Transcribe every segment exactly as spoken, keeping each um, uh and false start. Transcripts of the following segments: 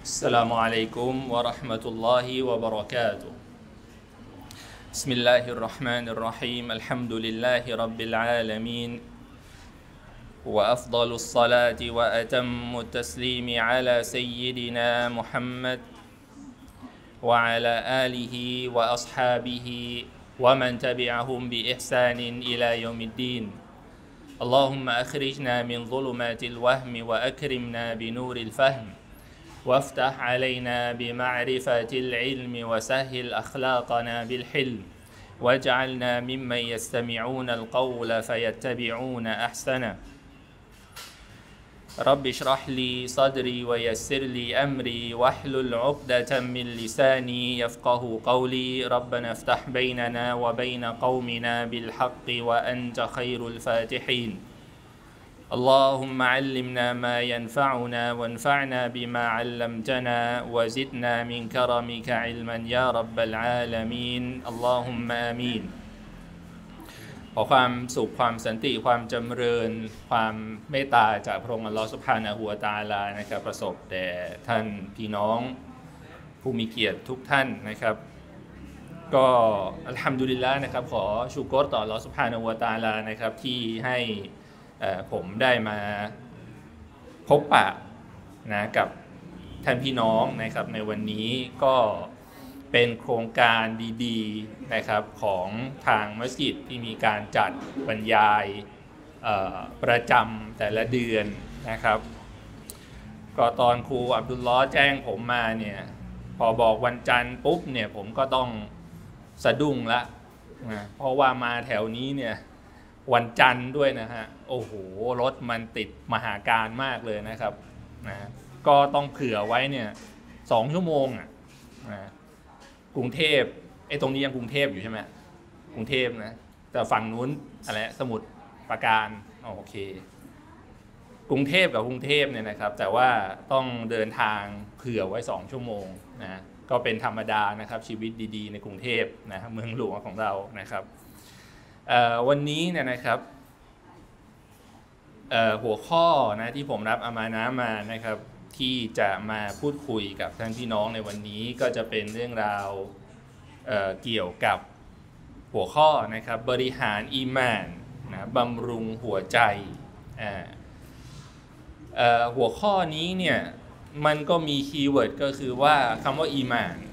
السلام عليكم ورحمة الله وبركاته بسم الله الرحمن الرحيم الحمد لله رب العالمين وأفضل الصلاة وأتم التسليم على سيدنا محمد وعلى آله وأصحابه ومن تبعهم بإحسان إلى يوم الدين اللهم أخرجنا من ظلمات الوهم وأكرمنا بنور الفهم وافتح علينا بمعرفة العلم وسهل أخلاقنا بالحلم واجعلنا ممن يستمعون القول فيتبعون أحسنه رب اشرح لي صدري ويسر لي أمري واحلل عقدة من لساني يفقه قولي ربنا افتح بيننا وبين قومنا بالحق وأنت خير الفاتحين اللهم علمنا ما ينفعنا وانفعنا بما علمتنا وزدنا من كرمك علما يا رب العالمين اللهم آمين ขอความสุขความสันติความจำเริญความเมตตาจากพระองค์อัลลอฮฺซุบฮานะฮูวะตะอาลานะครับประสบแด่ท่านพี่น้องผู้มีเกียรติทุกท่านนะครับก็อัลฮัมดุลิลละห์นะครับขอชูกรต่ออัลลอฮฺซุบฮานะฮูวะตะอาลานะครับที่ให้ผมได้มาพบปะนะกับท่านพี่น้องนะครับในวันนี้ก็เป็นโครงการดีๆนะครับของทางมัสยิดที่มีการจัดบรรยายประจำแต่ละเดือนนะครับก็ตอนครูอับดุลลอฮ์แจ้งผมมาเนี่ยพอบอกวันจันทร์ปุ๊บเนี่ยผมก็ต้องสะดุ้งละนะเพราะว่ามาแถวนี้เนี่ยวันจันทร์ด้วยนะฮะโอ้โหรถมันติดมหาการมากเลยนะครับนะก็ต้องเผื่อไว้เนี่ยสองชั่วโมงอ่ะนะกรุงเทพไอ้ตรงนี้ยังกรุงเทพอยู่ใช่ไหมกรุงเทพนะแต่ฝั่งนู้นอะไรสมุทรปราการโอเคกรุงเทพกับกรุงเทพเนี่ยนะครับแต่ว่าต้องเดินทางเผื่อไว้สองชั่วโมงนะก็เป็นธรรมดานะครับชีวิตดีๆในกรุงเทพนะเมืองหลวงของเรานะครับวันนี้เนี่ยนะครับหัวข้อนะที่ผมรับอามานะห์มานะครับที่จะมาพูดคุยกับท่านพี่น้องในวันนี้ก็จะเป็นเรื่องราว เ, เกี่ยวกับหัวข้อนะครับบริหารอีหม่านนะบำรุงหัวใจหัวข้อนี้เนี่ยมันก็มีคีย์เวิร์ดก็คือว่าคำว่าอีหม่าน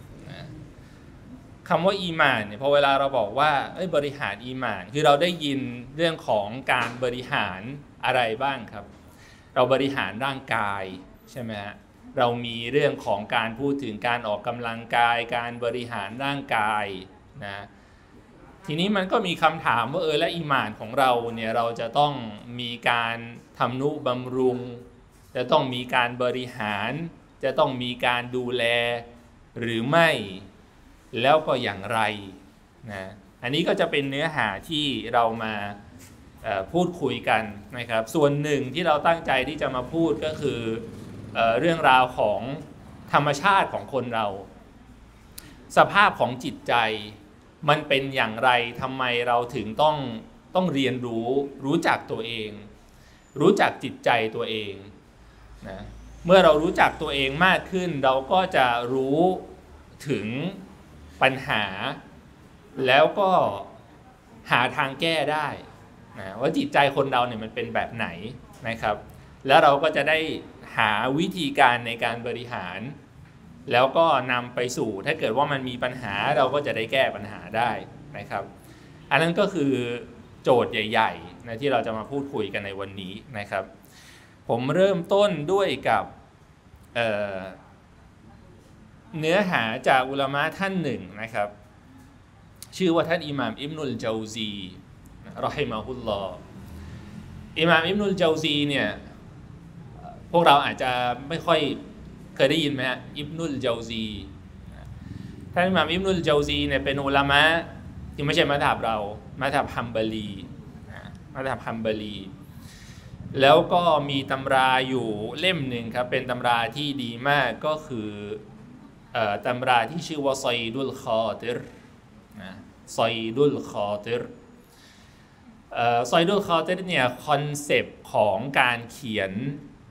คำว่าอีหม่านเนี่ยพอเวลาเราบอกว่าบริหารอีหม่านคือเราได้ยินเรื่องของการบริหารอะไรบ้างครับเราบริหารร่างกายใช่ไหมฮะเรามีเรื่องของการพูดถึงการออกกำลังกายการบริหารร่างกายนะทีนี้มันก็มีคำถามว่าเออและอีหม่านของเราเนี่ยเราจะต้องมีการทำนุบำรุงจะต้องมีการบริหารจะต้องมีการดูแลหรือไม่แล้วก็อย่างไรนะอันนี้ก็จะเป็นเนื้อหาที่เรามาพูดคุยกันนะครับส่วนหนึ่งที่เราตั้งใจที่จะมาพูดก็คือ เอ่อ เรื่องราวของธรรมชาติของคนเราสภาพของจิตใจมันเป็นอย่างไรทำไมเราถึงต้องต้องเรียนรู้รู้จักตัวเองรู้จักจิตใจตัวเองนะเมื่อเรารู้จักตัวเองมากขึ้นเราก็จะรู้ถึงปัญหาแล้วก็หาทางแก้ได้นะว่าจิตใจคนเราเนี่ยมันเป็นแบบไหนนะครับแล้วเราก็จะได้หาวิธีการในการบริหารแล้วก็นำไปสู่ถ้าเกิดว่ามันมีปัญหาเราก็จะได้แก้ปัญหาได้นะครับอันนั้นก็คือโจทย์ใหญ่ๆนะที่เราจะมาพูดคุยกันในวันนี้นะครับผมเริ่มต้นด้วยกับเอ่อเนื้อหาจากอุลามะท่านหนึ่งนะครับชื่อว่าท่านอิหม่ามอิบนุลเจาซีรอฮิมะฮุลลอฮ์อิหม่ามอิบนุลเจาซีเนี่ยพวกเราอาจจะไม่ค่อยเคยได้ยินไหมฮะอิบนุลเจาซีท่านอิหม่ามอิบนุลเจาซีเนี่ยเป็นอุลามะที่ไม่ใช่มัธยับเรามัธยับฮัมบาลีมัธยับฮัมบาลีแล้วก็มีตำราอยู่เล่มหนึ่งครับเป็นตำราที่ดีมากก็คือตำราที่ชื่อว่าซอยดุลคอติรนะซอยดุลคอติรซอยดุลคอติรเนี่ยคอนเซปต์ของการเขียน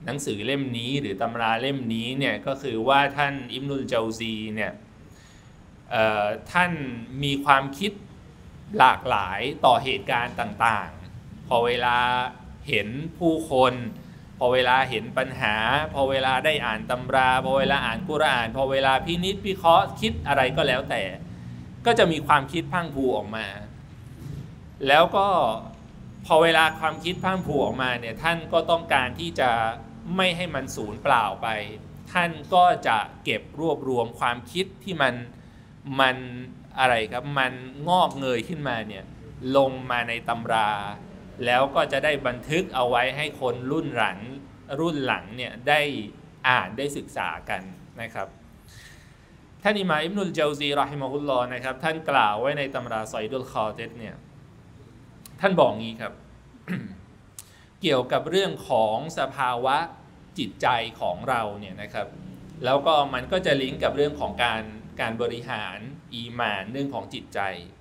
หนังสือเล่มนี้หรือตำราเล่มนี้เนี่ยก็คือว่าท่านอิบนุลเจาซีเนี่ยท่านมีความคิดหลากหลายต่อเหตุการณ์ต่างๆพอเวลาเห็นผู้คนพอเวลาเห็นปัญหาพอเวลาได้อ่านตำราพอเวลาอ่านกุรอานพอเวลาพินิจพิเคราะห์คิดอะไรก็แล้วแต่ก็จะมีความคิดพรั่งพรูออกมาแล้วก็พอเวลาความคิดพรั่งพรูออกมาเนี่ยท่านก็ต้องการที่จะไม่ให้มันสูญเปล่าไปท่านก็จะเก็บรวบรวมความคิดที่มันมันอะไรครับมันงอกเงยขึ้นมาเนี่ยลงมาในตำราแล้วก็จะได้บันทึกเอาไว้ให้คนรุ่นหลังรุ่นหลังเนี่ยได้อ่านได้ศึกษากันนะครับท่านอิหม่ามอิบนุลเจาซีเราะฮิมะฮุลลอฮ์นะครับท่านกล่าวไว้ในตำราซอยดุลคอติรเนี่ยท่านบอกงี้ครับ เกี่ยวกับเรื่องของสภาวะจิตใจของเราเนี่ยนะครับแล้วก็มันก็จะลิงก์กับเรื่องของการการบริหารอีหม่านเรื่องของจิตใจ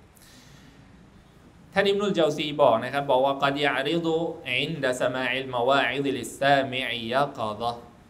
ท่านอิบนุลเจาซีบอกนะครับบอกว่ากัดยะริดุอินดะสมาอิลมาวาอิลิสซามิอิยะกอฎอ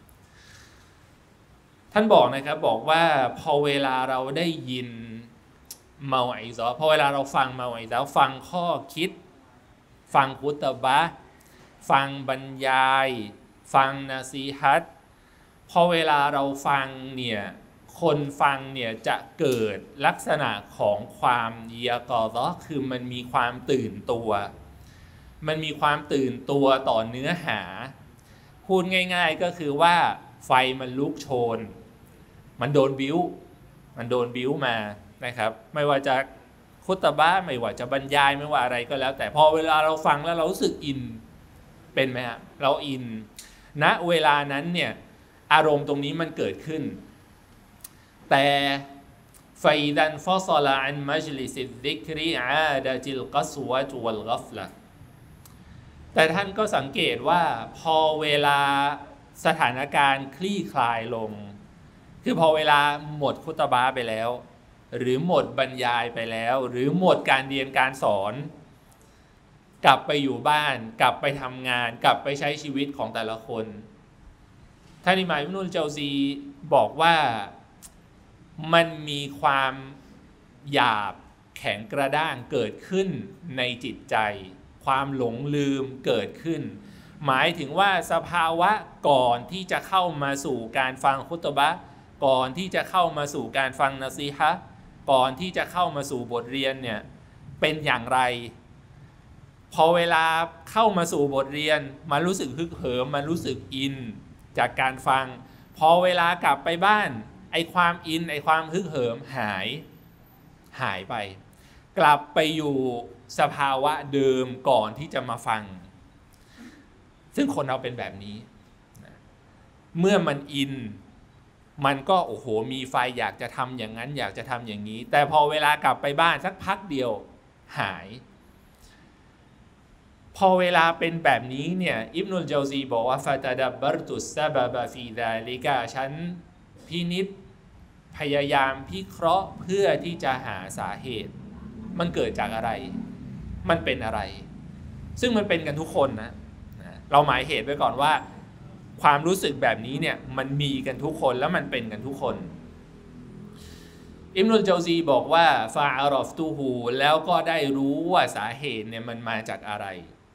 ท่านบอกนะครับบอกว่าพอเวลาเราได้ยินเมาอิซะพอเวลาเราฟังเมาอิซะฟังข้อคิดฟังคุตบะห์ฟังบรรยายฟังนาซีฮัตพอเวลาเราฟังเนี่ยคนฟังเนี่ยจะเกิดลักษณะของความยะกอฎอคือมันมีความตื่นตัวมันมีความตื่นตัวต่อเนื้อหาพูดง่ายๆก็คือว่าไฟมันลุกโชนมันโดนบิ้วมันโดนบิ้วมานะครับไม่ว่าจะคุตบะห์ไม่ว่าจะบรรยายไม่ว่าอะไรก็แล้วแต่พอเวลาเราฟังแล้วเรารู้สึกอินเป็นไหมครับเราอินณนะเวลานั้นเนี่ยอารมณ์ตรงนี้มันเกิดขึ้นแต่ไฟดันฟอซลาอันมัจลิซิดิกรีอาดะจิลกัสวะตุวัลกัฟละแต่ท่านก็สังเกตว่าพอเวลาสถานการณ์คลี่คลายลงคือพอเวลาหมดคุตบะห์ไปแล้วหรือหมดบรรยายไปแล้วหรือหมดการเรียนการสอนกลับไปอยู่บ้านกลับไปทำงานกลับไปใช้ชีวิตของแต่ละคนท่านอิหม่ามอิบนุลเจาซีบอกว่ามันมีความหยาบแข็งกระด้างเกิดขึ้นในจิตใจความหลงลืมเกิดขึ้นหมายถึงว่าสภาวะก่อนที่จะเข้ามาสู่การฟังคุตบะห์ก่อนที่จะเข้ามาสู่การฟังนะซีฮะห์ก่อนที่จะเข้ามาสู่บทเรียนเนี่ยเป็นอย่างไรพอเวลาเข้ามาสู่บทเรียนมันรู้สึกฮึกเหิมมันรู้สึกอินจากการฟังพอเวลากลับไปบ้านไอความอินไอความฮึกเหิมหายหายไปกลับไปอยู่สภาวะเดิมก่อนที่จะมาฟังซึ่งคนเราเป็นแบบนี้เมื่อมันอินมันก็โอ้โหมีไฟอยากจะทำอย่างนั้นอยากจะทำอย่างนี้แต่พอเวลากลับไปบ้านสักพักเดียวหายพอเวลาเป็นแบบนี้เนี่ยอิบนุลเจาซีบอกว่าฟาตาดับบรตุสซะบะบะฟีซาลิกะฉันพินิจพยายามพิเคราะห์เพื่อที่จะหาสาเหตุมันเกิดจากอะไรมันเป็นอะไรซึ่งมันเป็นกันทุกคนนะเราหมายเหตุไว้ก่อนว่าความรู้สึกแบบนี้เนี่ยมันมีกันทุกคนแล้วมันเป็นกันทุกคนอิบนุลเจาซีบอกว่าฟาอารอฟตูฮูแล้วก็ได้รู้ว่าสาเหตุเนี่ยมันมาจากอะไร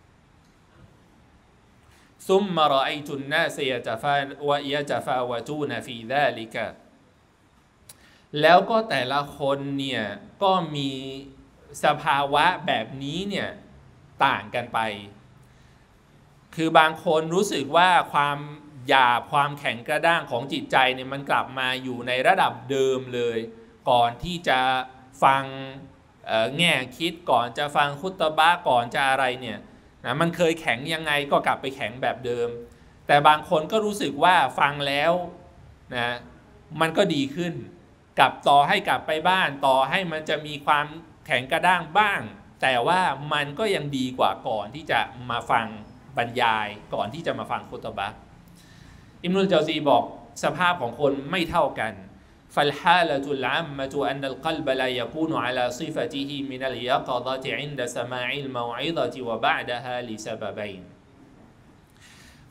ซุมมะรออัยตุนนาสยะตะฟาวะยะตะฟาวะตูนฟีซาลิกะแล้วก็แต่ละคนเนี่ยก็มีสภาวะแบบนี้เนี่ยต่างกันไปคือบางคนรู้สึกว่าความหยาบความแข็งกระด้างของจิตใจเนี่ยมันกลับมาอยู่ในระดับเดิมเลยก่อนที่จะฟังแง่คิดก่อนจะฟังคุตบะห์ก่อนจะอะไรเนี่ยนะมันเคยแข็งยังไงก็กลับไปแข็งแบบเดิมแต่บางคนก็รู้สึกว่าฟังแล้วนะมันก็ดีขึ้นกลับต่อให้กลับไปบ้านต่อให้มันจะมีความแข็งกระด้างบ้างแต่ว่ามันก็ยังดีกว่าก่อนที่จะมาฟังบรรยายก่อนที่จะมาฟังคุตบะห์อิบนุลเจาซีบอกสภาพของคนไม่เท่ากันفالحالة العامة أن القلب لا يكون على صفته من اليقظة عند سماع الموعظة وبعدها لسببين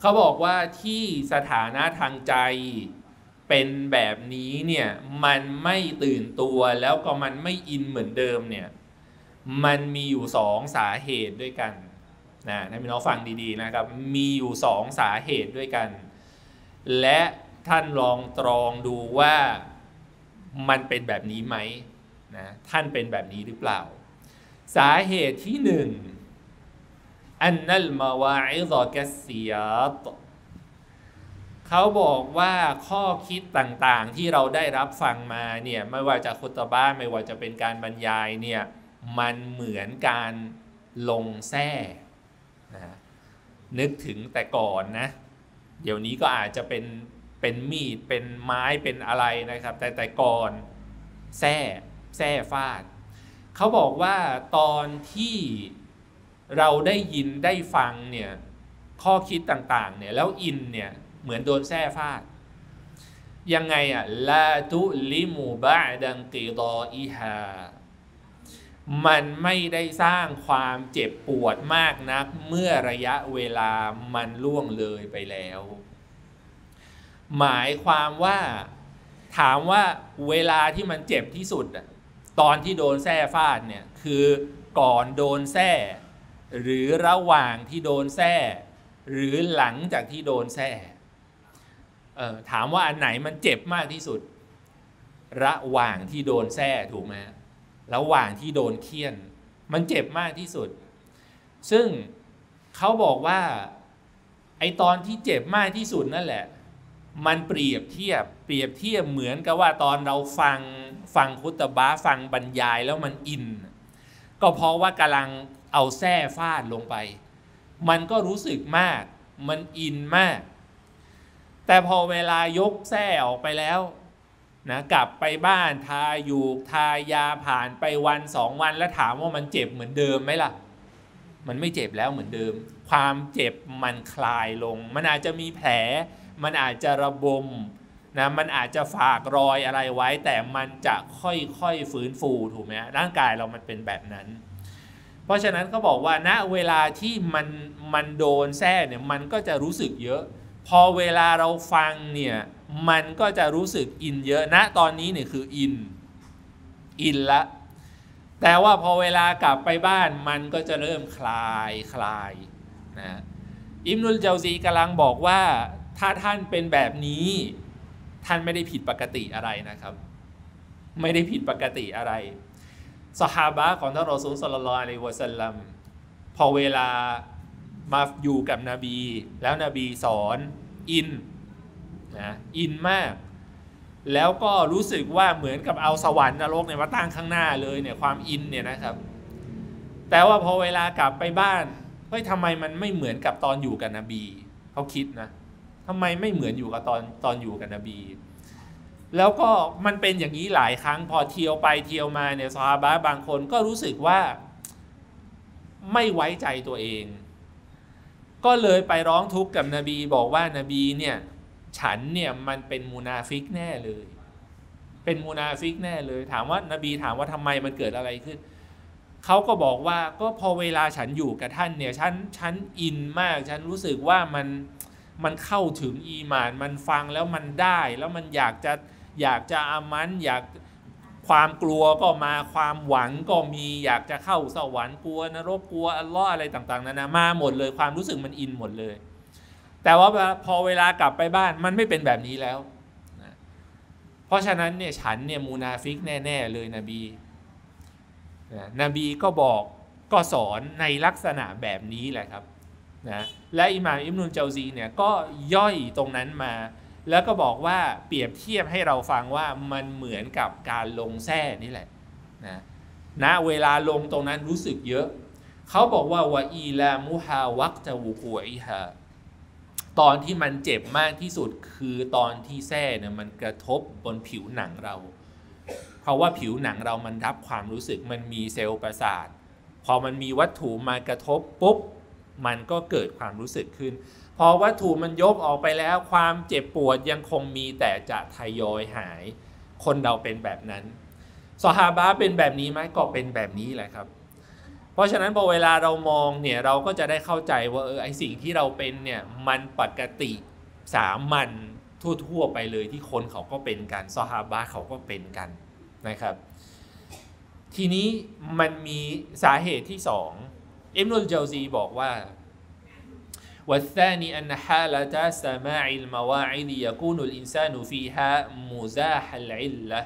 เขาบอกว่าที่สถานะทางใจเป็นแบบนี้เนี่ยมันไม่ตื่นตัวแล้วก็มันไม่อินเหมือนเดิมเนี่ยมันมีอยู่สองสาเหตุด้วยกันนะให้พี่น้องฟังดีๆนะครับมีอยู่สองสาเหตุด้วยกันและท่านลองตรองดูว่ามันเป็นแบบนี้ไหมนะท่านเป็นแบบนี้หรือเปล่าสาเหตุที่หนึ่งอันนัลมาวาอิฎอกัสซิยาตเขาบอกว่าข้อคิดต่างๆที่เราได้รับฟังมาเนี่ยไม่ว่าจะคุตบะห์ไม่ว่าจะเป็นการบรรยายเนี่ยมันเหมือนการลงแส้นะนึกถึงแต่ก่อนนะเดี๋ยวนี้ก็อาจจะเป็นเป็นมีดเป็นไม้เป็นอะไรนะครับแต่แต่ก่อนแส้แส้ฟาดเขาบอกว่าตอนที่เราได้ยินได้ฟังเนี่ยข้อคิดต่างๆเนี่ยแล้วอินเนี่ยเหมือนโดนแส้ฟาดยังไงอ่ะลาตุลิมูบะดังกิดออิฮามันไม่ได้สร้างความเจ็บปวดมากนักเมื่อระยะเวลามันล่วงเลยไปแล้วหมายความว่าถามว่าเวลาที่มันเจ็บที่สุดตอนที่โดนแส้ฟาดเนี่ยคือก่อนโดนแส้หรือระหว่างที่โดนแส้หรือหลังจากที่โดนแส้เออถามว่าอันไหนมันเจ็บมากที่สุดระหว่างที่โดนแส้ถูกไหมระหว่างที่โดนเคี่ยนมันเจ็บมากที่สุดซึ่งเขาบอกว่าไอตอนที่เจ็บมากที่สุดนั่นแหละมันเปรียบเทียบเปรียบเทียบเหมือนกับว่าตอนเราฟังฟังคุตบะห์ฟังบรรยายแล้วมันอินก็เพราะว่ากำลังเอาแส้ฟาดลงไปมันก็รู้สึกมากมันอินมากแต่พอเวลายกแส้ออกไปแล้วนะกลับไปบ้านทาอยู่ทายาผ่านไปวันสองวันแล้วถามว่ามันเจ็บเหมือนเดิมไหมล่ะมันไม่เจ็บแล้วเหมือนเดิมความเจ็บมันคลายลงมันอาจจะมีแผลมันอาจจะระบมนะมันอาจจะฝากรอยอะไรไว้แต่มันจะค่อยๆฟื้นฟูถูกไหมร่างกายเรามันเป็นแบบนั้นเพราะฉะนั้นเขาบอกว่าณเวลาที่มันมันโดนแส้เนี่ยมันก็จะรู้สึกเยอะพอเวลาเราฟังเนี่ยมันก็จะรู้สึกอินเยอะณตอนนี้เนี่ยคืออินอินละแต่ว่าพอเวลากลับไปบ้านมันก็จะเริ่มคลายคลายนะอิบนุลเจาซีกำลังบอกว่าถ้าท่านเป็นแบบนี้ท่านไม่ได้ผิดปกติอะไรนะครับไม่ได้ผิดปกติอะไรซอฮาบะห์ของท่านรอซูลศ็อลลัลลอฮุอะลัยฮิวะซัลลัมพอเวลามาอยู่กับนบีแล้วนบีสอนอินนะอินมากแล้วก็รู้สึกว่าเหมือนกับเอาสวรรค์นรกเนี่ยมาตั้งข้างหน้าเลยเนี่ยความอินเนี่ยนะครับแต่ว่าพอเวลากลับไปบ้านเฮ้ยทำไมมันไม่เหมือนกับตอนอยู่กับนบีเขาคิดนะทำไมไม่เหมือนอยู่กับตอนตอนอยู่กับนบีแล้วก็มันเป็นอย่างนี้หลายครั้งพอเที่ยวไปเที่ยวมาเนี่ยซอฮาบะห์บางคนก็รู้สึกว่าไม่ไว้ใจตัวเองก็เลยไปร้องทุกข์กับนบีบอกว่านบีเนี่ยฉันเนี่ยมันเป็นมุนาฟิกแน่เลยเป็นมุนาฟิกแน่เลยถามว่านบีถามว่าทำไมมันเกิดอะไรขึ้นเขาก็บอกว่าก็พอเวลาฉันอยู่กับท่านเนี่ยฉันฉันอินมากฉันรู้สึกว่ามันมันเข้าถึงอีหม่านมันฟังแล้วมันได้แล้วมันอยากจะอยากจะอามันอยากความกลัวก็มาความหวังก็มีอยากจะเข้าสวรรค์กลัวนรกกลัวอัลลอฮ์อะไรต่างๆนานามาหมดเลยความรู้สึกมันอินหมดเลยแต่ว่าพอเวลากลับไปบ้านมันไม่เป็นแบบนี้แล้วนะเพราะฉะนั้นเนี่ยฉันเนี่ยมุนาฟิกแน่ๆเลยนบีนะนบีก็บอกก็สอนในลักษณะแบบนี้แหละครับนะและอิหม่ามอิบนุลเจาซีเนี่ยก็ย่อยตรงนั้นมาแล้วก็บอกว่าเปรียบเทียบให้เราฟังว่ามันเหมือนกับการลงแส้นี่แหละนะณเวลาลงตรงนั้นรู้สึกเยอะเขาบอกว่าวะอีลามุฮาวักจะวุกูอิฮาตอนที่มันเจ็บมากที่สุดคือตอนที่แส้เนี่ยมันกระทบบนผิวหนังเราเพราะว่าผิวหนังเรามันรับความรู้สึกมันมีเซลล์ประสาทพอมันมีวัตถุมากระทบปุ๊บมันก็เกิดความรู้สึกขึ้นพอวัตถุมันยกออกไปแล้วความเจ็บปวดยังคงมีแต่จะทยอยหายคนเราเป็นแบบนั้นซอฮาบะห์เป็นแบบนี้ไหมก็เป็นแบบนี้แหละครับเพราะฉะนั้นพอเวลาเรามองเนี่ยเราก็จะได้เข้าใจว่าเออไอสิ่งที่เราเป็นเนี่ยมันปกติสามัญทั่วๆไปเลยที่คนเขาก็เป็นกันซอฮาบะห์เขาก็เป็นกันนะครับทีนี้มันมีสาเหตุที่สองอิบนุลเจาซีบอกว่าوالثاني أن حالة سماع المواعظ يكون الإنسان فيها مزاح العلة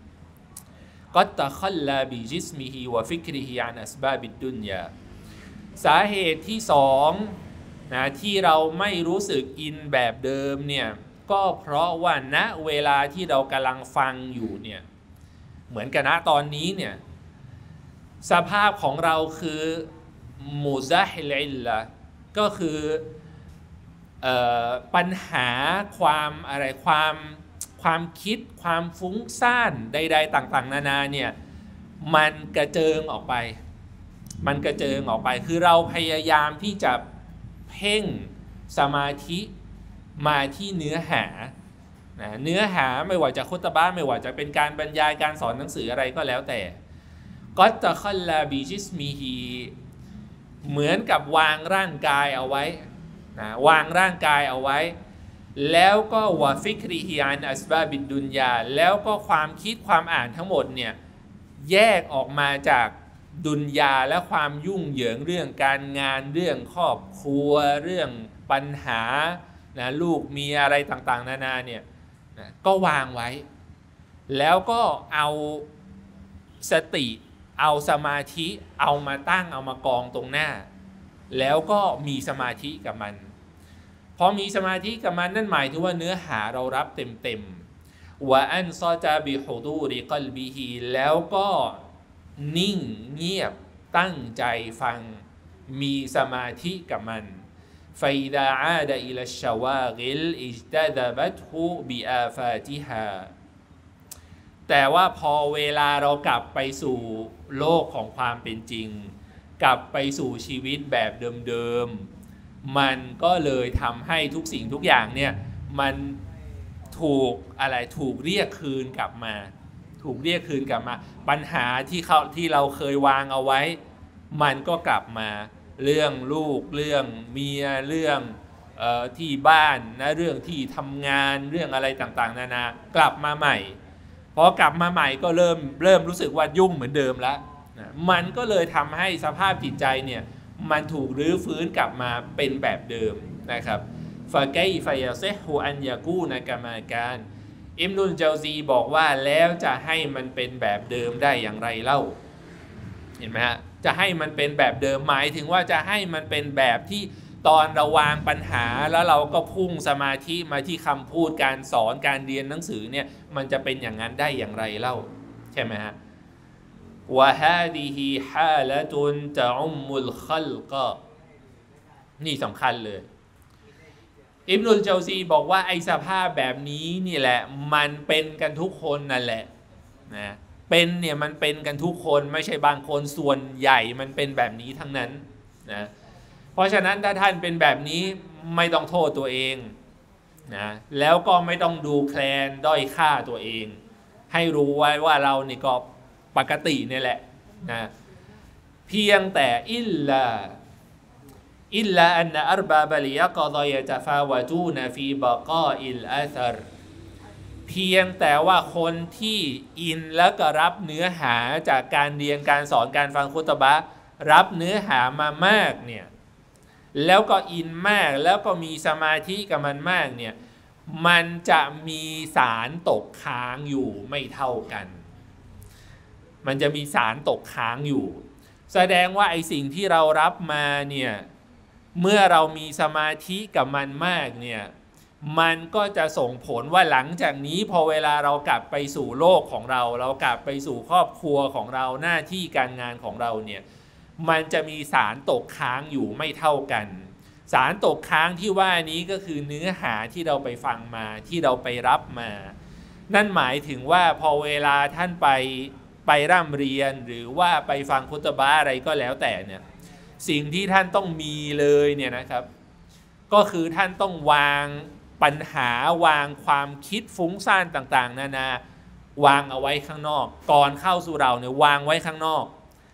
قد تخلى بجسمه وفكره عن أسباب الدنيا สาเหตุที่สองนะที่เราไม่รู้สึกอินแบบเดิมเนี่ยก็เพราะว่าณเวลาที่เรากำลังฟังอยู่เนี่ยเหมือนกับณตอนนี้เนี่ยสภาพของเราคือมุซาฮิลอิลละก็คือเอ่อปัญหาความอะไรความความคิดความฟุ้งซ่านใดๆต่างๆนานาเนี่ยมันกระเจิงออกไปมันกระเจิงออกไปคือเราพยายามที่จะเพ่งสมาธิมาที่เนื้อหานะเนื้อหาไม่ว่าจะคุตบะห์ไม่ว่าจะเป็นการบรรยายการสอนหนังสืออะไรก็แล้วแต่ก็จะคัลลาบิจิสมีฮีเหมือนกับวางร่างกายเอาไว้นะวางร่างกายเอาไว้แล้วก็วะฟิกริฮิอันอัสบาบิดดุนยาแล้วก็ความคิดความอ่านทั้งหมดเนี่ยแยกออกมาจากดุนยาและความยุ่งเหยิงเรื่องการงานเรื่องครอบครัวเรื่องปัญหานะลูกมีอะไรต่างๆนานาเนี่ยนะก็วางไว้แล้วก็เอาสติเอาสมาธิเอามาตั้งเอามากองตรงหน้าแล้วก็มีสมาธิกับมันพอมีสมาธิกับมันนั่นหมายถึงว่าเนื้อหาเรารับเต็มๆวะอันซอจาบิฮุดูริกัลบิฮีแล้วก็นิ่งเงียบตั้งใจฟังมีสมาธิกับมันฟาอิดาอาดะอิลัชชาวากิลอิจตะดะบัตฮุบิอาฟาติฮาแต่ว่าพอเวลาเรากลับไปสู่โลกของความเป็นจริงกลับไปสู่ชีวิตแบบเดิมๆมันก็เลยทำให้ทุกสิ่งทุกอย่างเนี่ยมันถูกอะไรถูกเรียกคืนกลับมาถูกเรียกคืนกลับมาปัญหาที่เขาที่เราเคยวางเอาไว้มันก็กลับมาเรื่องลูกเรื่องเมียเรื่องเอ่อที่บ้านนะเรื่องที่ทำงานเรื่องอะไรต่างๆนานากลับมาใหม่พอกลับมาใหม่ก็เริ่มเริ่มรู้สึกว่ายุ่งเหมือนเดิมแล้วนะมันก็เลยทำให้สภาพจิตใจเนี่ยมันถูกรื้อฟื้นกลับมาเป็นแบบเดิมนะครับฟะไกฟะยะซิฮุอันยะกูนะกะมาการอิบนุลเจาซีบอกว่าแล้วจะให้มันเป็นแบบเดิมได้อย่างไรเล่าเห็นไหมฮะจะให้มันเป็นแบบเดิมหมายถึงว่าจะให้มันเป็นแบบที่ตอนเราวางปัญหาแล้วเราก็พุ่งสมาธิมาที่คำพูดการสอนการเรียนหนังสือเนี่ยมันจะเป็นอย่างนั้นได้อย่างไรเล่าใช่ไหมฮะวะฮาดิฮิฮาละตุนตะอุมมุลคัลกะนี่สำคัญเลยอิบนุลเจาซีบอกว่าไอ้สภาพแบบนี้นี่แหละมันเป็นกันทุกคนนั่นแหละนะเป็นเนี่ยมันเป็นกันทุกคนไม่ใช่บางคนส่วนใหญ่มันเป็นแบบนี้ทั้งนั้นนะเพราะฉะนั้นถ้าท่านเป็นแบบนี้ไม่ต้องโทษตัวเองนะแล้วก็ไม่ต้องดูแคลนด้อยค่าตัวเองให้รู้ไว้ว่าเรานี่ก็ปกตินี่แหละนะเพียงแต่อิลลาอิลลาอันอัรบาบะลิยะกอฎอยะตะฟาวะตูนฟีบะกออิลอัซรเพียงแต่ว่าคนที่อินแล้วก็รับเนื้อหาจากการเรียนการสอนการฟังคุตบะห์รับเนื้อหามามากเนี่ยแล้วก็อินมากแล้วก็มีสมาธิกับมันมากเนี่ยมันจะมีสารตกค้างอยู่ไม่เท่ากันมันจะมีสารตกค้างอยู่แสดงว่าไอสิ่งที่เรารับมาเนี่ยเมื่อเรามีสมาธิกับมันมากเนี่ยมันก็จะส่งผลว่าหลังจากนี้พอเวลาเรากลับไปสู่โลกของเราเรากลับไปสู่ครอบครัวของเราหน้าที่การงานของเราเนี่ยมันจะมีสารตกค้างอยู่ไม่เท่ากันสารตกค้างที่ว่านี้ก็คือเนื้อหาที่เราไปฟังมาที่เราไปรับมานั่นหมายถึงว่าพอเวลาท่านไปไปร่ำเรียนหรือว่าไปฟังคุตบะห์อะไรก็แล้วแต่เนี่ยสิ่งที่ท่านต้องมีเลยเนี่ยนะครับก็คือท่านต้องวางปัญหาวางความคิดฟุ้งซ่านต่างๆนานาวางเอาไว้ข้างนอกก่อนเข้าสู่เราเนี่ยวางไว้ข้างนอก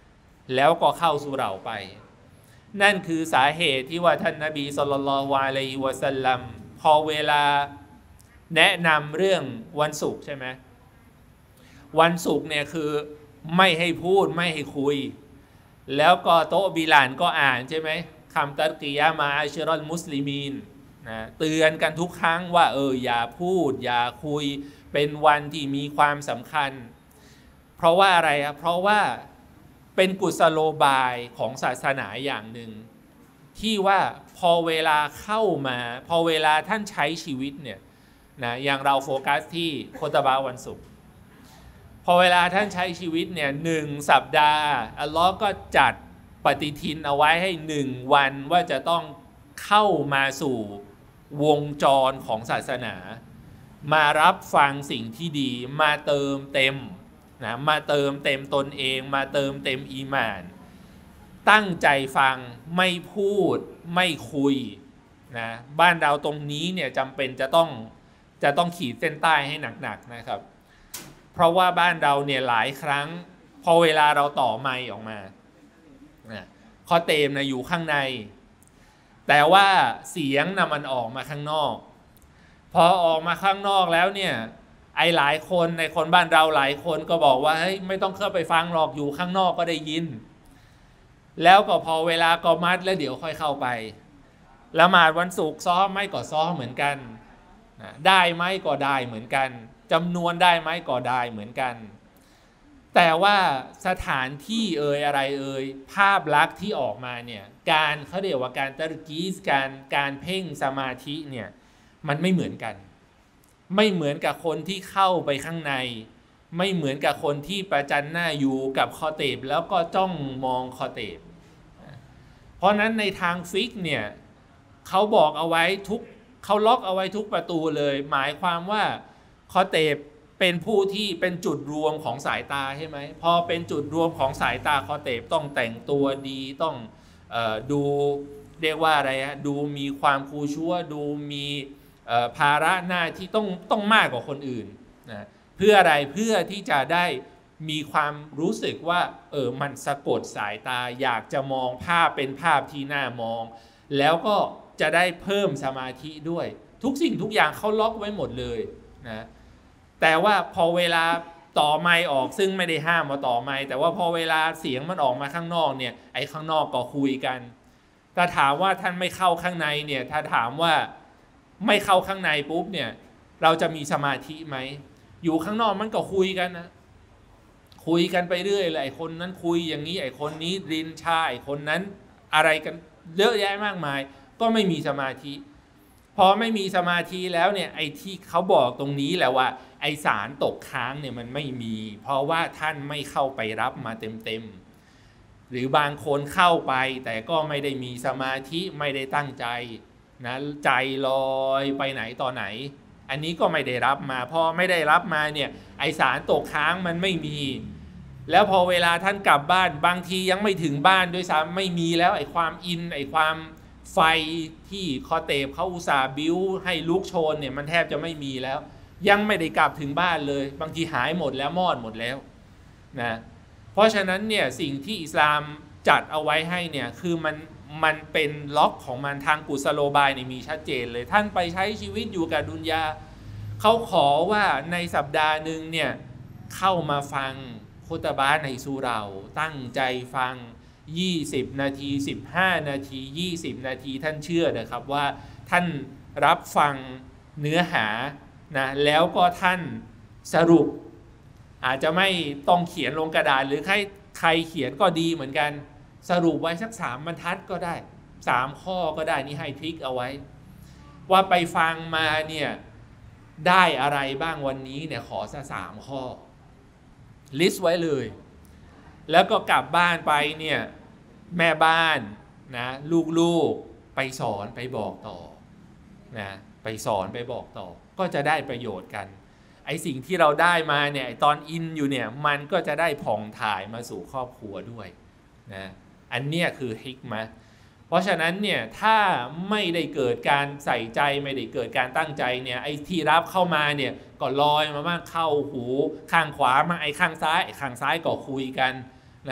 แล้วก็เข้าสู่เราไปนั่นคือสาเหตุที่ว่าท่านนบีศ็อลลัลลอฮุอะลัยฮิวะซัลลัมพอเวลาแนะนำเรื่องวันศุกร์ใช่ไหมวันศุกร์เนี่ยคือไม่ให้พูดไม่ให้คุยแล้วก็โต๊ะบิลานก็อ่านใช่ไหมคำตัดกิยามาอัชรอลมุสลิมีนนะเตือนกันทุกครั้งว่าเอออย่าพูดอย่าคุยเป็นวันที่มีความสำคัญเพราะว่าอะไรครับเพราะว่าเป็นกุศโลบายของศาสนาอย่างหนึ่งที่ว่าพอเวลาเข้ามาพอเวลาท่านใช้ชีวิตเนี่ยนะอย่างเราโฟกัสที่คุตบะห์วันศุกร์พอเวลาท่านใช้ชีวิตเนี่ยหนึ่งสัปดาห์อัลลอฮ์ก็จัดปฏิทินเอาไว้ให้หนึ่งวันว่าจะต้องเข้ามาสู่วงจรของศาสนามารับฟังสิ่งที่ดีมาเติมเต็มนะมาเติมเต็มตนเองมาเติมเต็มอีหม่านตั้งใจฟังไม่พูดไม่คุยนะบ้านเราตรงนี้เนี่ยจำเป็นจะต้องจะต้องขีดเส้นใต้ให้หนักๆนะครับเพราะว่าบ้านเราเนี่ยหลายครั้งพอเวลาเราต่อไมค์ออกมานะข้อเตมนะอยู่ข้างในแต่ว่าเสียงนะมันออกมาข้างนอกพอออกมาข้างนอกแล้วเนี่ยไอหลายคนในคนบ้านเราหลายคนก็บอกว่าเฮ้ยไม่ต้องเข้าไปฟังหรอกอยู่ข้างนอกก็ได้ยินแล้วก็พอเวลาก็มัดแล้วเดี๋ยวค่อยเข้าไปละหมาดวันศุกร์ซ้อมไม่ก็ซ้อมเหมือนกันได้ไหมก็ได้เหมือนกันจำนวนได้ไหมก็ได้เหมือนกันแต่ว่าสถานที่เอ่ยอะไรเอ่ยภาพลักษณ์ที่ออกมาเนี่ยการเขาเรียกว่าการตะรกีสการการเพ่งสมาธิเนี่ยมันไม่เหมือนกันไม่เหมือนกับคนที่เข้าไปข้างในไม่เหมือนกับคนที่ประจันหน้าอยู่กับคอเตบแล้วก็จ้องมองคอเตบเพราะนั้นในทางฟิกเนี่ยเขาบอกเอาไว้ทุกเขาล็อกเอาไว้ทุกประตูเลยหมายความว่าคอเตบเป็นผู้ที่เป็นจุดรวมของสายตาใช่ไหมพอเป็นจุดรวมของสายตาคอเตบต้องแต่งตัวดีต้องเอ่อดูเรียกว่าอะไรฮะดูมีความคูชั่วดูมีภาระหน้าที่ต้องต้องมากกว่าคนอื่นนะเพื่ออะไรเพื่อที่จะได้มีความรู้สึกว่าเออมันสะกดสายตาอยากจะมองภาพเป็นภาพที่น่ามองแล้วก็จะได้เพิ่มสมาธิด้วยทุกสิ่งทุกอย่างเขาล็อกไว้หมดเลยนะแต่ว่าพอเวลาต่อไมค์ออกซึ่งไม่ได้ห้ามมาต่อไมค์แต่ว่าพอเวลาเสียงมันออกมาข้างนอกเนี่ยไอ้ข้างนอกก็คุยกันถ้าถามว่าท่านไม่เข้าข้างในเนี่ยถ้าถามว่าไม่เข้าข้างในปุ๊บเนี่ยเราจะมีสมาธิไหมอยู่ข้างนอกมันก็คุยกันนะคุยกันไปเรื่อยเลยไอ้คนนั้นคุยอย่างนี้ไอ้คนนี้รินชาไอ้คนนั้นอะไรกันเยอะแยะมากมายก็ไม่มีสมาธิพอไม่มีสมาธิแล้วเนี่ยไอ้ที่เขาบอกตรงนี้แหละว่าไอสารตกค้างเนี่ยมันไม่มีเพราะว่าท่านไม่เข้าไปรับมาเต็มๆหรือบางคนเข้าไปแต่ก็ไม่ได้มีสมาธิไม่ได้ตั้งใจนะใจลอยไปไหนต่อไหนอันนี้ก็ไม่ได้รับมาพอไม่ได้รับมาเนี่ยไอสารตกค้างมันไม่มีแล้วพอเวลาท่านกลับบ้านบางทียังไม่ถึงบ้านด้วยซ้ำไม่มีแล้วไอความอินไอความไฟที่คอเตบเขาอุตส่าห์บิ้วให้ลุกโชนเนี่ยมันแทบจะไม่มีแล้วยังไม่ได้กลับถึงบ้านเลยบางทีหายหมดแล้วมอดหมดแล้วนะเพราะฉะนั้นเนี่ยสิ่งที่อิสลามจัดเอาไว้ให้เนี่ยคือมันมันเป็นล็อกของมันทางกุศโลบายเนี่ยมีชัดเจนเลยท่านไปใช้ชีวิตอยู่กับดุนยาเขาขอว่าในสัปดาห์หนึ่งเนี่ยเข้ามาฟังคุตบะห์ในสุเราตั้งใจฟังยี่สิบนาทีสิบห้านาทียี่สิบนาทีท่านเชื่อนะครับว่าท่านรับฟังเนื้อหานะแล้วก็ท่านสรุปอาจจะไม่ต้องเขียนลงกระดาษหรือใครใครเขียนก็ดีเหมือนกันสรุปไว้สักสามบรรทัดก็ได้สามข้อก็ได้นี่ให้ทริคเอาไว้ว่าไปฟังมาเนี่ยได้อะไรบ้างวันนี้เนี่ยขอสักสามข้อลิสต์ไว้เลยแล้วก็กลับบ้านไปเนี่ยแม่บ้านนะลูกๆไปสอนไปบอกต่อนะไปสอนไปบอกต่อก็จะได้ประโยชน์กันไอสิ่งที่เราได้มาเนี่ยตอนอินอยู่เนี่ยมันก็จะได้ผ่องถ่ายมาสู่ครอบครัวด้วยนะอันเนี้ยคือฮิกมะเพราะฉะนั้นเนี่ยถ้าไม่ได้เกิดการใส่ใจไม่ได้เกิดการตั้งใจเนี่ยไอ้ที่รับเข้ามาเนี่ยก็ลอยมาบ้างเข้าหูข้างขวามาไอ้ข้างซ้ายไอ้ข้างซ้ายก็คุยกันนะ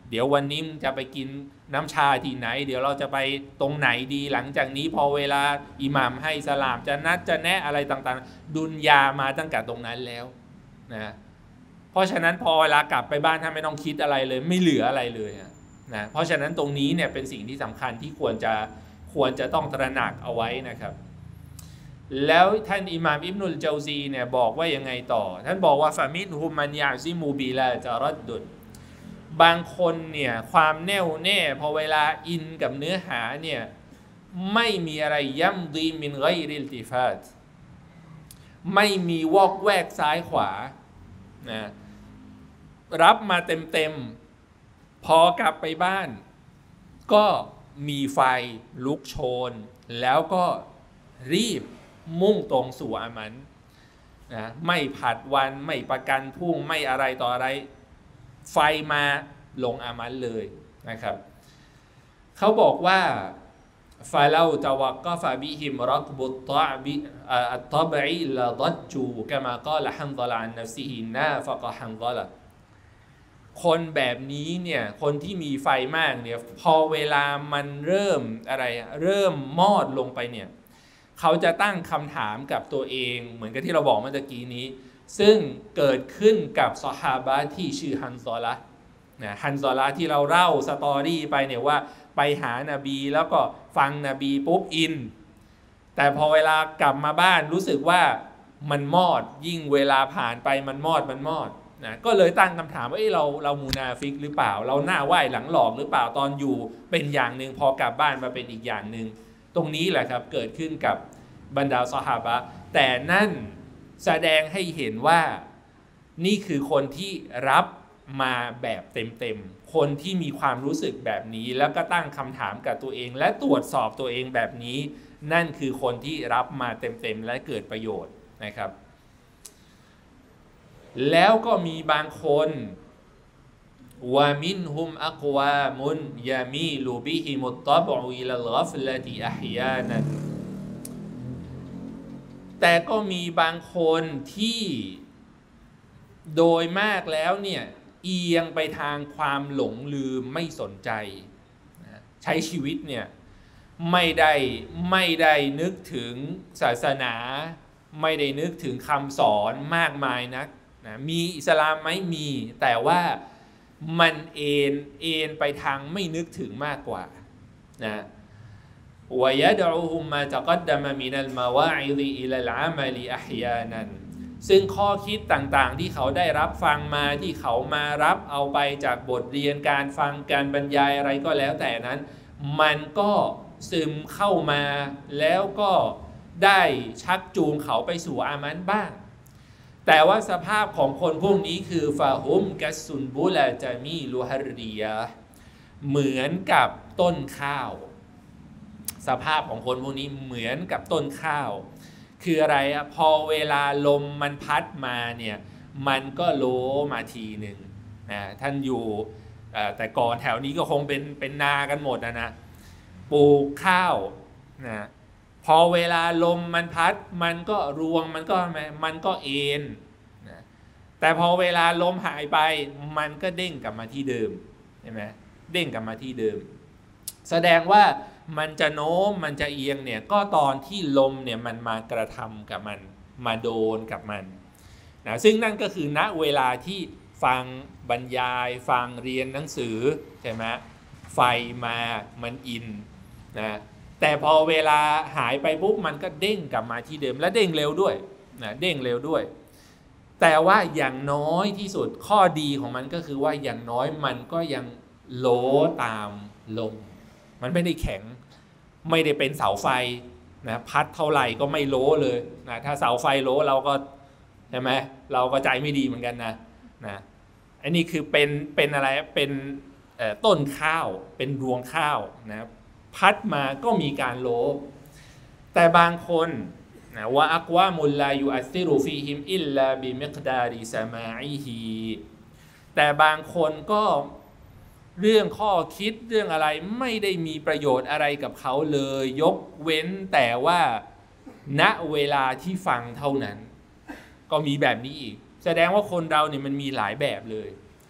เดี๋ยววันนี้มึงจะไปกินน้ำชาที่ไหนเดี๋ยวเราจะไปตรงไหนดีหลังจากนี้พอเวลาอิหม่ามให้สลามจะนัดจะแนะอะไรต่างๆดุนยามาตั้งแต่ตรงนั้นแล้วนะเพราะฉะนั้นพอเวลากลับไปบ้านถ้าไม่ต้องคิดอะไรเลยไม่เหลืออะไรเลยนะเพราะฉะนั้นตรงนี้เนี่ยเป็นสิ่งที่สำคัญที่ควรจะควรจะต้องตระหนักเอาไว้นะครับแล้วท่านอิหม่ามอิบนุลเจาซีเนี่ยบอกว่ายังไงต่อท่านบอกว่าฟามินฮุมันยาซิมูบิลาจารัดดุดบางคนเนี่ยความแน่วแน่พอเวลาอินกับเนื้อหาเนี่ยไม่มีอะไรย่ำดีมินไกริลติฟาตไม่มีวอกแวกซ้ายขวานะรับมาเต็มๆพอกลับไปบ้านก็มีไฟลุกโชนแล้วก็รีบมุ่งตรงสู่อามันนะไม่ผัดวันไม่ประกันพรุ่งไม่อะไรต่ออะไรไฟมาลงอามันเลยนะครับเขาบอกว่าฟาเลาตะวักก็ฟาบิฮิมรักบุตตะบิอัตตะบิละดัจจูกะมากาละฮัมฎอลอันนัฟซิฮินาฟะกะฮัมฎอละคนแบบนี้เนี่ยคนที่มีไฟมากเนี่ยพอเวลามันเริ่มอะไรเริ่มมอดลงไปเนี่ยเขาจะตั้งคำถามกับตัวเองเหมือนกับที่เราบอกเมื่อกี้นี้ซึ่งเกิดขึ้นกับซอฮาบะห์ที่ชื่อฮันซอละนะฮันซอละที่เราเล่าสตอรี่ไปเนี่ยว่าไปหานบีแล้วก็ฟังนบีปุ๊บอินแต่พอเวลากลับมาบ้านรู้สึกว่ามันมอดยิ่งเวลาผ่านไปมันมอดมันมอดนะก็เลยตั้งคำถามว่าเอ้ยเราเรามูนาฟิกหรือเปล่าเราหน้าไหว้หลังหลอกหรือเปล่าตอนอยู่เป็นอย่างหนึ่งพอกลับบ้านมาเป็นอีกอย่างหนึ่งตรงนี้แหละครับเกิดขึ้นกับบรรดาซอฮาบะห์แต่นั่นแสดงให้เห็นว่านี่คือคนที่รับมาแบบเต็มๆคนที่มีความรู้สึกแบบนี้แล้วก็ตั้งคำถามกับตัวเองและตรวจสอบตัวเองแบบนี้นั่นคือคนที่รับมาเต็มๆและเกิดประโยชน์นะครับแล้วก็มีบางคนวะมินฮุมอักวามุนยามีลูบิฮิมุตตะบอุอิลัลกัฟละติอะฮิยานันแต่ก็มีบางคนที่โดยมากแล้วเนี่ยเอียงไปทางความหลงลืมไม่สนใจใช้ชีวิตเนี่ยไม่ได้ไม่ได้นึกถึงศาสนาไม่ได้นึกถึงคำสอนมากมายนักนะมีอิสลามไหมมีแต่ว่ามันเอ็นเอ็นไปทางไม่นึกถึงมากกว่านะวะยะดะอูฮุมมาตะกัดดะมะมินัลมาวาอิฎอิลัลอะมะลิอะฮิยานันซึ่งข้อคิดต่างๆที่เขาได้รับฟังมาที่เขามารับเอาไปจากบทเรียนการฟังการบรรยายอะไรก็แล้วแต่นั้นมันก็ซึมเข้ามาแล้วก็ได้ชักจูงเขาไปสู่อามันบ้างแต่ว่าสภาพของคนพวกนี้คือฟาฮุมกัสซุนบุลาจามีลูฮัรรียะเหมือนกับต้นข้าวสภาพของคนพวกนี้เหมือนกับต้นข้าวคืออะไรอะพอเวลาลมมันพัดมาเนี่ยมันก็โลมาทีหนึ่งนะท่านอยู่แต่ก่อนแถวนี้ก็คงเป็นเป็นนากันหมดนะนะปลูกข้าวนะพอเวลาลมมันพัดมันก็รวงมันก็มันก็เอ็นนะแต่พอเวลาลมหายไปมันก็เด้งกลับมาที่เดิมใช่ไหมเด้งกลับมาที่เดิมแสดงว่ามันจะโน้มมันจะเอียงเนี่ยก็ตอนที่ลมเนี่ยมันมากระทำกับมันมาโดนกับมันนะซึ่งนั่นก็คือณเวลาที่ฟังบรรยายฟังเรียนหนังสือใช่ไหมไฟมามันอินนะแต่พอเวลาหายไปปุ๊บมันก็เด้งกลับมาที่เดิมและเด้งเร็วด้วยนะเด้งเร็วด้วยแต่ว่าอย่างน้อยที่สุดข้อดีของมันก็คือว่าอย่างน้อยมันก็ยังโลตามลมมันไม่ได้แข็งไม่ได้เป็นเสาไฟนะพัดเท่าไหร่ก็ไม่โลเลยนะถ้าเสาไฟโลเราก็ใช่ไหมเราก็ใจไม่ดีเหมือนกันนะนะอันนี้คือเป็นเป็นอะไรเป็นต้นข้าวเป็นรวงข้าวนะพัดมาก็มีการโลแต่บางคนนะว่าอักวามุลลายูอัสซิรุฟีฮิมอิลลาบิมิกดาริซามาอิฮีแต่บางคนก็เรื่องข้อคิดเรื่องอะไรไม่ได้มีประโยชน์อะไรกับเขาเลยยกเว้นแต่ว่าณเวลาที่ฟังเท่านั้นก็มีแบบนี้อีกแสดงว่าคนเราเนี่ยมันมีหลายแบบเลย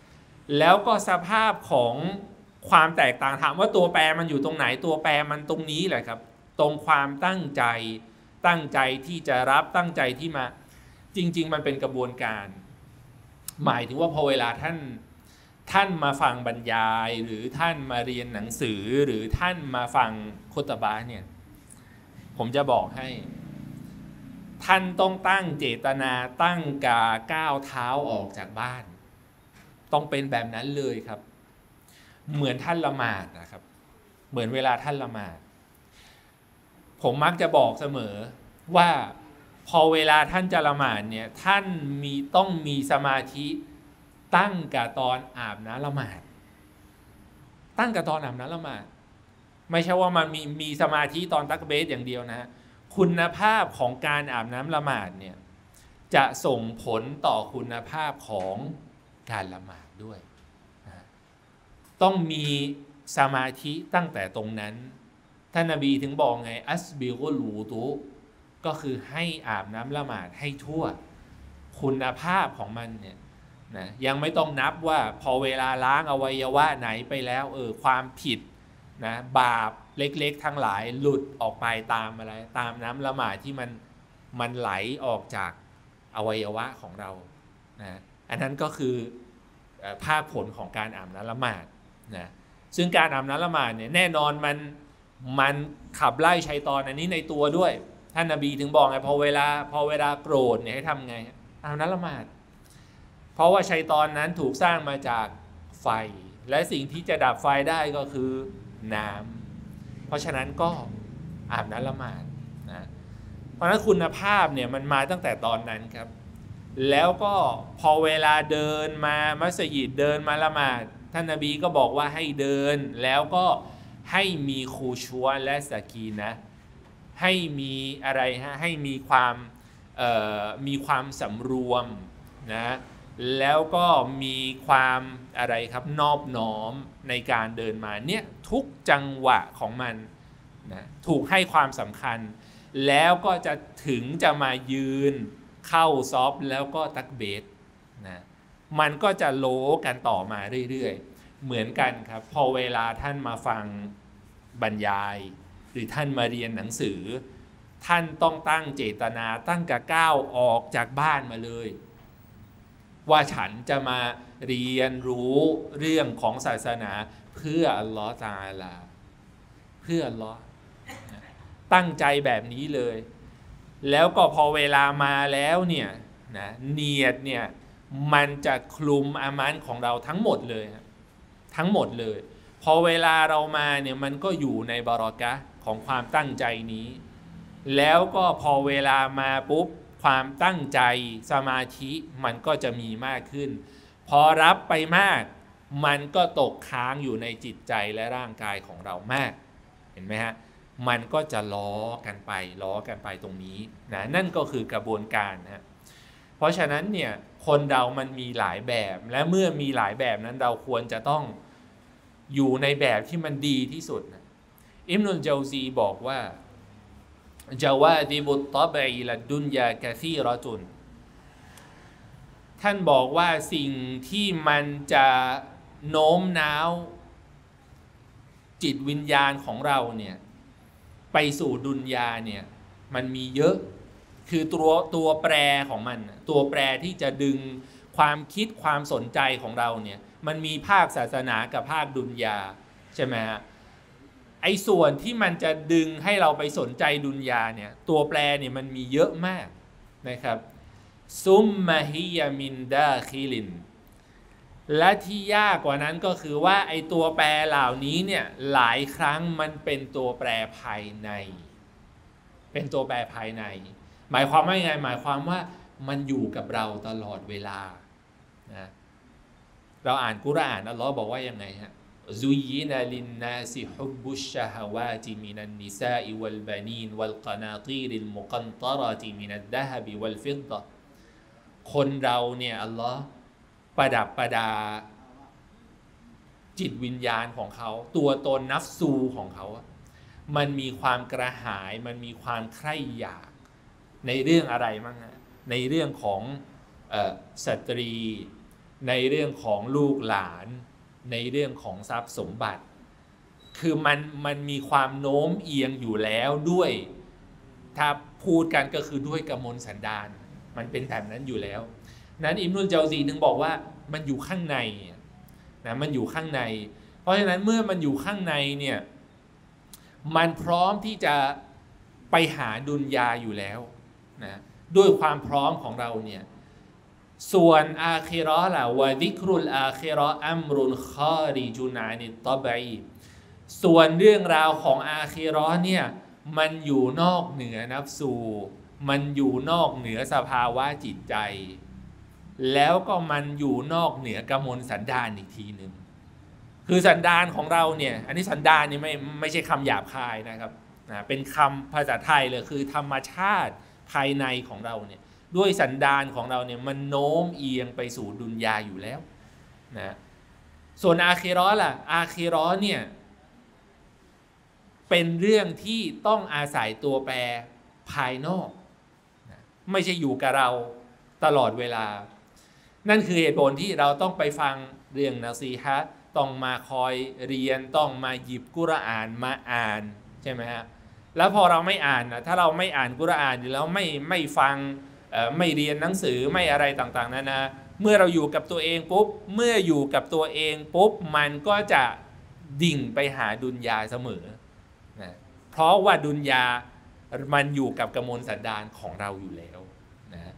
แล้วก็สภาพของความแตกต่างถามว่าตัวแปรมันอยู่ตรงไหนตัวแปรมันตรงนี้แหละครับตรงความตั้งใจตั้งใจที่จะรับตั้งใจที่มาจริงๆมันเป็นกระบวนการหมายถึงว่าพอเวลาท่านท่านมาฟังบรรยายหรือท่านมาเรียนหนังสือหรือท่านมาฟังคุตบะห์เนี่ยผมจะบอกให้ท่านต้องตั้งเจตนาตั้งกาก้าวเท้าออกจากบ้านต้องเป็นแบบนั้นเลยครับเหมือนท่านละหมาดนะครับเหมือนเวลาท่านละหมาดผมมักจะบอกเสมอว่าพอเวลาท่านจะละหมาดเนี่ยท่านมีต้องมีสมาธิตั้งกับตอนอาบน้ำละหมาดตั้งกับตอนอาบน้ำละหมาดไม่ใช่ว่ามันมีมีสมาธิตอนตักเบสอย่างเดียวนะคุณภาพของการอาบน้ำละหมาดเนี่ยจะส่งผลต่อคุณภาพของการละหมาดด้วยต้องมีสมาธิตั้งแต่ตรงนั้นท่านนบีถึงบอกไงอัสบิกุลวูดุก็คือให้อาบน้ำละหมาดให้ทั่วคุณภาพของมันเนี่ยนะยังไม่ต้องนับว่าพอเวลาล้างอวัยวะไหนไปแล้วเออความผิดนะบาปเล็กๆทั้งหลายหลุดออกไปตามอะไรตามน้ำละหมาดที่มันมันไหลออกจากอวัยวะของเรานะอันนั้นก็คือภาคผลของการอาบน้ำละหมาดนะซึ่งการอาบน้ำละหมาดเนี่ยแน่นอนมันมันขับไล่ชัยฏอนอันนี้ในตัวด้วยท่านนบีถึงบอกไงพอเวลาพอเวลาโกรธเนี่ยให้ทำไงอาบน้ำละหมาดเพราะว่าชัยฏอนนั้นถูกสร้างมาจากไฟและสิ่งที่จะดับไฟได้ก็คือน้ำเพราะฉะนั้นก็อาบน้ำละหมาดนะเพราะฉะนั้นคุณภาพเนี่ยมันมาตั้งแต่ตอนนั้นครับแล้วก็พอเวลาเดินมามัสยิดเดินมาละหมาดท่านนบีก็บอกว่าให้เดินแล้วก็ให้มีคูชัวและสกีนะให้มีอะไรฮะให้มีความมีความสำรวมนะแล้วก็มีความอะไรครับนอบน้อมในการเดินมาเนี่ยทุกจังหวะของมันนะถูกให้ความสำคัญแล้วก็จะถึงจะมายืนเข้าซอฟแล้วก็ตักเบสนะมันก็จะโลกันต่อมาเรื่อยๆเหมือนกันครับพอเวลาท่านมาฟังบรรยายหรือท่านมาเรียนหนังสือท่านต้องตั้งเจตนาตั้งกะก้าวออกจากบ้านมาเลยว่าฉันจะมาเรียนรู้เรื่องของศาสนาเพื่ออัลลอฮฺตะอาลาเพื่ออัลลอฮฺตั้งใจแบบนี้เลยแล้วก็พอเวลามาแล้วเนี่ยนะเนียดเนี่ยมันจะคลุมอามันของเราทั้งหมดเลยทั้งหมดเลยพอเวลาเรามาเนี่ยมันก็อยู่ในบารอกะห์ของความตั้งใจนี้แล้วก็พอเวลามาปุ๊บความตั้งใจสมาธิมันก็จะมีมากขึ้นพอรับไปมากมันก็ตกค้างอยู่ในจิตใจและร่างกายของเรามากเห็นไหมฮะมันก็จะล้อกันไปล้อกันไปตรงนี้นะนั่นก็คือกระบวนการนะเพราะฉะนั้นเนี่ยคนเรามันมีหลายแบบและเมื่อมีหลายแบบนั้นเราควรจะต้องอยู่ในแบบที่มันดีที่สุดนะอิบนุลเจาซีบอกว่าจาวาดิบุตตบอิลดุนยากะซีรอตุนท่านบอกว่าสิ่งที่มันจะโน้มน้าวจิตวิญญาณของเราเนี่ยไปสู่ดุนยาเนี่ยมันมีเยอะคือตัวตัวแปรของมันตัวแปรที่จะดึงความคิดความสนใจของเราเนี่ยมันมีภาคศาสนากับภาคดุนยาใช่ไหมฮะไอ้ส่วนที่มันจะดึงให้เราไปสนใจดุนยาเนี่ยตัวแปรเนี่ยมันมีเยอะมากนะครับซุมมาฮิยามินดาคิลินและที่ยากกว่านั้นก็คือว่าไอ้ตัวแปรเหล่านี้เนี่ยหลายครั้งมันเป็นตัวแปรภายในเป็นตัวแปรภายในหมายความว่าไงหมายความว่ามันอยู่กับเราตลอดเวลานะเราอ่านกุรอานอัลลอฮ์บอกว่ายังไงฮะซุยนะลินนาซิฮุบบุชชะฮาวาติมินันนิซาอิวัลบานีนวัลกะนาตีริลมุกันตะเราะติมินัดดะฮบิวัลฟิดดะห์คนเราเนี่ยอัลลอฮ์ประดับประดาจิตวิญญาณของเขาตัวตนนัฟซูของเขามันมีความกระหายมันมีความใคร่อยากในเรื่องอะไรบ้างฮะในเรื่องของเอ่อสตรีในเรื่องของลูกหลานในเรื่องของทรัพย์สมบัติคือมันมันมีความโน้มเอียงอยู่แล้วด้วยถ้าพูดกันก็คือด้วยกมลสันดานมันเป็นแบบนั้นอยู่แล้วนั้นอิบนุลเจาซีถึงบอกว่ามันอยู่ข้างในนะมันอยู่ข้างในเพราะฉะนั้นเมื่อมันอยู่ข้างในเนี่ยมันพร้อมที่จะไปหาดุลยาอยู่แล้วนะด้วยความพร้อมของเราเนี่ยส่วนอาคิเราะห์ล่ะวะซิกรุลอาคิเราะห์อัมรุนคอริจุนอานิตตอบีส่วนเรื่องราวของอาคิเราะห์เนี่ยมันอยู่นอกเหนือนัฟซูมันอยู่นอกเหนือสภาวะจิตใจแล้วก็มันอยู่นอกเหนือกมลสันดานอีกทีหนึ่งคือสันดานของเราเนี่ยอันนี้สันดานนี่ไม่ไม่ใช่คำหยาบคายนะครับนะเป็นคำภาษาไทยเลยคือธรรมชาติภายในของเราเนี่ยด้วยสันดานของเราเนี่ยมันโน้มเอียงไปสู่ดุนยาอยู่แล้วนะส่วนอาคิเราะห์ล่ะอาคิเราะห์เนี่ยเป็นเรื่องที่ต้องอาศัยตัวแปรภายนอกนะไม่ใช่อยู่กับเราตลอดเวลานั่นคือเหตุผลที่เราต้องไปฟังเรื่องนะซีฮะห์ต้องมาคอยเรียนต้องมาหยิบกุรอานมาอ่านใช่ไหมฮะแล้วพอเราไม่อ่านนะถ้าเราไม่อ่านกุรอานอยู่แล้วไม่ไม่ฟังไม่เรียนหนังสือไม่อะไรต่างๆนานาเมื่อเราอยู่กับตัวเองปุ๊บเมื่ออยู่กับตัวเองปุ๊บมันก็จะดิ่งไปหาดุนยาเสมอนะเพราะว่าดุนยามันอยู่กับกมลสันดานของเราอยู่แล้วนะ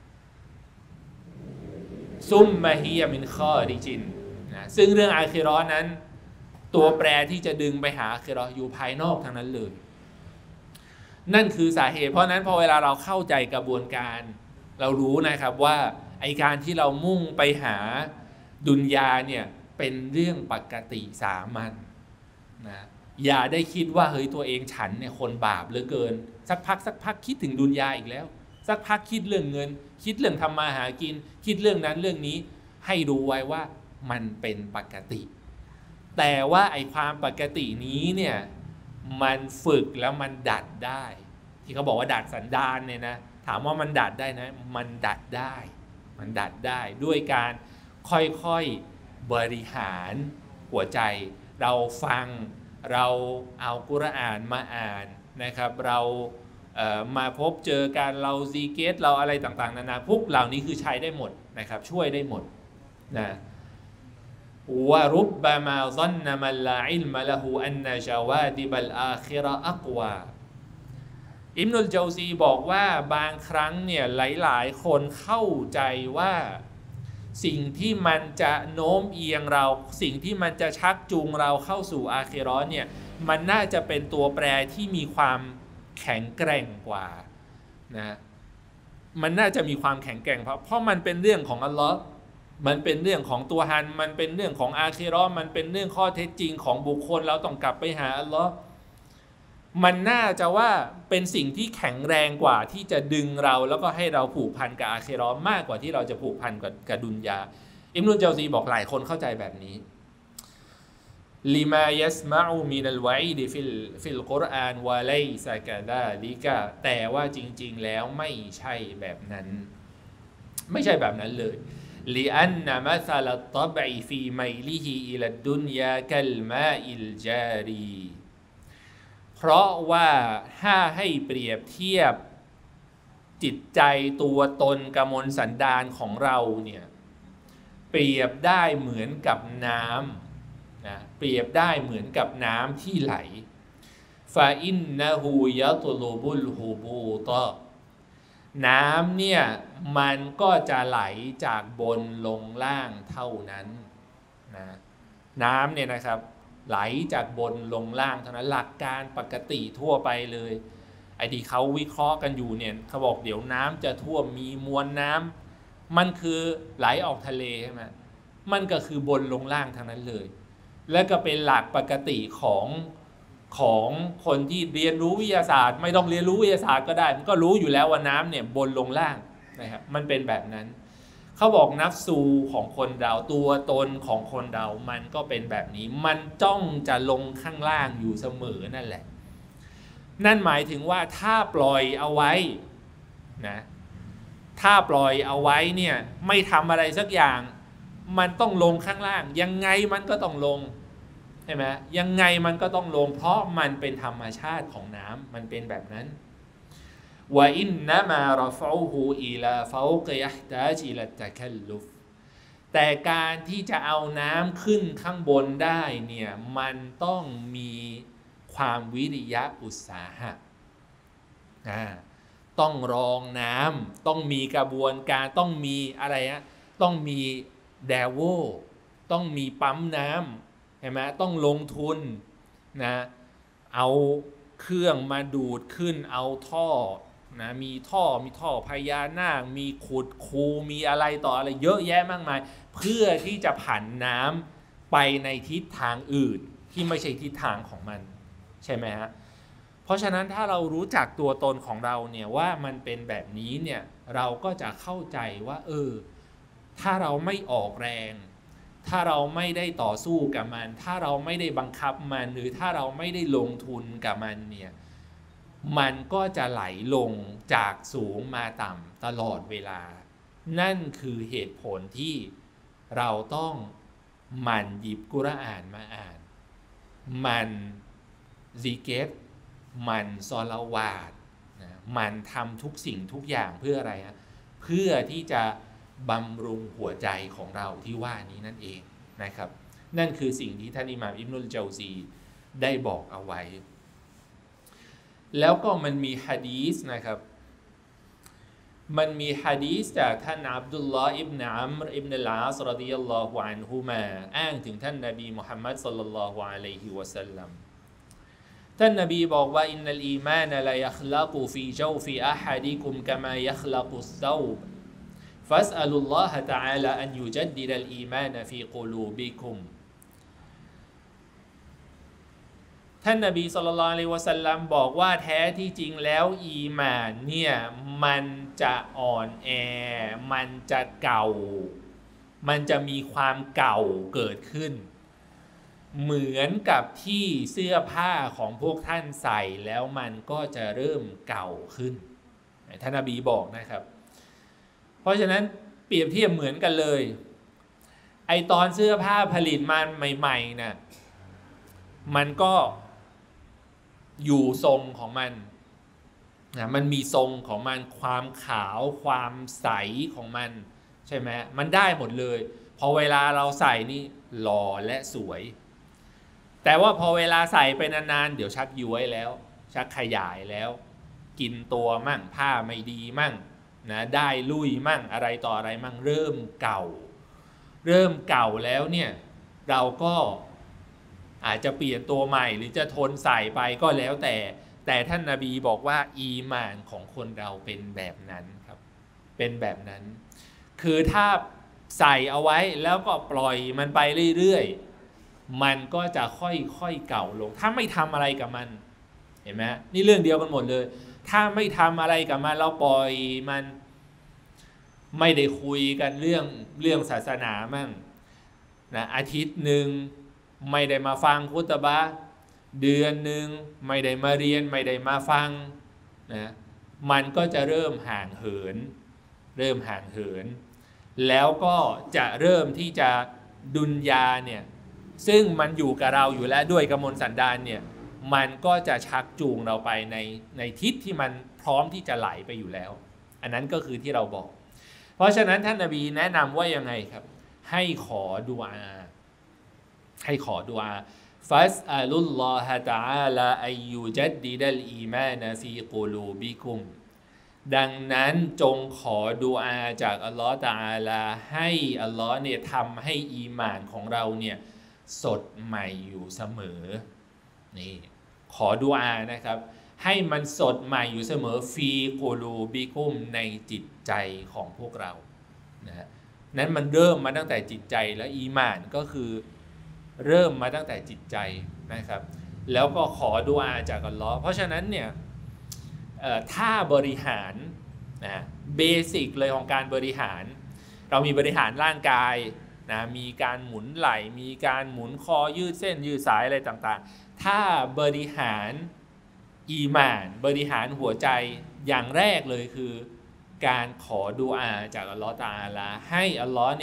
ซุมมาฮียมินข้อดิจินนะซึ่งเรื่องอาคิเราะห์นั้นตัวแปรที่จะดึงไปหาอาคิเราะห์อยู่ภายนอกทั้งนั้นเลยนั่นคือสาเหตุเพราะนั้นพอเวลาเราเข้าใจกระบวนการเรารู้นะครับว่าไอการที่เรามุ่งไปหาดุนยาเนี่ยเป็นเรื่องปกติสามัญนะอย่าได้คิดว่าเฮ้ยตัวเองฉันเนี่ยคนบาปเหลือเกินสักพักสักพักคิดถึงดุนยาอีกแล้วสักพักคิดเรื่องเงินคิดเรื่องทำมาหากินคิดเรื่องนั้นเรื่องนี้ให้รู้ไว้ว่ามันเป็นปกติแต่ว่าไอความปกตินี้เนี่ยมันฝึกแล้วมันดัดได้ที่เขาบอกว่าดัดสันดานเนี่ยนะถามว่ามันดัดได้นะมันดัดได้มันดัดได้ด้วยการค่อยๆบริหารหัวใจเราฟังเราเอากุรอานมาอ่านนะครับเราเอ่อมาพบเจอการเราซีเกตเราอะไรต่างๆนานาพวกเหล่านี้คือใช้ได้หมดนะครับช่วยได้หมดนะวะรุบบะมาซันนะมันลาอิลมะละฮูอันนะชาวาดิบัลอาคิเราะห์อักวาอิบนุลเจาซีบอกว่าบางครั้งเนี่ยหลายๆคนเข้าใจว่าสิ่งที่มันจะโน้มเอียงเราสิ่งที่มันจะชักจูงเราเข้าสู่อาคิเราะห์เนี่ยมันน่าจะเป็นตัวแปรที่มีความแข็งแกร่งกว่านะมันน่าจะมีความแข็งแกร่งเพราะเพราะมันเป็นเรื่องของอัลลอฮ์มันเป็นเรื่องของตัวฮันมันเป็นเรื่องของอาคิเราะห์มันเป็นเรื่องข้อเท็จจริงของบุคคลเราต้องกลับไปหาอัลลอฮ์มันน่าจะว่าเป็นสิ่งที่แข็งแรงกว่าที่จะดึงเราแล้วก็ให้เราผูกพันกับอาคิเราะห์มากกว่าที่เราจะผูกพันกับกับดุนยาอิบนุลเจาซีบอกหลายคนเข้าใจแบบนี้ลิมายัสมะอูมินัลวะอีดฟิลฟิลกุรอานวะไลซะกะดาลิกะแต่ว่าจริงๆแล้วไม่ใช่แบบนั้นไม่ใช่แบบนั้นเลยลิอันนะมัซะลัตตบอิฟีมัยลิฮิอิลัดดุนยากัลมาอิลจารีเพราะว่าถ้าให้เปรียบเทียบจิตใจตัวตนกมลสันดานของเราเนี่ยเปรียบได้เหมือนกับน้ำนะเปรียบได้เหมือนกับน้ำที่ไหลฟาอินนะฮูยะตุลูบุลฮูบูตอน้ำเนี่ยมันก็จะไหลจากบนลงล่างเท่านั้นนะน้ำเนี่ยนะครับไหลจากบนลงล่างเท่านั้นหลักการปกติทั่วไปเลยไอ้ที่เขาวิเคราะห์กันอยู่เนี่ยเขาบอกเดี๋ยวน้ำจะท่วมมีมวลน้ำมันคือไหลออกทะเลใช่ไหมมันก็คือบนลงล่างทั้งนั้นเลยและก็เป็นหลักปกติของของคนที่เรียนรู้วิทยาศาสตร์ไม่ต้องเรียนรู้วิทยาศาสตร์ก็ได้มันก็รู้อยู่แล้วว่าน้ำเนี่ยบนลงล่างนะครับมันเป็นแบบนั้นเขาบอกนัฟซูของคนเราตัวตนของคนเรามันก็เป็นแบบนี้มันจ้องจะลงข้างล่างอยู่เสมอนั่นแหละนั่นหมายถึงว่าถ้าปล่อยเอาไว้นะถ้าปล่อยเอาไว้เนี่ยไม่ทำอะไรสักอย่างมันต้องลงข้างล่างยังไงมันก็ต้องลงใช่ไหมยังไงมันก็ต้องลงเพราะมันเป็นธรรมชาติของน้ำมันเป็นแบบนั้นวะอินนะมารฟอูฮูอิลาฟาวกยะตาจิลัตตะคัลลุฟแต่การที่จะเอาน้ำขึ้นข้างบนได้เนี่ยมันต้องมีความวิริยะอุตสาหะต้องรองน้ำต้องมีกระบวนการต้องมีอะไรอะต้องมีแดโวต้องมีปั๊มน้ำใช่ไหมต้องลงทุนนะเอาเครื่องมาดูดขึ้นเอาท่อนะมีท่อมีท่อพญานาคมีขุดคูมีอะไรต่ออะไรเยอะแยะมากมายเพื่อที่จะผันน้ำไปในทิศทางอื่นที่ไม่ใช่ทิศทางของมันใช่ไหมฮะเพราะฉะนั้นถ้าเรารู้จักตัวตนของเราเนี่ยว่ามันเป็นแบบนี้เนี่ยเราก็จะเข้าใจว่าเออถ้าเราไม่ออกแรงถ้าเราไม่ได้ต่อสู้กับมันถ้าเราไม่ได้บังคับมันหรือถ้าเราไม่ได้ลงทุนกับมันเนี่ยมันก็จะไหลลงจากสูงมาต่ำตลอดเวลานั่นคือเหตุผลที่เราต้องหมั่นหยิบกุรอานมาอ่านมันซิกรมันซอลาวาตนะมันทำทุกสิ่งทุกอย่างเพื่ออะไรฮะเพื่อที่จะบำรุงหัวใจของเราที่ว่านี้นั่นเองนะครับนั่นคือสิ่งที่ท่านอิหม่ามอิบนุลเจาซีได้บอกเอาไว้แล้วก็มันมีหะดีษนะครับมันมีหะดีษจากท่านอับดุลลอฮ์อิบนุอัมรอิบนุลอาศรอฎิยัลลอฮุอันฮุมาอ้างถึงท่านนบีมุฮัมมัดศ็อลลัลลอฮุอะลัยฮิวะซัลลัมท่านนบีบอกว่าอินนัลอีมานละยัคลักุฟีเจาฟิอะฮัดิกุมกะมายัคลักุศเราบฟัสอัลุลลอฮะตะอาลาอันยุจัดดิดัลอีมานฟีกุลูบิกุมท่านนบีศ็อลลัลลอฮุอะลัยฮิวะซัลลัมบอกว่าแท้ที่จริงแล้วอีหม่านเนี่ยมันจะอ่อนแอมันจะเก่ามันจะมีความเก่าเกิดขึ้นเหมือนกับที่เสื้อผ้าของพวกท่านใส่แล้วมันก็จะเริ่มเก่าขึ้นท่านนบีบอกนะครับเพราะฉะนั้นเปรียบเทียบเหมือนกันเลยไอตอนเสื้อผ้าผลิตมาใหม่ๆนะมันก็อยู่ทรงของมันนะมันมีทรงของมันความขาวความใสของมันใช่ไหมมันได้หมดเลยพอเวลาเราใส่นี่หล่อและสวยแต่ว่าพอเวลาใส่ไปนานๆเดี๋ยวชักย้วยแล้วชักขยายแล้วกินตัวมั่งผ้าไม่ดีมั่งนะได้ลุยมั่งอะไรต่ออะไรมั่งเริ่มเก่าเริ่มเก่าแล้วเนี่ยเราก็อาจจะเปลี่ยนตัวใหม่หรือจะทนใส่ไปก็แล้วแต่แต่ท่านนบีบอกว่าอีหม่านของคนเราเป็นแบบนั้นครับเป็นแบบนั้นคือถ้าใส่เอาไว้แล้วก็ปล่อยมันไปเรื่อยๆมันก็จะค่อยๆเก่าลงถ้าไม่ทำอะไรกับมันเห็นไหมนี่เรื่องเดียวกันหมดเลยถ้าไม่ทำอะไรกับมันเราปล่อยมันไม่ได้คุยกันเรื่องเรื่องศาสนามั่งนะอาทิตย์หนึ่งไม่ได้มาฟังคุตบะห์เดือนหนึ่งไม่ได้มาเรียนไม่ได้มาฟังนะมันก็จะเริ่มห่างเหินเริ่มห่างเหินแล้วก็จะเริ่มที่จะดุนยาเนี่ยซึ่งมันอยู่กับเราอยู่แล้วด้วยกมลสันดานเนี่ยมันก็จะชักจูงเราไปในในทิศที่มันพร้อมที่จะไหลไปอยู่แล้วอันนั้นก็คือที่เราบอกเพราะฉะนั้นท่านนบีแนะนำว่ายังไงครับให้ขอดุอาให้ขอดุอาฟัสอัลุลลอฮะตะอาลาอัยยุจัดดิดัลอีมานฟีกุลูบิกุมดังนั้นจงขอดุอาจากอัลลอฮ์ตะอาลาให้อัลลอฮ์เนี่ยทำให้อีหม่านของเราเนี่ยสดใหม่อยู่เสมอนี่ขอดุอานะครับให้มันสดใหม่อยู่เสมอฟีกูลูบิกุมในจิตใจของพวกเรานะนั้นมันเริ่มมาตั้งแต่จิตใจแล้วอีหม่านก็คือเริ่มมาตั้งแต่จิตใจนะครับแล้วก็ขอดุอาจากอัลลอฮ์เพราะฉะนั้นเนี่ยถ้าบริหารนะเบสิกเลยของการบริหารเรามีบริหารร่างกายนะมีการหมุนไหล่มีการหมุนคอยืดเส้นยืดสายอะไรต่างๆถ้าบริหารอีหม่านบริหารหัวใจอย่างแรกเลยคือการขอดุอาจากอัลลอฮ์ตะอาลาให้อัลลอฮ์เนี่ย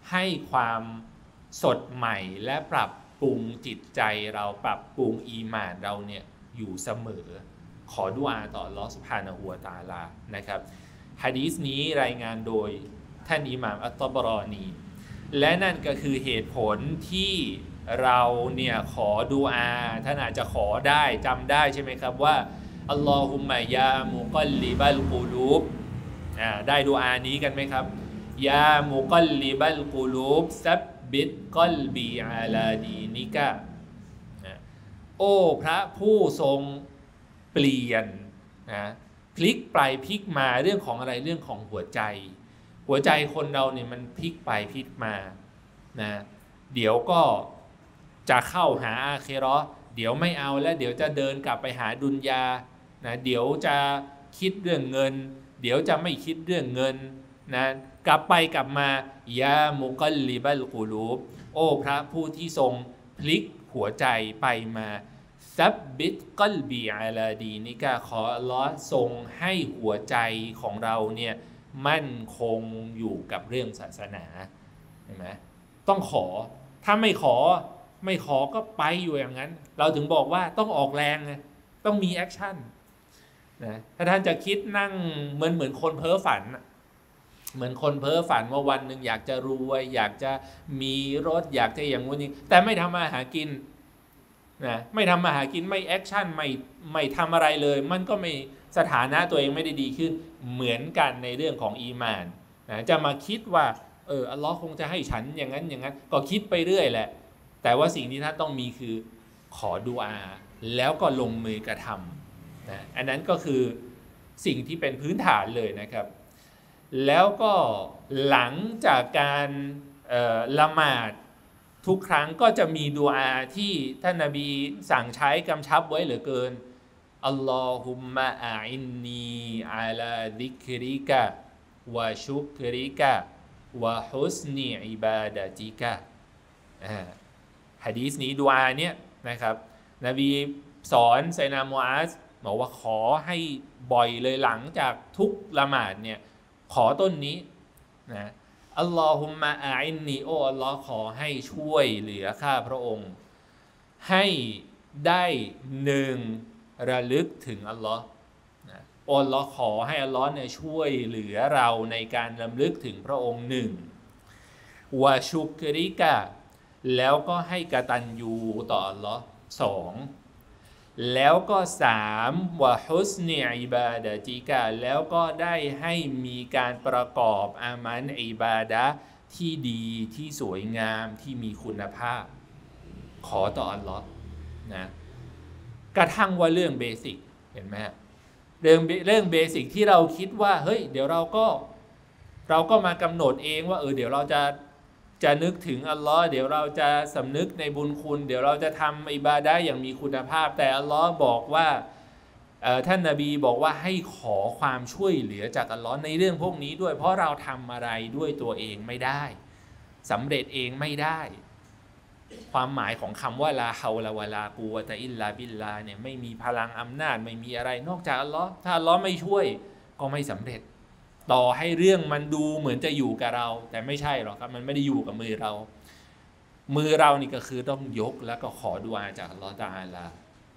ให้ความสดใหม่และปรับปรุงจิตใจเราปรับปรุงอีหม่านเราเนี่ยอยู่เสมอขอดุอาต่ออัลเลาะห์ซุบฮานะฮูวะตะอาลานะครับหะดีษนี้รายงานโดยท่านอิหม่ามอัตตะบรอนีและนั่นก็คือเหตุผลที่เราเนี่ยขอดุอาท่านอาจจะขอได้จำได้ใช่ไหมครับว่าอัลลอฮุมมะยามุกัลลิบัลกุลูบอ่าได้ดุอานี้กันไหมครับยามุกัลลิบัลกุลูบซับบิดกัลบีอาลาดีนิกะโอ้พระผู้ทรงเปลี่ยนนะพลิกไปพลิกมาเรื่องของอะไรเรื่องของหัวใจหัวใจคนเราเนี่ยมันพลิกไปพลิกมานะเดี๋ยวก็จะเข้าหาอาคิเราะห์เดี๋ยวไม่เอาแล้วเดี๋ยวจะเดินกลับไปหาดุนยานะเดี๋ยวจะคิดเรื่องเงินเดี๋ยวจะไม่คิดเรื่องเงินนะกลับไปกลับมายามุกัลลิบัลกุลูบโอ้พระผู้ที่ทรงพลิกหัวใจไปมาซับบิดกัลบีอาลาดีนิกะขออัลลอฮ์ทรงให้หัวใจของเราเนี่ยมั่นคงอยู่กับเรื่องศาสนาเห็นไหมต้องขอถ้าไม่ขอไม่ขอก็ไปอยู่อย่างนั้นเราถึงบอกว่าต้องออกแรงต้องมีแอคชั่นนะถ้าท่านจะคิดนั่งเหมือนเหมือนคนเพ้อฝันเหมือนคนเพ้อฝันว่าวันหนึ่งอยากจะรวยอยากจะมีรถอยากจะอย่างนู้นนี้แต่ไม่ทำมาหากินนะไม่ทำมาหากินไม่แอคชั่นไม่ไม่ทำอะไรเลยมันก็ไม่สถานะตัวเองไม่ได้ดีขึ้นเหมือนกันในเรื่องของอีมานนะจะมาคิดว่าเอออัลลอฮ์คงจะให้ฉันอย่างนั้นอย่างนั้นก็คิดไปเรื่อยแหละแต่ว่าสิ่งที่ท่านต้องมีคือขอดุอาแล้วก็ลงมือกระทำนะอันนั้นก็คือสิ่งที่เป็นพื้นฐานเลยนะครับแล้วก็หลังจากการละหมาดทุกครั้งก็จะมีดุอาที่ท่านนบีสั่งใช้กำชับไว้เหลือเกินอัลลอฮุมมะอาอินนีอาลาดิกริกะวะชุกริกะวะฮุสนีอิบาดะติกะหะดีษนี้ดุอาเนี่ยนะครับนบีสอนไซนามูอาซบอกว่าขอให้บ่อยเลยหลังจากทุกละหมาดเนี่ยขอต้นนี้นะอัลลอฮุมมะอาอินนีโออัลลอฮ์ขอให้ช่วยเหลือข้าพระองค์ให้ได้หนึ่งระลึกถึงอัลลอฮ์นะอัลลอฮ์ขอให้อัลลอฮ์เนี่ยช่วยเหลือเราในการรำลึกถึงพระองค์หนึ่งวะชุกริกะแล้วก็ให้กตัญญูต่ออัลลอฮ์สองแล้วก็สามวะฮุสนีอิบาดะติกะแล้วก็ได้ให้มีการประกอบอามันอิบาดะที่ดีที่สวยงามที่มีคุณภาพขอต่ออัลลอฮ์นะกระทั่งว่าเรื่องเบสิกเห็นไหมเรื่องเรื่องเบสิกที่เราคิดว่าเฮ้ยเดี๋ยวเราก็เราก็มากำหนดเองว่าเออเดี๋ยวเราจะจะนึกถึงอัลลอฮ์เดี๋ยวเราจะสำนึกในบุญคุณเดี๋ยวเราจะทำอิบาดะห์อย่างมีคุณภาพแต่อัลลอฮ์บอกว่าท่านนบีบอกว่าให้ขอความช่วยเหลือจากอัลลอฮ์ในเรื่องพวกนี้ด้วยเพราะเราทำอะไรด้วยตัวเองไม่ได้สำเร็จเองไม่ได้ความหมายของคำว่าลาฮาวลาวะลากูวะตะอิลลาบิลลาเนี่ยไม่มีพลังอำนาจไม่มีอะไรนอกจากอัลลอฮ์ถ้าอัลลอฮ์ไม่ช่วยก็ไม่สำเร็จต่อให้เรื่องมันดูเหมือนจะอยู่กับเราแต่ไม่ใช่หรอกครับมันไม่ได้อยู่กับมือเรามือเรานี่ก็คือต้องยกแล้วก็ขอดุอาจากอัลลอฮฺตะอาลา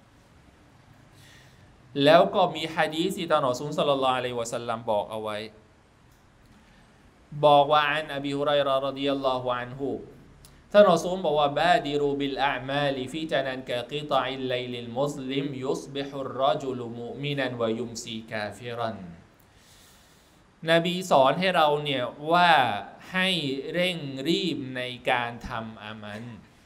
แล้วก็มีหะดีษที่ท่านรอซูลศ็อลลัลลอฮุอะลัยฮิวะซัลลัมบอกเอาไว้บอกว่าอันอบีฮุรอยเราะห์รอฎิยัลลอฮุอันฮุท่านรอซูลบอกว่าบาดิรูบิลอามาลิฟิตนันกะกิฏอิลไลลิลมุสลิมยุศบิฮุรรจุลมุอ์มินันวะยุมซีกาฟิรันนบีสอนให้เราเนี่ยว่าให้เร่งรีบในการทำอามัน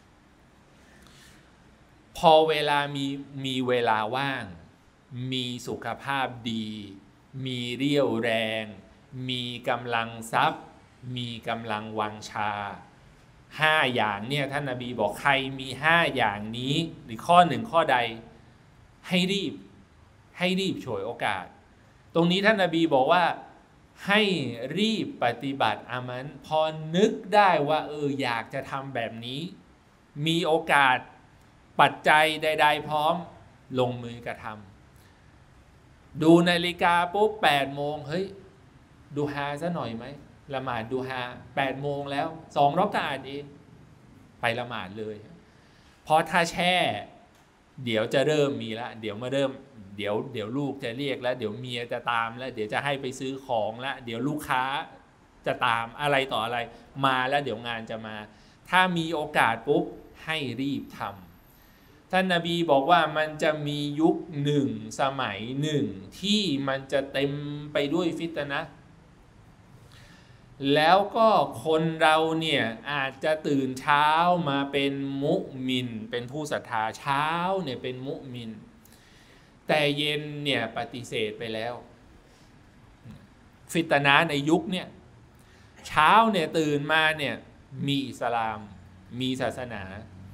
พอเวลามีมีเวลาว่างมีสุขภาพดีมีเรี่ยวแรงมีกำลังทรัพย์มีกำลังวังชาห้าอย่างเนี่ยท่านนบีบอกใครมีห้าอย่างนี้หรือข้อหนึ่งข้อใดให้รีบให้รีบฉวยโอกาสตรงนี้ท่านนบีบอกว่าให้รีบปฏิบัติอามันพอนึกได้ว่าเอออยากจะทำแบบนี้มีโอกาสปัจจัยใดๆพร้อมลงมือกระทำดูนาฬิกาปุ๊บแปดโมงเฮ้ยดูฮาซะหน่อยไหมละหมาดดูฮาแปดโมงแล้วสองรอกะอาตเองไปละหมาดเลยเพราะถ้าแช่เดี๋ยวจะเริ่มมีละเดี๋ยวมาเริ่มเดี๋ยวเดี๋ยวลูกจะเรียกแล้วเดี๋ยวเมียจะตามแล้วเดี๋ยวจะให้ไปซื้อของแล้วเดี๋ยวลูกค้าจะตามอะไรต่ออะไรมาแล้วเดี๋ยวงานจะมาถ้ามีโอกาสปุ๊บให้รีบทำท่านนบีบอกว่ามันจะมียุคหนึ่งสมัยหนึ่งที่มันจะเต็มไปด้วยฟิตนะห์แล้วก็คนเราเนี่ยอาจจะตื่นเช้ามาเป็นมุมินเป็นผู้ศรัทธาเช้าเนี่ยเป็นมุมินแต่เย็นเนี่ยปฏิเสธไปแล้วฟิตนะห์ในยุคเนี่ยเช้าเนี่ยตื่นมาเนี่ยมีอิสลามมีศาสนา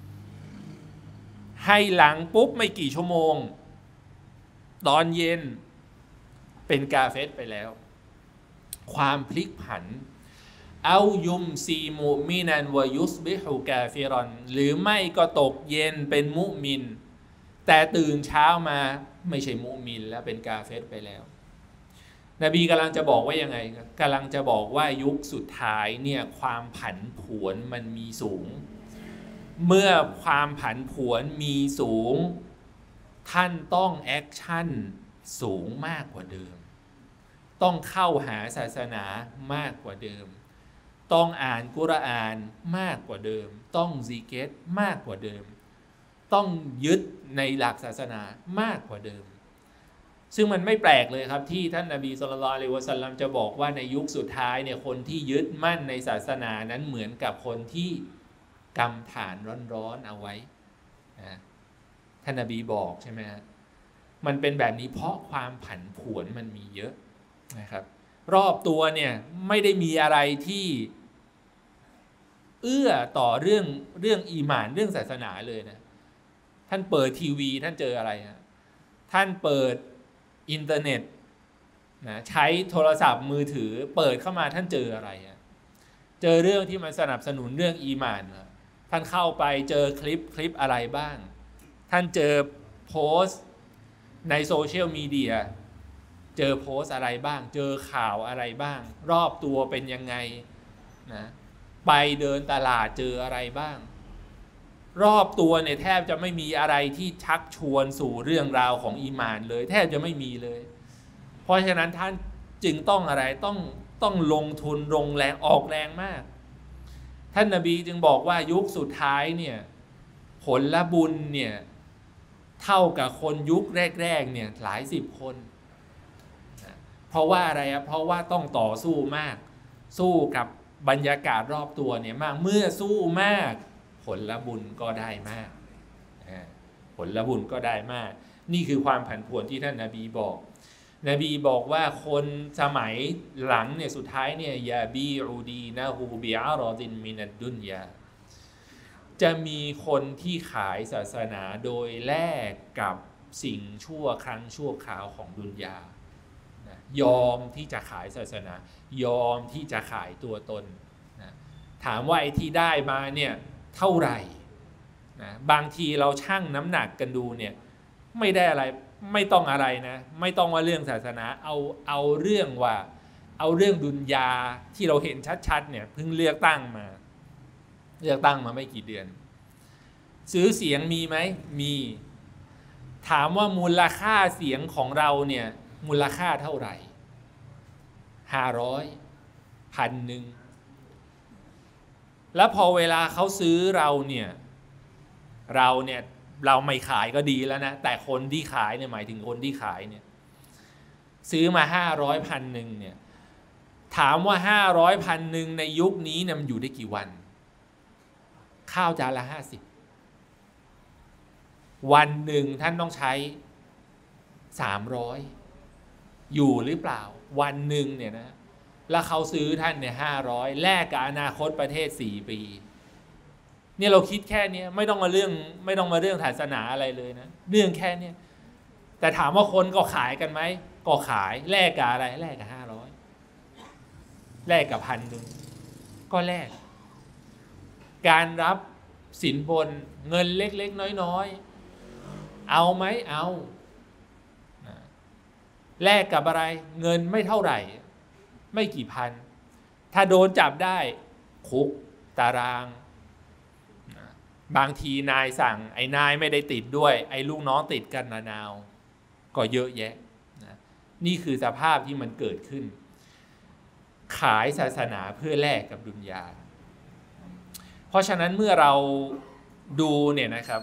ให้หลังปุ๊บไม่กี่ชั่วโมงตอนเย็นเป็นกาเฟรไปแล้วความพลิกผันเอายุมซีมุมินันวยุสบิฮุกาฟิรอนหรือไม่ก็ตกเย็นเป็นมุมินแต่ตื่นเช้ามาไม่ใช่มุมินแล้วเป็นกาเฟรไปแล้วนบีกำลังจะบอกว่ายังไงกำลังจะบอกว่ายุคสุดท้ายเนี่ยความผันผวนมันมีสูงเมื่อความผันผวนมีสูงท่านต้องแอคชั่นสูงมากกว่าเดิมต้องเข้าหาศาสนามากกว่าเดิมต้องอ่านกุรอานมากกว่าเดิมต้องซิกรมากกว่าเดิมต้องยึดในหลักศาสนามากกว่าเดิมซึ่งมันไม่แปลกเลยครับที่ท่านนบีศ็อลลัลลอฮุอะลัยฮิวะซัลลัมจะบอกว่าในยุคสุดท้ายเนี่ยคนที่ยึดมั่นในศาสนานั้นเหมือนกับคนที่กำถ่านร้อนๆเอาไว้นะท่านนบีบอกใช่ไหมฮะมันเป็นแบบนี้เพราะความผันผวนมันมีเยอะนะครับรอบตัวเนี่ยไม่ได้มีอะไรที่เอื้อต่อเรื่องเรื่องอีหม่านเรื่องศาสนาเลยนะท่านเปิดทีวีท่านเจออะไรฮะท่านเปิดอินเทอร์เน็ตนะใช้โทรศัพท์มือถือเปิดเข้ามาท่านเจออะไรฮะเจอเรื่องที่มันสนับสนุนเรื่องอีหม่านท่านเข้าไปเจอคลิปคลิปอะไรบ้างท่านเจอโพสต์ในโซเชียลมีเดียเจอโพสต์อะไรบ้างเจอข่าวอะไรบ้างรอบตัวเป็นยังไงนะไปเดินตลาดเจออะไรบ้างรอบตัวเนี่ยแทบจะไม่มีอะไรที่ชักชวนสู่เรื่องราวของอีหม่านเลยแทบจะไม่มีเลยเพราะฉะนั้นท่านจึงต้องอะไรต้องต้องลงทุนลงแรงออกแรงมากท่านนบีจึงบอกว่ายุคสุดท้ายเนี่ยผลละบุญเนี่ยเท่ากับคนยุคแรกๆเนี่ยหลายสิบคนเพราะว่าอะไรอ่ะเพราะว่าต้องต่อสู้มากสู้กับบรรยากาศรอบตัวเนี่ยมากเมื่อสู้มากผลละบุญก็ได้มากผลละบุญก็ได้มากนี่คือความผันผวนที่ท่านนบีบอกนบีบอกว่าคนสมัยหลังเนี่ยสุดท้ายเนี่ยยาบีอูดีนะฮูบิอารอดินมินัดดุนยาจะมีคนที่ขายศาสนาโดยแลกกับสิ่งชั่วครั้งชั่วคราวของดุนยายอมที่จะขายศาสนายอมที่จะขายตัวตนนะถามว่าไอ้ที่ได้มาเนี่ยเท่าไหร่นะบางทีเราชั่งน้ำหนักกันดูเนี่ยไม่ได้อะไรไม่ต้องอะไรนะไม่ต้องว่าเรื่องศาสนาเอาเอาเรื่องว่าเอาเรื่องดุนยาที่เราเห็นชัดๆเนี่ยเพิ่งเลือกตั้งมาเลือกตั้งมาไม่กี่เดือนซื้อเสียงมีไหมมีถามว่ามูลค่าเสียงของเราเนี่ยมูลค่าเท่าไหร่ห้าร้อยพันหนึ่งแล้วพอเวลาเขาซื้อเราเนี่ยเราเนี่ยเราไม่ขายก็ดีแล้วนะแต่คนที่ขายเนี่ยหมายถึงคนที่ขายเนี่ยซื้อมาห้าร้อยพันหนึ่งเนี่ยถามว่าห้าร้อยพันหนึ่งในยุคนี้เนี่ยมันอยู่ได้กี่วันข้าวจานละห้าสิบวันหนึ่งท่านต้องใช้สามร้อยอยู่หรือเปล่าวันหนึ่งเนี่ยนะแล้วเขาซื้อท่านเนี่ยห้าร้อยแลกกับอนาคตประเทศสี่ปีเนี่ยเราคิดแค่นี้ไม่ต้องมาเรื่องไม่ต้องมาเรื่องศาสนาอะไรเลยนะเรื่องแค่นี้แต่ถามว่าคนก็ขายกันไหมก็ขายแลกกับอะไรแลกกับห้าร้อยแลกกับพันหนึ่งก็แลกการรับสินบนเงินเล็กๆน้อยๆเอาไหมเอาแลกกับอะไรเงินไม่เท่าไหร่ไม่กี่พันถ้าโดนจับได้คุกตารางบางทีนายสั่งไอ้นายไม่ได้ติดด้วยไอ้ลูกน้องติดกันนาวก็เยอะแยะนะนี่คือสภาพที่มันเกิดขึ้นขายศาสนาเพื่อแลกกับดุนยาเพราะฉะนั้นเมื่อเราดูเนี่ยนะครับ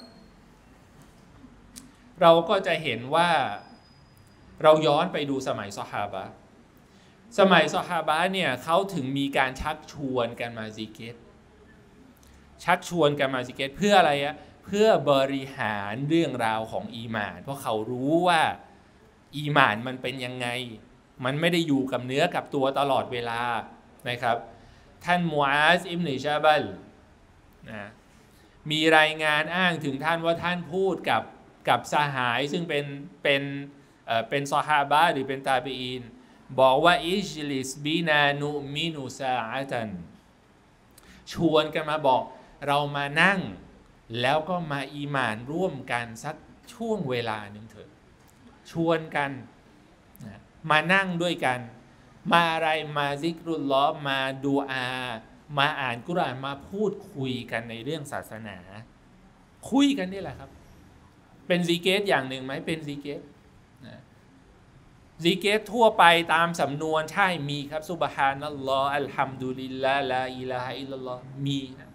เราก็จะเห็นว่าเราย้อนไปดูสมัยซอฮาบะห์สมัยซอฮาบะห์เนี่ยเขาถึงมีการชักชวนกันมาซิกเกตชักชวนกันมาซิกเกตเพื่ออะไรอะเพื่อบริหารเรื่องราวของอีหม่านเพราะเขารู้ว่าอีหม่านมันเป็นยังไงมันไม่ได้อยู่กับเนื้อกับตัวตลอดเวลานะครับท่านมูอาซอิบนุญะบัลนะมีรายงานอ้างถึงท่านว่าท่านพูดกับกับสหายซึ่งเป็นเป็นเอ่อเป็นซอฮาบะห์หรือเป็นตาบีอีนบอกว่าอิจลิสบีนานุมินุซาอะตันชวนกันมาบอกเรามานั่งแล้วก็มาอีหม่านร่วมกันสักช่วงเวลาหนึ่งเถอะชวนกันนะมานั่งด้วยกันมาอะไรมาซิกรุลลอฮ์มาดูอามาอ่านกุรอานมาพูดคุยกันในเรื่องศาสนาคุยกันนี่แหละครับเป็นซิกเกตอย่างหนึ่งไหมเป็นซิกเกตนะซิกเกตทั่วไปตามสำนวนใช่มีครับซุบฮานัลลอฮ์อัลฮัมดุลิลลาฮ์ลาอิลาฮะอิลลัลลอฮ์มีนะ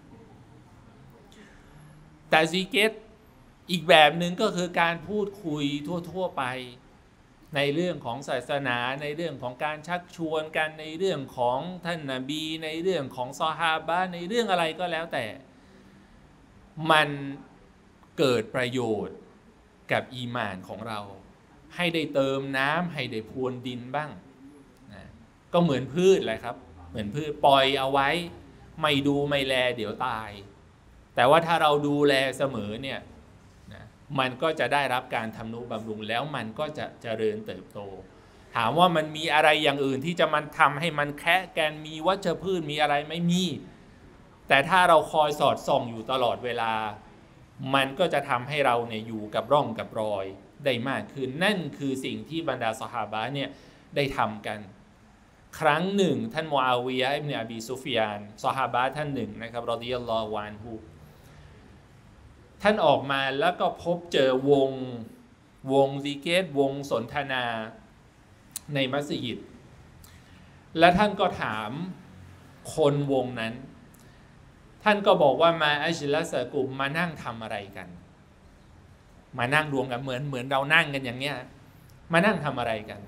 แต่ซิกเกตอีกแบบหนึ่งก็คือการพูดคุยทั่วๆไปในเรื่องของศาสนาในเรื่องของการชักชวนกันในเรื่องของท่านนบีในเรื่องของซอฮาบะห์ในเรื่องอะไรก็แล้วแต่มันเกิดประโยชน์กับอีหม่านของเราให้ได้เติมน้ำให้ได้พรวนดินบ้างนะก็เหมือนพืชเลยครับเหมือนพืชปล่อยเอาไว้ไม่ดูไม่แลเดี๋ยวตายแต่ว่าถ้าเราดูแลเสมอเนี่ยนะมันก็จะได้รับการทำนุบำรุงแล้วมันก็จะเจริญเติบโตถามว่ามันมีอะไรอย่างอื่นที่จะมันทำให้มันแคะแกนมีวัชพืชมีอะไรไม่มีแต่ถ้าเราคอยสอดส่องอยู่ตลอดเวลามันก็จะทำให้เราเนี่ยอยู่กับร่องกับรอยได้มากขึ้นนั่นคือสิ่งที่บรรดาซอฮาบะห์เนี่ยได้ทำกันครั้งหนึ่งท่านมุอาวิยะห์อิบนุอบีซุฟยานซอฮาบะห์ท่านหนึ่งนะครับรอฎิยัลลอฮุอันฮุท่านออกมาแล้วก็พบเจอวงวงซิกเกตวงสนทนาในมัสยิดและท่านก็ถามคนวงนั้นท่านก็บอกว่ามาอัจลัสกุมมานั่งทำอะไรกันมานั่งรวมกันเหมือนเหมือนเรานั่งกันอย่างเนี้ยมานั่งทำอะไรกัน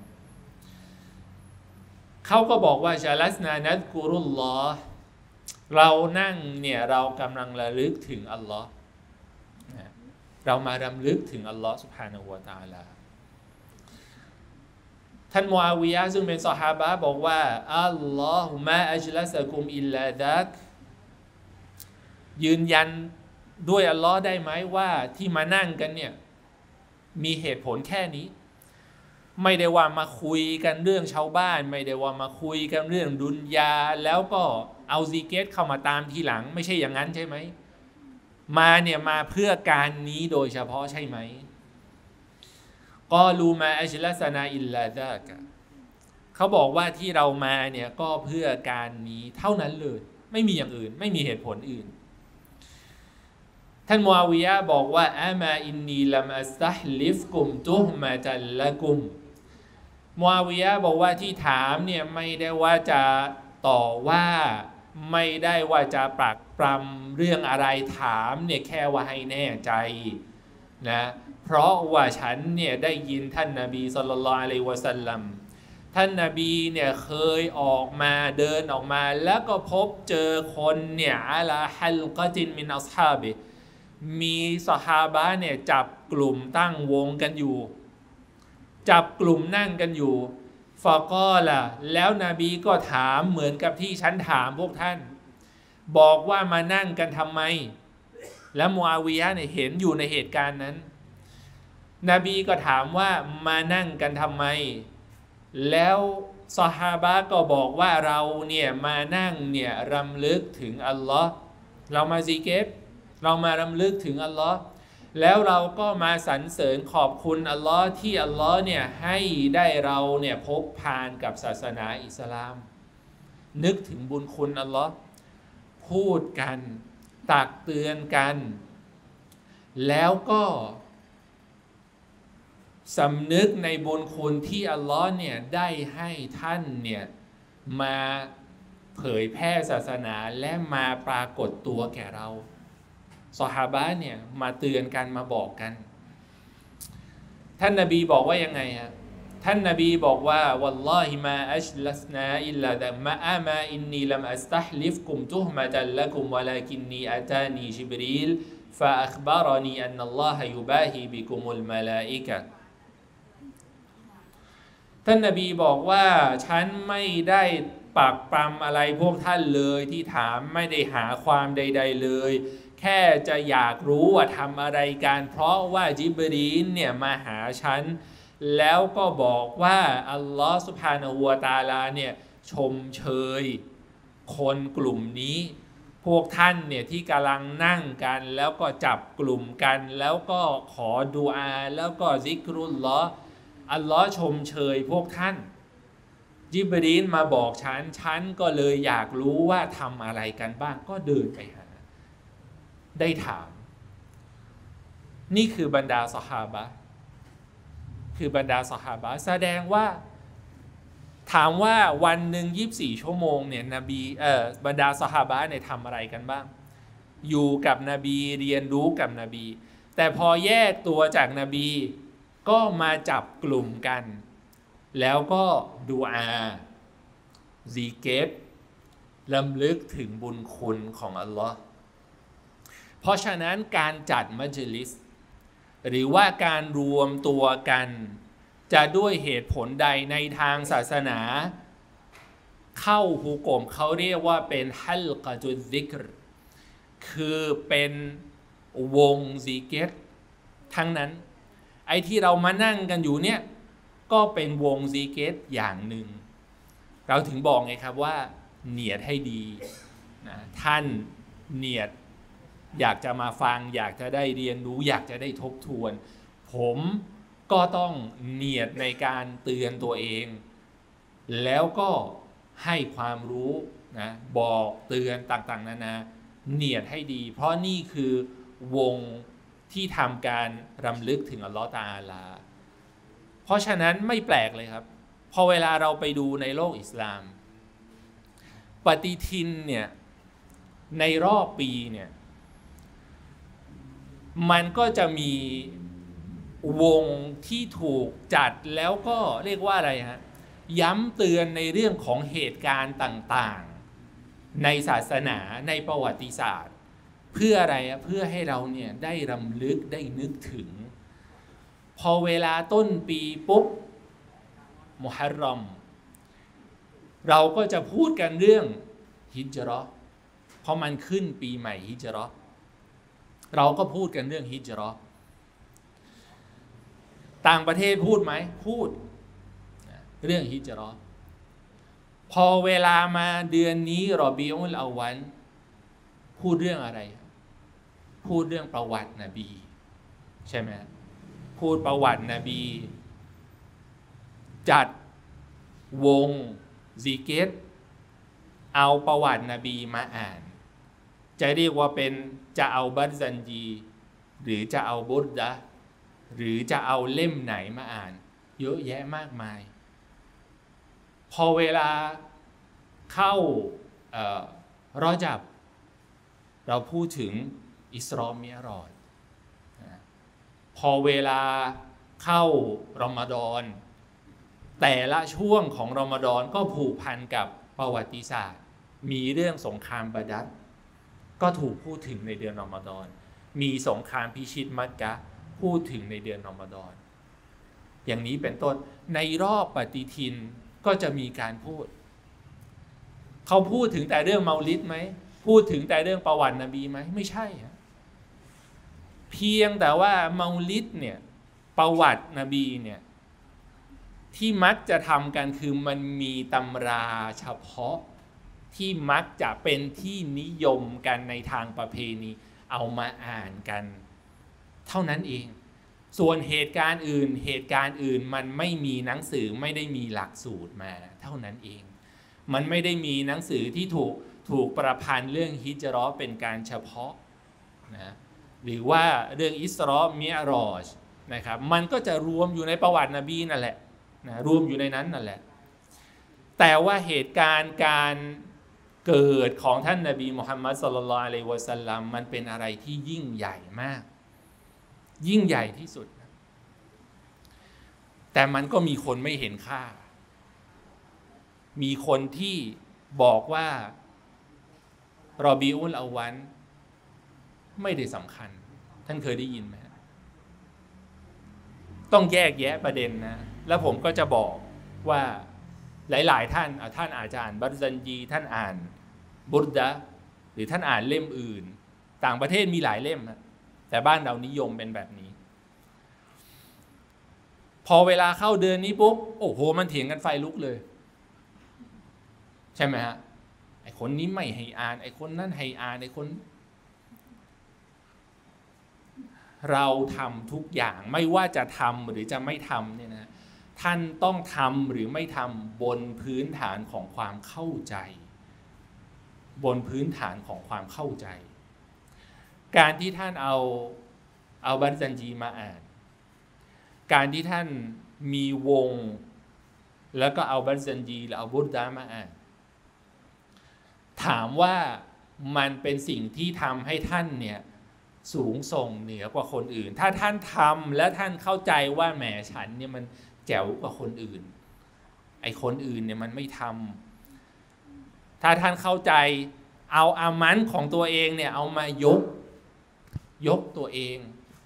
เขาก็บอกว่าชาลัสนานัดกุรุลลอฮ์เรานั่งเนี่ยเรากำลังระลึกถึงอัลลอฮ์เรามารำลึกถึงอัลลอฮ์ซุบฮานะฮูวะตะอาลาท่านมุอาวิยะห์ซึ่งเป็นซอฮาบะห์บอกว่าอัลลอฮุมะอัจลัสกุมอิลลาดักยืนยันด้วยอัลลอฮ์ได้ไหมว่าที่มานั่งกันเนี่ยมีเหตุผลแค่นี้ไม่ได้ว่ามาคุยกันเรื่องชาวบ้านไม่ได้ว่ามาคุยกันเรื่องดุนยาแล้วก็เอาซิกเกตเข้ามาตามทีหลังไม่ใช่อย่างนั้นใช่ไหมมาเนี่ยมาเพื่อการนี้โดยเฉพาะใช่ไหมกอลูมาอัจลัสนาอิลลาดากะเขาบอกว่าที่เรามาเนี่ยก็เพื่อการนี้เท่านั้นเลยไม่มีอย่างอื่นไม่มีเหตุผลอื่นท่านมุอาวิยะห์บอกว่าอะมาอินนีลัมอัสตัฮลิฟกุมตุฮมะตัลละกุมมุอาวิยะห์บอกว่าที่ถามเนี่ยไม่ได้ว่าจะต่อว่าไม่ได้ว่าจะปรักปรำเรื่องอะไรถามเนี่ยแค่ว่าให้แน่ใจนะเพราะว่าฉันเนี่ยได้ยินท่านนบีศ็อลลัลลอฮุอะลัยฮิวะซัลลัมท่านนบีเนี่ยเคยออกมาเดินออกมาแล้วก็พบเจอคนเนี่ยอะลาฮัลกะตินมินอัศฮาบิมีซอฮาบะห์เนี่ยจับกลุ่มตั้งวงกันอยู่จับกลุ่มนั่งกันอยู่ฟะกอละแล้วนบีก็ถามเหมือนกับที่ฉันถามพวกท่านบอกว่ามานั่งกันทำไมแล้วมุอาวิยะห์เนี่ยเห็นอยู่ในเหตุการณ์นั้นนบีก็ถามว่ามานั่งกันทำไมแล้วซอฮาบะห์ก็บอกว่าเราเนี่ยมานั่งเนี่ยรำลึกถึงอัลลอฮ์เรามาซิกเกตเรามารำลึกถึงอัลลอฮ์แล้วเราก็มาสรรเสริญขอบคุณอัลลอฮ์ที่อัลลอฮ์เนี่ยให้ได้เราเนี่ยพบผ่านกับศาสนาอิสลามนึกถึงบุญคุณอัลลอฮ์พูดกันตักเตือนกันแล้วก็สำนึกในบุญคุณที่อัลลอฮ์เนี่ยได้ให้ท่านเนี่ยมาเผยแพร่ศาสนาและมาปรากฏตัวแก่เราซอฮาบะห์เนี่ยมาเตือนกันมาบอกกันท่านนบีบอกว่ายังไงฮะท่านนบีบอกว่าวัลลอฮิมาอัชลัสนาอิลลาดะมะอามาอินนีลัมอัสตัฮลิฟกุมตุฮมะตัลละกุมวะลากินนีอาตานีญิบรีลฟะอัคบารนีอันนัลลอฮะยุบาฮิบิกุมุลมะลาอิกะฮ์ท่านนบีบอกว่าฉันไม่ได้ปักปรำอะไรพวกท่านเลยที่ถามไม่ได้หาความใดๆเลยแค่จะอยากรู้ว่าทำอะไรกันเพราะว่าญิบรีลเนี่ยมาหาฉันแล้วก็บอกว่าอัลลอฮฺซุบฮานะฮูวะตะอาลาเนี่ยชมเชยคนกลุ่มนี้พวกท่านเนี่ยที่กำลังนั่งกันแล้วก็จับกลุ่มกันแล้วก็ขอดุอาแล้วก็ซิกรุลลอฮ์อัลลอฮ์ชมเชยพวกท่านญิบรีลมาบอกฉันฉันก็เลยอยากรู้ว่าทำอะไรกันบ้างก็เดินไปหาได้ถามนี่คือบรรดาซอฮาบะห์คือบรรดาซอฮาบะห์แสดงว่าถามว่าวันหนึ่งยี่สิบสี่ชั่วโมงเนี่ยนบีเอ่อบรรดาซอฮาบะห์เนี่ยทำอะไรกันบ้างอยู่กับนบีเรียนรู้กับนบีแต่พอแยกตัวจากนบีก็มาจับกลุ่มกันแล้วก็ดูอาซีเกตรำลึกถึงบุญคุณของอัลลอฮ์เพราะฉะนั้นการจัดมัจลิสหรือว่าการรวมตัวกันจะด้วยเหตุผลใดในทางศาสนาเข้าฮุกมเขาเรียกว่าเป็นฮัลกะตุซิกรคือเป็นวงซิกรทั้งนั้นไอ้ที่เรามานั่งกันอยู่เนี่ยก็เป็นวงซิกรอย่างหนึ่งเราถึงบอกไงครับว่าเนียดให้ดีนะท่านเนียดอยากจะมาฟังอยากจะได้เรียนรู้อยากจะได้ทบทวนผมก็ต้องเนียดในการเตือนตัวเองแล้วก็ให้ความรู้นะบอกเตือนต่างๆนานาเนียดให้ดีเพราะนี่คือวงที่ทำการรำลึกถึงอัลลอฮฺตะอาลาเพราะฉะนั้นไม่แปลกเลยครับพอเวลาเราไปดูในโลกอิสลามปฏิทินเนี่ยในรอบปีเนี่ยมันก็จะมีวงที่ถูกจัดแล้วก็เรียกว่าอะไรฮะย้ำเตือนในเรื่องของเหตุการณ์ต่างๆในศาสนาในประวัติศาสตร์เพื่ออะไรเพื่อให้เราเนี่ยได้รำลึกได้นึกถึงพอเวลาต้นปีปุ๊บมุฮัรรอมเราก็จะพูดกันเรื่องฮิจเราะห์เพราะมันขึ้นปีใหม่ฮิจเราะห์เราก็พูดกันเรื่องฮิจเราะห์ต่างประเทศพูดไหมพูดเรื่องฮิจเราะห์พอเวลามาเดือนนี้รอบิอุลอาวัลพูดเรื่องอะไรพูดเรื่องประวัตินบีใช่ไหมพูดประวัตินบีจัดวงซิกรเอาประวัตินบีมาอ่านจะเรียกว่าเป็นจะเอาบัตซันจีหรือจะเอาบุรดะหรือจะเอาเล่มไหนมาอ่านเยอะแยะมากมายพอเวลาเข้ารอจับเราพูดถึงอิสรอมิรอจพอเวลาเข้ารอมฎอนแต่ละช่วงของรอมฎอนก็ผูกพันกับประวัติศาสตร์มีเรื่องสงครามบาดัรก็ถูกพูดถึงในเดือนรอมฎอนมีสงครามพิชิตมักกะฮ์พูดถึงในเดือนรอมฎอนอย่างนี้เป็นต้นในรอบปฏิทินก็จะมีการพูดเขาพูดถึงแต่เรื่องเมาลิดไหมพูดถึงแต่เรื่องประวัตินบีไหมไม่ใช่เพียงแต่ว่าเมาลิดเนี่ยประวัตินบีเนี่ยที่มักจะทำกันคือมันมีตำราเฉพาะที่มักจะเป็นที่นิยมกันในทางประเพณีเอามาอ่านกันเท่านั้นเองส่วนเหตุการณ์อื่นเหตุการณ์อื่นมันไม่มีหนังสือไม่ได้มีหลักสูตรมาเท่านั้นเองมันไม่ได้มีหนังสือที่ถูกถูกประพันธ์เรื่องฮิจเราะห์เป็นการเฉพาะนะหรือว่าเรื่องอิสรอมิอ์รอจนะครับมันก็จะรวมอยู่ในประวัตินบีนั่นแหละนะรวมอยู่ในนั้นนั่นแหละแต่ว่าเหตุการณ์การเกิดของท่านนบีมุฮัมมัดศ็อลลัลลอฮุอะลัยฮิวะซัลลัมมันเป็นอะไรที่ยิ่งใหญ่มากยิ่งใหญ่ที่สุดแต่มันก็มีคนไม่เห็นค่ามีคนที่บอกว่ารอบีอุลอาวันไม่ได้สำคัญท่านเคยได้ยินไหมต้องแยกแยะประเด็นนะแล้วผมก็จะบอกว่าหลายๆท่านท่านอาจจะอ่านบัรซันญีท่านอ่านบุรดะหรือท่านอ่านเล่มอื่นต่างประเทศมีหลายเล่มแต่บ้านเรานิยมเป็นแบบนี้พอเวลาเข้าเดือนนี้ปุ๊บโอ้โหมันเถียงกันไฟลุกเลยใช่ไหมฮะไอคนนี้ไม่ให้อ่านไอคนนั้นให้อ่านไอคนเราทำทุกอย่างไม่ว่าจะทำหรือจะไม่ทำเนี่ยนะท่านต้องทำหรือไม่ทำบนพื้นฐานของความเข้าใจบนพื้นฐานของความเข้าใจการที่ท่านเอาเอาบัรซันญีมาอ่านการที่ท่านมีวงแล้วก็เอาบัรซันญีหรือเอาบุรดะมาอ่านถามว่ามันเป็นสิ่งที่ทำให้ท่านเนี่ยสูงส่งเหนือกว่าคนอื่นถ้าท่านทำและท่านเข้าใจว่าแหมฉันเนี่ยมันแจ๋วกว่าคนอื่นไอ้คนอื่นเนี่ยมันไม่ทำถ้าท่านเข้าใจเอาอามันของตัวเองเนี่ยเอามายกยกตัวเอง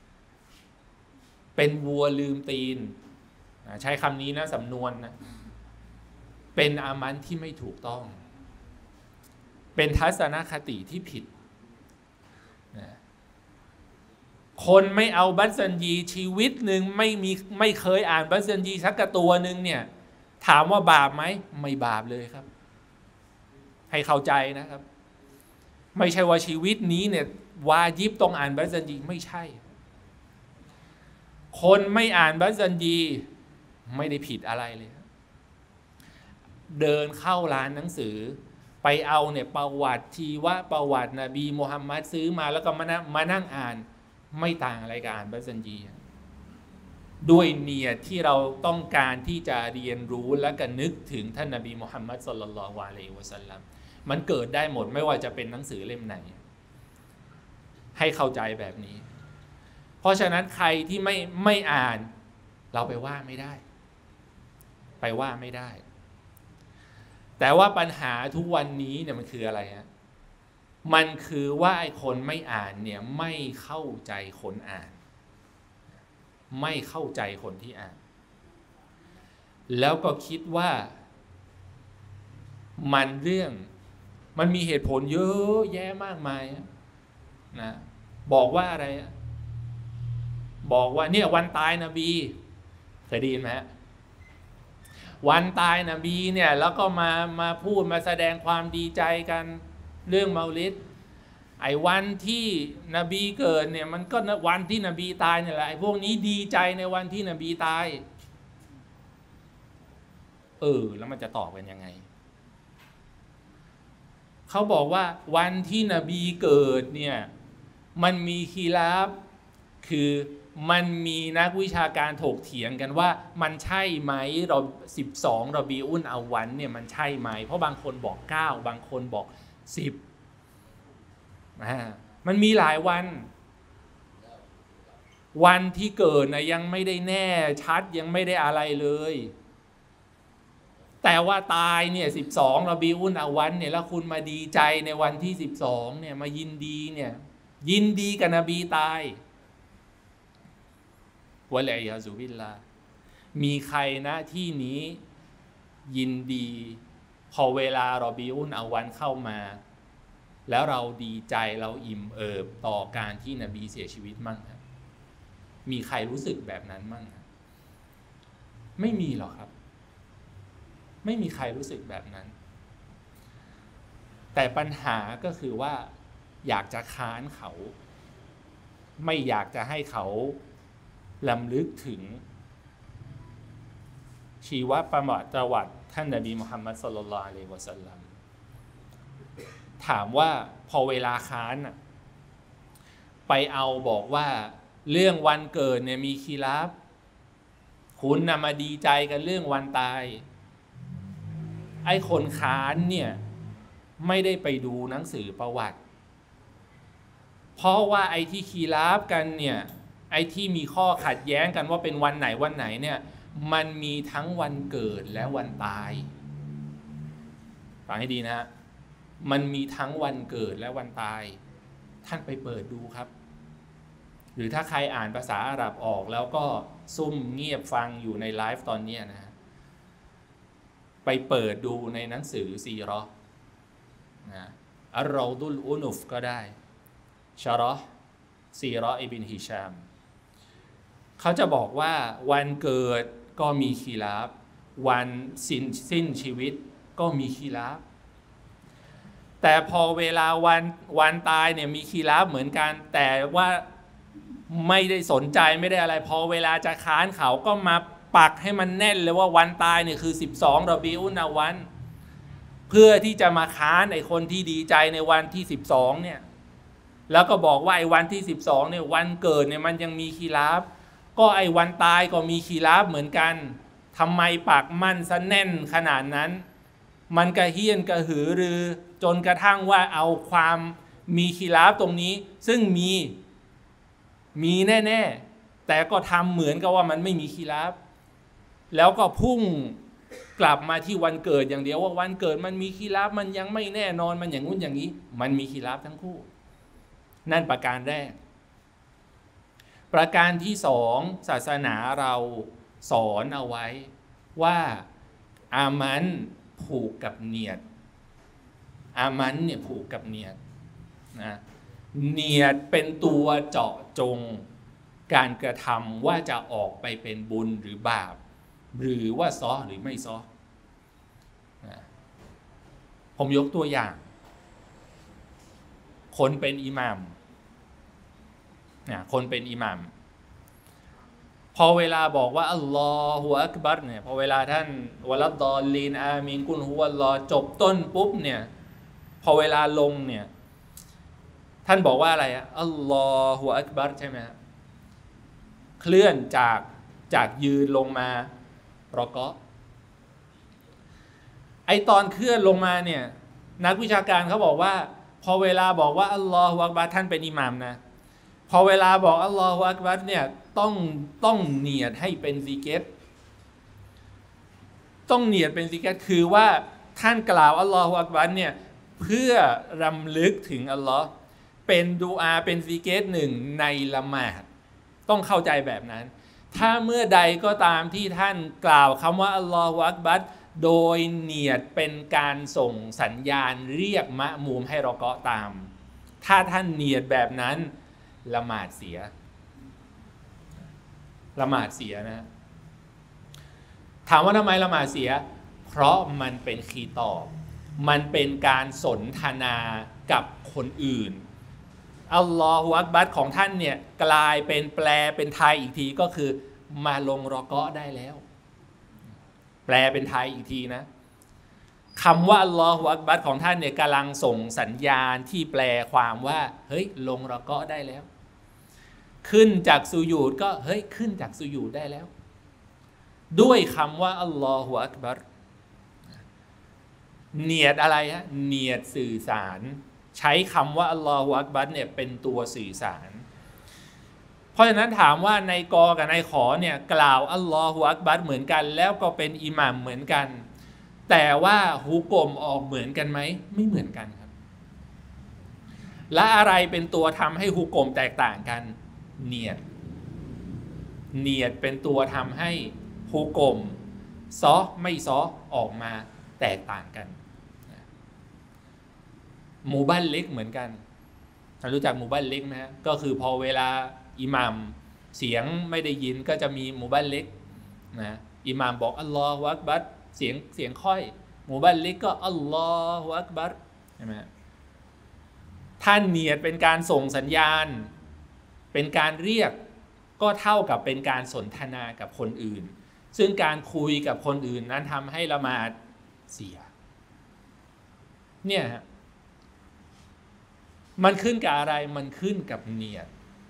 เป็นวัวลืมตีนใช้คำนี้นะสำนวนนะเป็นอามันที่ไม่ถูกต้องเป็นทัศนคติที่ผิดนะคนไม่เอาบัรซันญีชีวิตหนึ่งไม่มีไม่เคยอ่านบัรซันญีสักตัวหนึ่งเนี่ยถามว่าบาปไหมไม่บาปเลยครับให้เข้าใจนะครับไม่ใช่ว่าชีวิตนี้เนี่ยวาญิบต้องอ่านบัรซันญีไม่ใช่คนไม่อ่านบัรซันญีไม่ได้ผิดอะไรเลยเดินเข้าร้านหนังสือไปเอาเนี่ยประวัติชีวประวัตินบีมุฮัมมัดซื้อมาแล้วก็มานั่งมานั่งอ่านไม่ต่างอะไรกับอ่านบัรซันญีด้วยเนียดที่เราต้องการที่จะเรียนรู้และก็นึกถึงท่านนบีมุฮัมมัดศ็อลลัลลอฮุอะลัยฮิวะซัลลัมมันเกิดได้หมดไม่ว่าจะเป็นหนังสือเล่มไหนให้เข้าใจแบบนี้เพราะฉะนั้นใครที่ไม่ไม่อ่านเราไปว่าไม่ได้ไปว่าไม่ได้แต่ว่าปัญหาทุกวันนี้เนี่ยมันคืออะไรฮะมันคือว่าไอ้คนไม่อ่านเนี่ยไม่เข้าใจคนอ่านไม่เข้าใจคนที่อ่านแล้วก็คิดว่ามันเรื่องมันมีเหตุผลเยอะแยะมากมายนะบอกว่าอะไรบอกว่าเนี่ยวันตายนบีเคยได้ยินไหมฮะวันตายนบีเนี่ยแล้วก็มามาพูดมาแสดงความดีใจกันเรื่องเมาลิดไอ้วันที่นบีเกิดเนี่ยมันก็วันที่นบีตายเนี่ยแหละไอ้พวกนี้ดีใจในวันที่นบีตายเออแล้วมันจะตอบกันยังไงเขาบอกว่าวันที่นบีเกิดเนี่ยมันมีคีลาฟคือมันมีนักวิชาการถกเถียงกันว่ามันใช่ไหมเราสิบสองรอบีอุลอาวันเนี่ยมันใช่ไหมเพราะบางคนบอกเก้าบางคนบอกสิบอ่ามันมีหลายวันวันที่เกิดนะยังไม่ได้แน่ชัดยังไม่ได้อะไรเลยแต่ว่าตายเนี่ยสิบสองรอบีอุลอาวันเนี่ยแล้วคุณมาดีใจในวันที่สิบสองเนี่ยมายินดีเนี่ยยินดีกับนบีตายวะลัยยาซุบิลลามีใครนะที่นี้ยินดีพอเวลารอบีอุลอาวันเข้ามาแล้วเราดีใจเราอิ่มเอิบต่อการที่นบีเสียชีวิตมั่งครับมีใครรู้สึกแบบนั้นมั่งไม่มีหรอกครับไม่มีใครรู้สึกแบบนั้นแต่ปัญหาก็คือว่าอยากจะค้านเขาไม่อยากจะให้เขาลำลึกถึงชีวประวัติประวัติท่านนบีมุฮัมมัดศ็อลลัลลอฮุอะลัยฮิวะซัลลัมถามว่าพอเวลาค้านไปเอาบอกว่าเรื่องวันเกิดเนี่ยมีคีราฟคุณนำมาดีใจกันเรื่องวันตายไอ้คนค้านเนี่ยไม่ได้ไปดูหนังสือประวัติเพราะว่าไอ้ที่คีราฟกันเนี่ยไอ้ที่มีข้อขัดแย้งกันว่าเป็นวันไหนวันไหนเนี่ยมันมีทั้งวันเกิดและวันตายฟังให้ดีนะฮะมันมีทั้งวันเกิดและวันตายท่านไปเปิดดูครับหรือถ้าใครอ่านภาษาอาหรับออกแล้วก็ซุ่มเงียบฟังอยู่ในไลฟ์ตอนนี้นะไปเปิดดูในหนังสือซีเราะห์นะอัลรอดุลอุนุฟก็ได้ชะเราะห์ซีเราะห์อิบินฮิชามเขาจะบอกว่าวันเกิดก็มีคีราฟวันสิ้นสิ้นชีวิตก็มีคีราฟแต่พอเวลาวันวันตายเนี่ยมีคีราฟเหมือนกันแต่ว่าไม่ได้สนใจไม่ได้อะไรพอเวลาจะค้านเขาก็มาปักให้มันแน่นเลยว่าวันตายเนี่ยคือสิบสองรอบีอุนอาวันเพื่อที่จะมาค้านไอ้คนที่ดีใจในวันที่สิบสองเนี่ยแล้วก็บอกว่าไอ้วันที่สิบสองเนี่ยวันเกิดเนี่ยมันยังมีคีราฟก็ไอ้วันตายก็มีคีราฟเหมือนกันทำไมปักมั่นซะแน่นขนาดนั้นมันกระเฮี้ยนกระหือรือจนกระทั่งว่าเอาความมีคีราฟตรงนี้ซึ่งมีมีแน่ๆแต่ก็ทำเหมือนกับว่ามันไม่มีคีราฟแล้วก็พุ่งกลับมาที่วันเกิดอย่างเดียวว่าวันเกิดมันมีคีราฟมันยังไม่แน่นอนมันอย่างงู้นอย่างนี้มันมีคีราฟทั้งคู่นั่นประการแรกประการที่สองศาสนาเราสอนเอาไว้ว่าอามันผูกกับเนียดอามันเนี่ยผูกกับเนียดนะเนียดเป็นตัวเจาะจงการกระทำว่าจะออกไปเป็นบุญหรือบาปหรือว่าซ้อหรือไม่ซ้อนะผมยกตัวอย่างคนเป็นอิหม่ามนะคนเป็นอิหม่ามพอเวลาบอกว่าอัลลอฮฺอักบัรเนี่ยพอเวลาท่านวะลัดดอลลีนอามีนกุลฮุวัลลอฮ์จบต้นปุ๊บเนี่ยพอเวลาลงเนี่ยท่านบอกว่าอะไรอะอัลลอฮฺอักบัรใช่ไหมเคลื่อนจากจากยืนลงมารอกอไอตอนเคลื่อนลงมาเนี่ยนักวิชาการเขาบอกว่าพอเวลาบอกว่าอัลลอฮฺอักบัรท่านเป็นอิหม่ามนะพอเวลาบอกอัลลอฮฺอักบัรเนี่ยต้องต้องเนียดให้เป็นซิกรต้องเนียดเป็นซิกรคือว่าท่านกล่าวอัลลอฮฺอักบัรเนี่ยเพื่อรำลึกถึงอัลลอฮ์เป็นดูอาเป็นซิกรหนึ่งในละหมาดต้องเข้าใจแบบนั้นถ้าเมื่อใดก็ตามที่ท่านกล่าวคำว่าอัลลอฮฺอักบัรโดยเนียดเป็นการส่งสัญญาณเรียกมะมูมให้เราเกาะตามถ้าท่านเนียดแบบนั้นละหมาดเสียละหมาดเสียนะถามว่าทำไมละหมาดเสียเพราะมันเป็นคีตอบมันเป็นการสนทนากับคนอื่นอัลลอฮฺอักบัรของท่านเนี่ยกลายเป็นแปลเป็นไทยอีกทีก็คือมาลงรอเกาะได้แล้วแปลเป็นไทยอีกทีนะคำว่าอัลลอฮฺอักบัรของท่านเนี่ยกำลังส่งสัญญาณที่แปลความว่าเฮ้ยลงรอเกาะได้แล้วขึ้นจากสุญูดก็เฮ้ยขึ้นจากสุญูดได้แล้วด้วยคำว่าอัลลอฮฺอักบัรเนียดอะไรฮะเนียดสื่อสารใช้คำว่าอัลลอฮฺอักบัรเนี่ยเป็นตัวสื่อสารเพราะฉะนั้นถามว่าในกอกับในขอเนี่ยกล่าวอัลลอฮฺอักบัรเหมือนกันแล้วก็เป็นอิหม่ามเหมือนกันแต่ว่าฮุกมออกเหมือนกันไหมไม่เหมือนกันครับและอะไรเป็นตัวทำให้ฮุกมแตกต่างกันเนียดเนียดเป็นตัวทำให้ฮุกมซอไม่ซอออกมาแตกต่างกันหมู่บ้านเล็กเหมือนกันรู้จักหมู่บ้านเล็กไหมฮะก็คือพอเวลาอิหม่ามเสียงไม่ได้ยินก็จะมีหมู่บ้านเล็กนะอิหม่ามบอกอัลลอฮฺอักบัรเสียงเสียงค่อยหมู่บ้านเล็กก็อัลลอฮฺอักบัรใช่ไหมท่านเนียดเป็นการส่งสัญญาณเป็นการเรียกก็เท่ากับเป็นการสนทนากับคนอื่นซึ่งการคุยกับคนอื่นนั้นทำให้ละหมาดเสียเนี่ยมันขึ้นกับอะไรมันขึ้นกับเนียด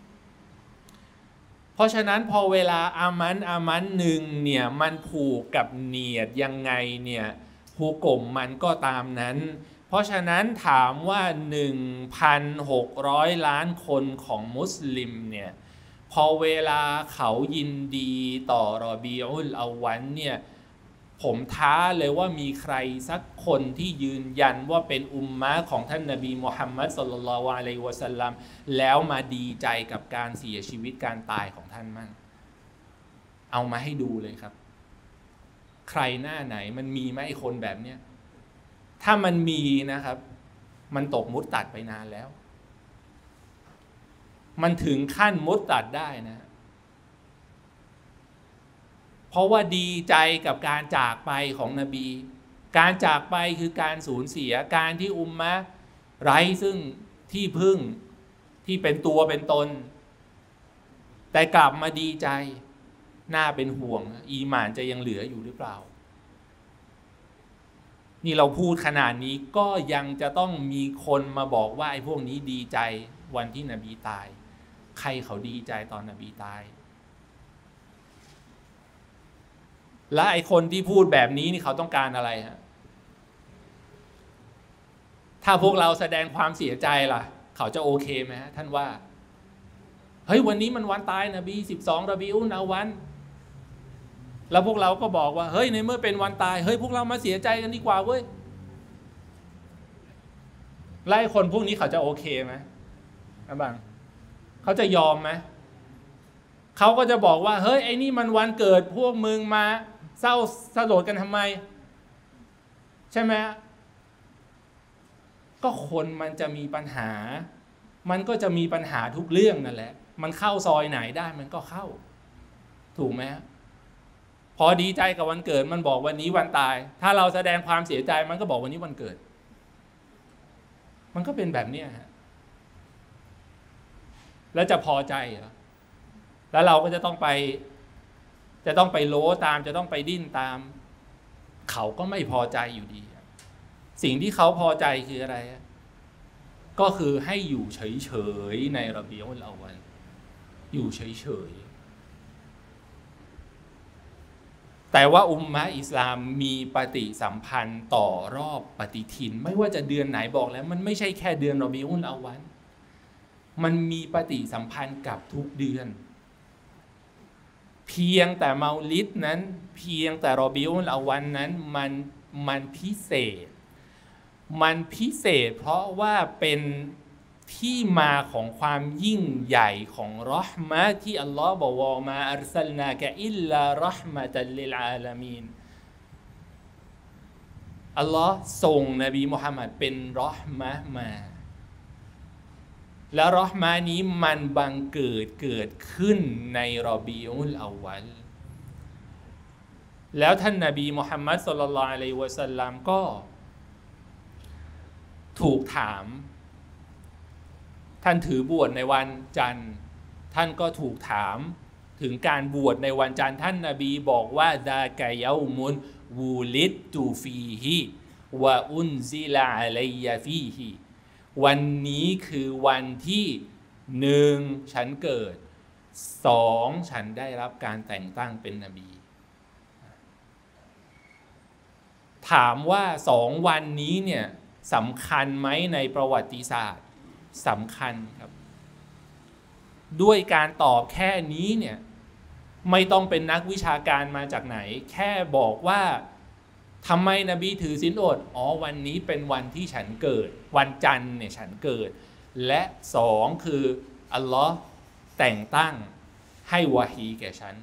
เพราะฉะนั้นพอเวลาอามันอามันหนึ่งเนี่ยมันผูกกับเนียดยังไงเนี่ยฮูกมมันก็ตามนั้นเพราะฉะนั้นถามว่า หนึ่งพันหกร้อย ล้านคนของมุสลิมเนี่ยพอเวลาเขายินดีต่อรอบีอุลอาวัลเนี่ยผมท้าเลยว่ามีใครสักคนที่ยืนยันว่าเป็นอุมมะของท่านนบีมุฮัมมัดศ็อลลัลลอฮุอะลัยฮิวะซัลลัมแล้วมาดีใจกับการเสียชีวิตการตายของท่านมั่งเอามาให้ดูเลยครับใครหน้าไหนมันมีไหมไอ้คนแบบเนี้ยถ้ามันมีนะครับมันตกมุตตัดไปนานแล้วมันถึงขั้นมุตตัดได้นะเพราะว่าดีใจกับการจากไปของนบีการจากไปคือการสูญเสียการที่อุมมะไร้ซึ่งที่พึ่งที่เป็นตัวเป็นตนแต่กลับมาดีใจน่าเป็นห่วงอีหม่านจะยังเหลืออยู่หรือเปล่านี่เราพูดขนาดนี้ก็ยังจะต้องมีคนมาบอกว่าไอ้พวกนี้ดีใจวันที่นบีตายใครเขาดีใจตอนนบีตายและไอ้คนที่พูดแบบนี้นี่เขาต้องการอะไรฮะถ้าพวกเราแสดงความเสียใจล่ะเขาจะโอเคไหมฮะท่านว่าเฮ้ยวันนี้มันวันตายนบีสิบสองรอบีอุลอาวัลแล้วพวกเราก็บอกว่าเฮ้ยในเมื่อเป็นวันตายเฮ้ยพวกเรามาเสียใจกันดีกว่าเว้ยไล่คนพวกนี้เขาจะโอเคไหมนะบังเขาจะยอมไหมเขาก็จะบอกว่าเฮ้ยไอ้นี่มันวันเกิดพวกมึงมาเศร้าสลดกันทำไมใช่ไหมก็คนมันจะมีปัญหามันก็จะมีปัญหาทุกเรื่องนั่นแหละมันเข้าซอยไหนได้มันก็เข้าถูกไหมพอดีใจกับวันเกิดมันบอกวันนี้วันตายถ้าเราแสดงความเสียใจมันก็บอกวันนี้วันเกิดมันก็เป็นแบบนี้ฮะแล้วจะพอใจเหรอแล้วเราก็จะต้องไปจะต้องไปโล้ตามจะต้องไปดิ้นตามเขาก็ไม่พอใจอยู่ดีสิ่งที่เขาพอใจคืออะไรก็คือให้อยู่เฉยๆในระเบียบเราวันอยู่เฉยๆแต่ว่าอุมมะอิสลามมีปฏิสัมพันธ์ต่อรอบปฏิทินไม่ว่าจะเดือนไหนบอกแล้วมันไม่ใช่แค่เดือนรอบีอุลอาวัลมันมีปฏิสัมพันธ์กับทุกเดือนเพียงแต่เมาลิดนั้นเพียงแต่รอบิอุลอาวัลนั้นมันมันพิเศษมันพิเศษเพราะว่าเป็นที่มาของความยิ่งใหญ่ของเราะห์มะห์ที่อัลลอฮ์บอกว่ามาอัรซัลนากะอิลลาเราะห์มะตัลลิลอาลามีนอัลลอฮ์ส่งนบีมุฮัมมัดเป็นเราะห์มะห์มาและเราะห์มะห์นี้มันบังเกิดเกิดขึ้นในรอบีอุลอาวัลแล้วท่านนบีมุฮัมมัดศ็อลลัลลอฮุอะลัยฮิวะซัลลัมก็ถูกถามท่านถือบวชในวันจันทร์ท่านก็ถูกถามถึงการบวชในวันจันทร์ท่านนบีบอกว่าซากะยอมุนวูลิดตุฟีฮิวะอุนซิลาอะลัยยะฟีฮิวันนี้คือวันที่หนึ่งฉันเกิดสองฉันได้รับการแต่งตั้งเป็นนบีถามว่าสองวันนี้เนี่ยสำคัญไหมในประวัติศาสตร์สำคัญครับด้วยการตอบแค่นี้เนี่ยไม่ต้องเป็นนักวิชาการมาจากไหนแค่บอกว่าทำไมนบีถือศีลอดอ๋อวันนี้เป็นวันที่ฉันเกิดวันจันทร์เนี่ยฉันเกิดและสองคืออัลลอฮ์แต่งตั้งให้วะฮีแก่ฉัน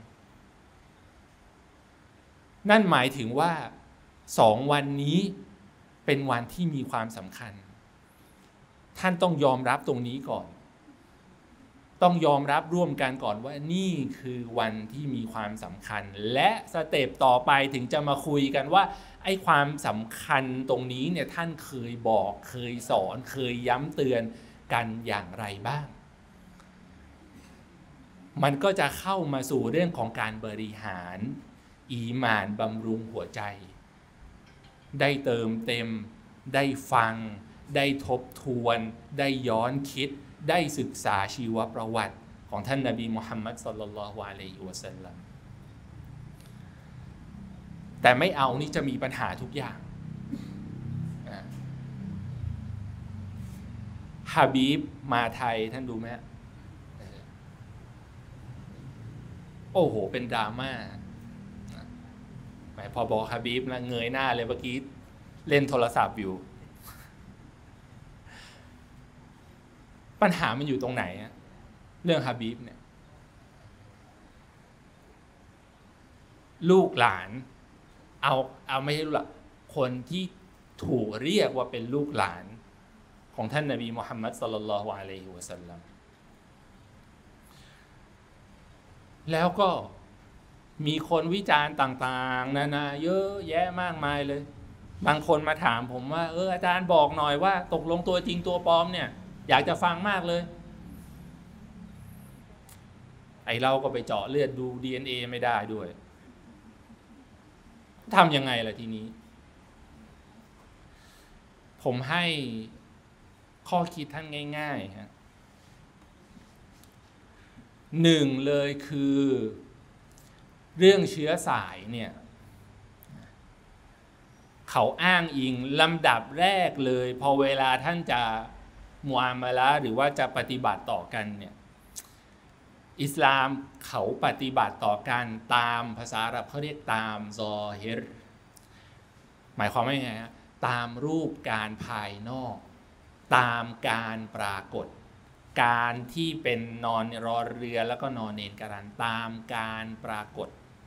นั่นหมายถึงว่าสองวันนี้เป็นวันที่มีความสำคัญท่านต้องยอมรับตรงนี้ก่อนต้องยอมรับร่วมกันก่อนว่านี่คือวันที่มีความสำคัญและสเต็ปต่อไปถึงจะมาคุยกันว่าไอ้ความสำคัญตรงนี้เนี่ยท่านเคยบอกเคยสอนเคยย้ำเตือนกันอย่างไรบ้างมันก็จะเข้ามาสู่เรื่องของการบริหารอีหม่านบำรุงหัวใจได้เติมเต็มได้ฟังได้ทบทวนได้ย้อนคิดได้ศึกษาชีวประวัติของท่านนบีมุฮัมมัดศ็อลลัลลอฮุอะลัยฮิวะซัลลัมแต่ไม่เอานี่จะมีปัญหาทุกอย่างฮาบีบมาไทยท่านดูไหมโอ้โหเป็นดราม่าหมายพอบอกฮาบีบนะเงยหน้าเลยเมื่อกี้เล่นโทรศัพท์อยู่ปัญหามันอยู่ตรงไหนอะเรื่องฮาบีบเนี่ยลูกหลานเอาเอาไม่ใช่ลูกหลานคนที่ถูกเรียกว่าเป็นลูกหลานของท่านนบีมุฮัมมัดศ็อลลัลลอฮุอะลัยฮิวะซัลลัมแล้วก็มีคนวิจารณ์ต่างๆนานาเยอะแยะมากมายเลยบางคนมาถามผมว่าเอออาจารย์บอกหน่อยว่าตกลงตัวจริงตัวปลอมเนี่ยอยากจะฟังมากเลยไอเราก็ไปเจาะเลือดดู ดี เอ็น เอ ไม่ได้ด้วยทำยังไงล่ะทีนี้ผมให้ข้อคิดท่านง่ายๆฮะหนึ่งเลยคือเรื่องเชื้อสายเนี่ยเขาอ้างอิงลำดับแรกเลยพอเวลาท่านจะมุอามาละห์หรือว่าจะปฏิบัติต่อกันเนี่ยอิสลามเขาปฏิบัติต่อกันตามภาษาอาหรับเขาเรียกตามซอฮิรหมายความว่าไงฮะตามรูปการภายนอกตามการปรากฏการที่เป็นนอนรอเรือแล้วก็นอนเนนการันตามการปรากฏ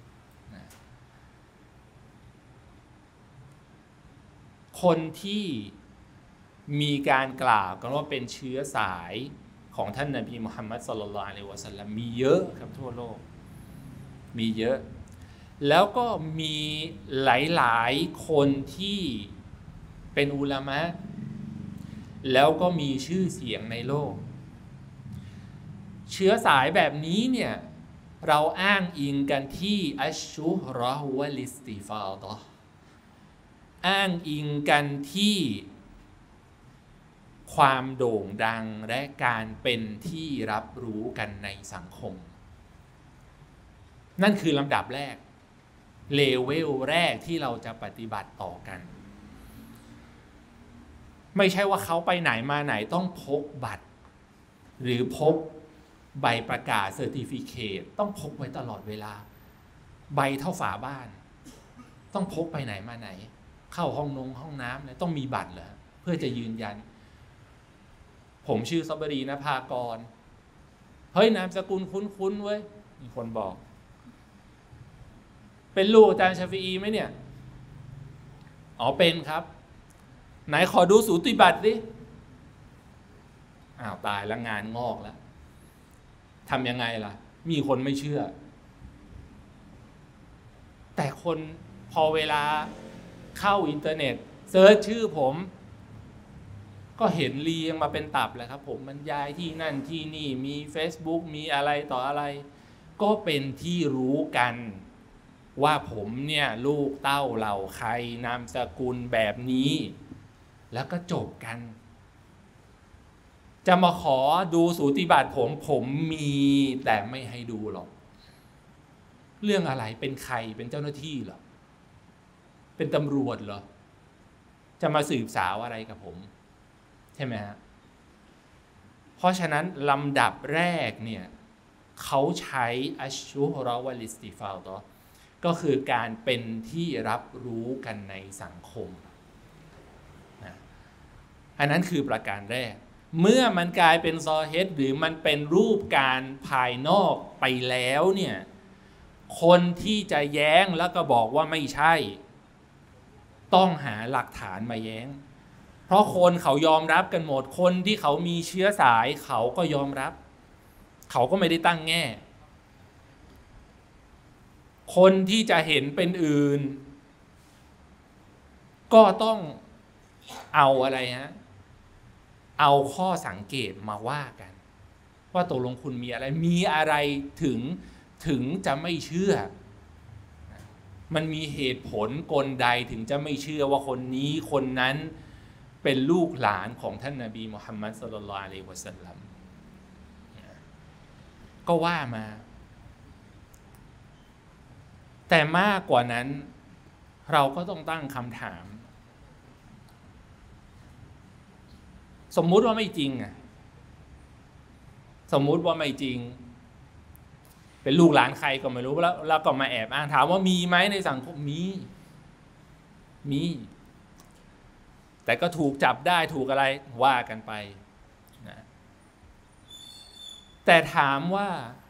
คนที่มีการกล่าวกันว่าเป็นเชื้อสายของท่านนบีมุฮัมมัดศ็อลลัลลอฮุอะลัยฮิวะซัลลัมมีเยอะครับทั่วโลกมีเยอะแล้วก็มีหลายๆคนที่เป็นอุลามะแล้วก็มีชื่อเสียงในโลกเชื้อสายแบบนี้เนี่ยเราอ้างอิงกันที่อัชชุรอฮ์วะลิสติฟาดะห์อ้างอิงกันที่ความโด่งดังและการเป็นที่รับรู้กันในสังคมนั่นคือลำดับแรกเลเวลแรกที่เราจะปฏิบัติต่อกันไม่ใช่ว่าเขาไปไหนมาไหนต้องพกบัตรหรือพกใบประกาศเซอร์ติฟิเคตต้องพกไว้ตลอดเวลาใบเท่าฝาบ้านต้องพกไปไหนมาไหนเข้าห้องนงห้องน้ำเนี่ยต้องมีบัตรเหรอเพื่อจะยืนยันผมชื่อซอบรีนภากรเฮ้ยนามสกุลคุ้นๆเว้ยมีคนบอกเป็นลูกอาจารย์ชาฟีอีไหมเนี่ยอ๋อเป็นครับไหนขอดูสูติบัตรดิอ้าวตายแล้วงานงอกแล้วทำยังไงล่ะมีคนไม่เชื่อแต่คนพอเวลาเข้าอินเทอร์เน็ตเซิร์ชชื่อผมก็เห็นเรียงมาเป็นตับเลยครับผมบรรยายที่นั่นที่นี่มี Facebook มีอะไรต่ออะไรก็เป็นที่รู้กันว่าผมเนี่ยลูกเต้าเหล่าใครนามสกุลแบบนี้แล้วก็จบกันจะมาขอดูสูติบัตรผมผมมีแต่ไม่ให้ดูหรอกเรื่องอะไรเป็นใครเป็นเจ้าหน้าที่เหรอเป็นตำรวจเหรอจะมาสืบสาวอะไรกับผมใช่ไหมฮะเพราะฉะนั้นลำดับแรกเนี่ยเขาใช้อัชชุรอวะลิสติฟาดะห์ก็คือการเป็นที่รับรู้กันในสังคมนะอันนั้นคือประการแรกเมื่อมันกลายเป็นซอเฮดหรือมันเป็นรูปการภายนอกไปแล้วเนี่ยคนที่จะแย้งแล้วก็บอกว่าไม่ใช่ต้องหาหลักฐานมาแย้งเพราะคนเขายอมรับกันหมดคนที่เขามีเชื้อสายเขาก็ยอมรับเขาก็ไม่ได้ตั้งแง่คนที่จะเห็นเป็นอื่นก็ต้องเอาอะไรฮะเอาข้อสังเกตมาว่ากันว่าตกลงคุณมีอะไรมีอะไรถึงถึงจะไม่เชื่อมันมีเหตุผลกลใดถึงจะไม่เชื่อว่าคนนี้คนนั้นเป็นลูกหลานของท่านนบีมุฮัมมัดศ็อลลัลลอฮุอะลัยฮิวะซัลลัมก็ว่ามาแต่มากกว่านั้นเราก็ต้องตั้งคำถามสมมุติว่าไม่จริงอะสมมุติว่าไม่จริงเป็นลูกหลานใครก็ไม่รู้แล้วแล้วก็มาแอบอ้างถามว่ามีไหมในสังคมมีมีแต่ก็ถูกจับได้ถูกอะไรว่ากันไปนะแต่ถามว่า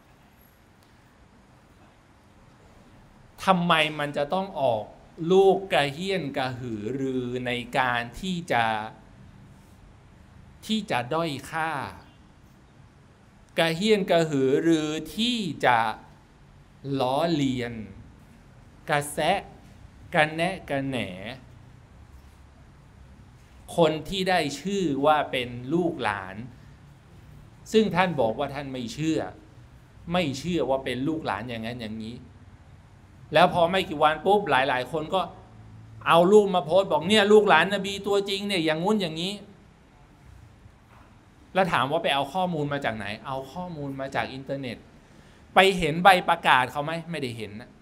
ทำไมมันจะต้องออกลูกกระเฮี้ยนกระหือรือในการที่จะที่จะด้อยค่ากระเฮี้ยนกระหือรือที่จะล้อเลียนกระแซะกระแนะกระแหนคนที่ได้ชื่อว่าเป็นลูกหลานซึ่งท่านบอกว่าท่านไม่เชื่อไม่เชื่อว่าเป็นลูกหลานอย่างนั้นอย่างนี้แล้วพอไม่กี่วันปุ๊บหลายๆคนก็เอารูปมาโพสต์บอกเนี่ยลูกหลานนบีตัวจริงเนี่ยอย่างงู้นอย่างนี้แล้วถามว่าไปเอาข้อมูลมาจากไหนเอาข้อมูลมาจากอินเทอร์เน็ตไปเห็นใบประกาศเขาไหมไม่ได้เห็นนะ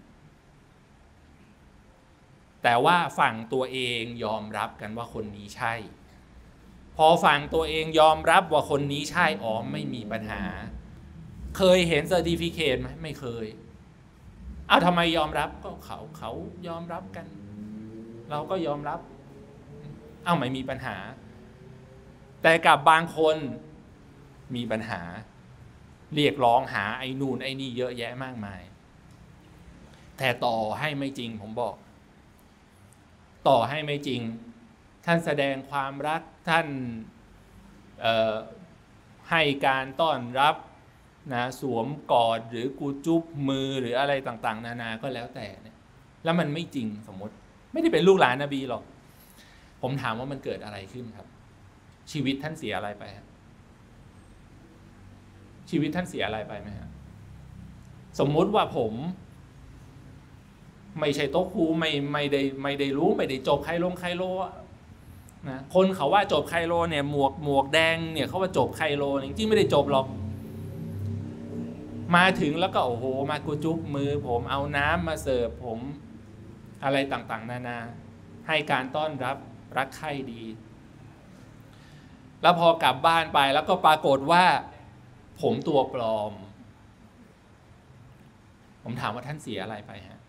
แต่ว่าฝั่งตัวเองยอมรับกันว่าคนนี้ใช่พอฝั่งตัวเองยอมรับว่าคนนี้ใช่อ๋อไม่มีปัญหาเคยเห็นเซอร์ติฟิเคตไหมไม่เคยเอาทำไมยอมรับก็เขาเขายอมรับกันเราก็ยอมรับเอาไม่มีปัญหาแต่กับบางคนมีปัญหาเรียกร้องหาไอ้นู่นไอ้นี่เยอะแยะมากมายแต่ต่อให้ไม่จริงผมบอกต่อให้ไม่จริงท่านแสดงความรักท่านให้การต้อนรับนะสวมกอดหรือกูจุ๊บมือหรืออะไรต่างๆนานาก็แล้วแต่เนี่ยแล้วมันไม่จริงสมมติไม่ได้เป็นลูกหลานนบีหรอกผมถามว่ามันเกิดอะไรขึ้นครับชีวิตท่านเสียอะไรไปชีวิตท่านเสียอะไรไปไหมครับสมมุติว่าผมไม่ใช่โต๊ะครูไม่ไม่ได้ไม่ได้รู้ไม่ได้จบไคโลไคโลนะคนเขาว่าจบไคโลเนี่ยหมวกหมวกแดงเนี่ยเขาว่าจบไคโลจริงๆไม่ได้จบหรอกมาถึงแล้วก็โอ้โหมากูจุ๊บมือผมเอาน้ำมาเสิร์ฟผมอะไรต่างๆนานาให้การต้อนรับรักใคร่ดีแล้วพอกลับบ้านไปแล้วก็ปรากฏว่าผมตัวปลอมผมถามว่าท่านเสียอะไรไปฮะ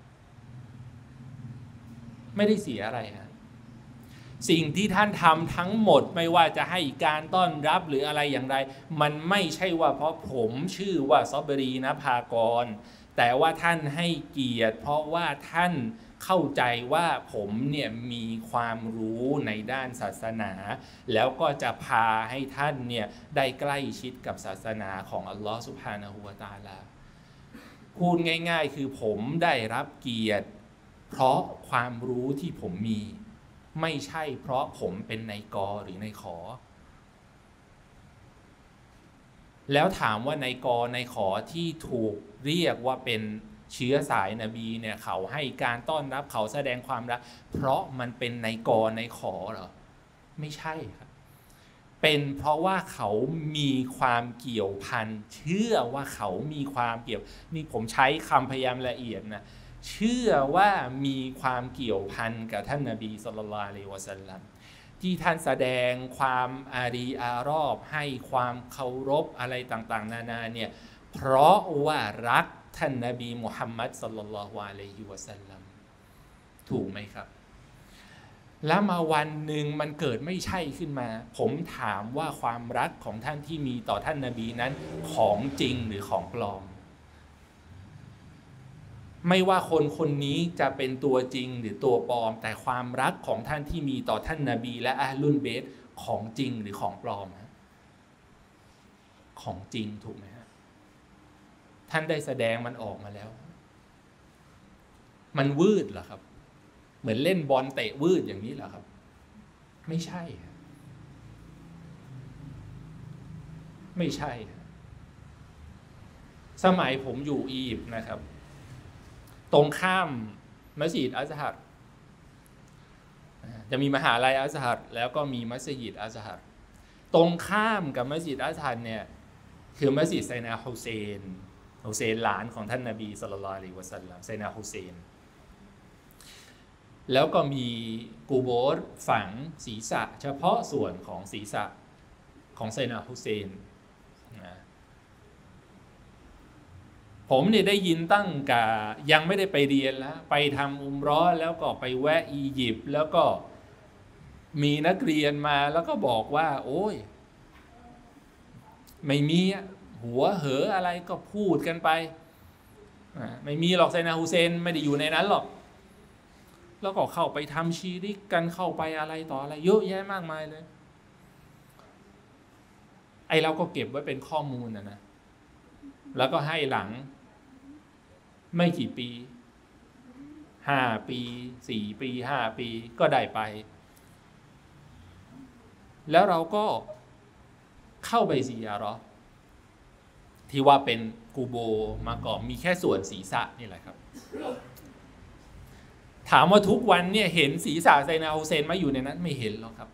ไม่ได้เสียอะไรฮะสิ่งที่ท่านทำทั้งหมดไม่ว่าจะให้การต้อนรับหรืออะไรอย่างไรมันไม่ใช่ว่าเพราะผมชื่อว่าซอบรีนะภากรแต่ว่าท่านให้เกียรติเพราะว่าท่านเข้าใจว่าผมเนี่ยมีความรู้ในด้านศาสนาแล้วก็จะพาให้ท่านเนี่ยได้ใกล้ชิดกับศาสนาของอัลลอฮฺซุบฮานะฮูวะตะอาลาพูดง่ายๆคือผมได้รับเกียรติเพราะความรู้ที่ผมมีไม่ใช่เพราะผมเป็นนายกหรือนายขอแล้วถามว่านายกนายขอที่ถูกเรียกว่าเป็นเชื้อสายนบีเนี่ยเขาให้การต้อนรับเขาแสดงความรักเพราะมันเป็นนายกนายขอเหรอไม่ใช่ครับเป็นเพราะว่าเขามีความเกี่ยวพันเชื่อว่าเขามีความเกี่ยวนี่ผมใช้คำพยายามละเอียดนะเชื่อว่ามีความเกี่ยวพันกับท่านนบีศ็อลลัลลอฮุอะลัยฮิวะซัลลัมที่ท่านแสดงความอารีอารอบให้ความเคารพอะไรต่างๆนานาเนี่ยเพราะว่ารักท่านนบีมุฮัมมัดศ็อลลัลลอฮุอะลัยฮิวะซัลลัมถูกไหมครับแล้วมาวันหนึ่งมันเกิดไม่ใช่ขึ้นมาผมถามว่าความรักของท่านที่มีต่อท่านนบีนั้นของจริงหรือของปลอมไม่ว่าคนคนนี้จะเป็นตัวจริงหรือตัวปลอมแต่ความรักของท่านที่มีต่อท่านนบีและอะห์ลุลเบตของจริงหรือของปลอมของจริงถูกไหมฮะท่านได้แสดงมันออกมาแล้วมันวืดเหรอครับเหมือนเล่นบอลเตะวืดอย่างนี้เหรอครับไม่ใช่ไม่ใช่สมัยผมอยู่อียิปต์นะครับตรงข้ามมัสยิดอัซฮัรจะมีมหาลัยอัซฮัรแล้วก็มีมัสยิดอัซฮัรตรงข้ามกับมัสยิดอัซฮัรเนี่ยคือมัสยิดไซนาฮุเซนฮุเซนหลานของท่านนบีศ็อลลัลลอฮุอะลัยฮิวะซัลลัมไซนาฮุเซนแล้วก็มีกูโบร์ฝังศีรษะเฉพาะส่วนของศีรษะของไซนาฮุเซนนะผมเนี่ยได้ยินตั้งแต่ยังไม่ได้ไปเรียนแล้วไปทำอุมเราะห์แล้วก็ไปแวะอียิปต์แล้วก็มีนักเรียนมาแล้วก็บอกว่าโอ้ยไม่มีหัวเหออะไรก็พูดกันไปไม่มีหรอกไซนาฮุเซนไม่ได้อยู่ในนั้นหรอกแล้วก็เข้าไปทำชีริกกันเข้าไปอะไรต่ออะไรเยอะแยะมากมายเลยไอเราก็เก็บไว้เป็นข้อมูลนะนะแล้วก็ให้หลังไม่กี่ปีห้าปีสี่ปีห้าปีก็ได้ไปแล้วเราก็เข้าไปซิยาเราะห์ที่ว่าเป็นกูโบมาก่อนมีแค่ส่วนศีรษะนี่แหละครับถามว่าทุกวันเนี่ยเห็นศีรษะไซนาฮุเซนมาอยู่ในนั้นไม่เห็นหรอกครับ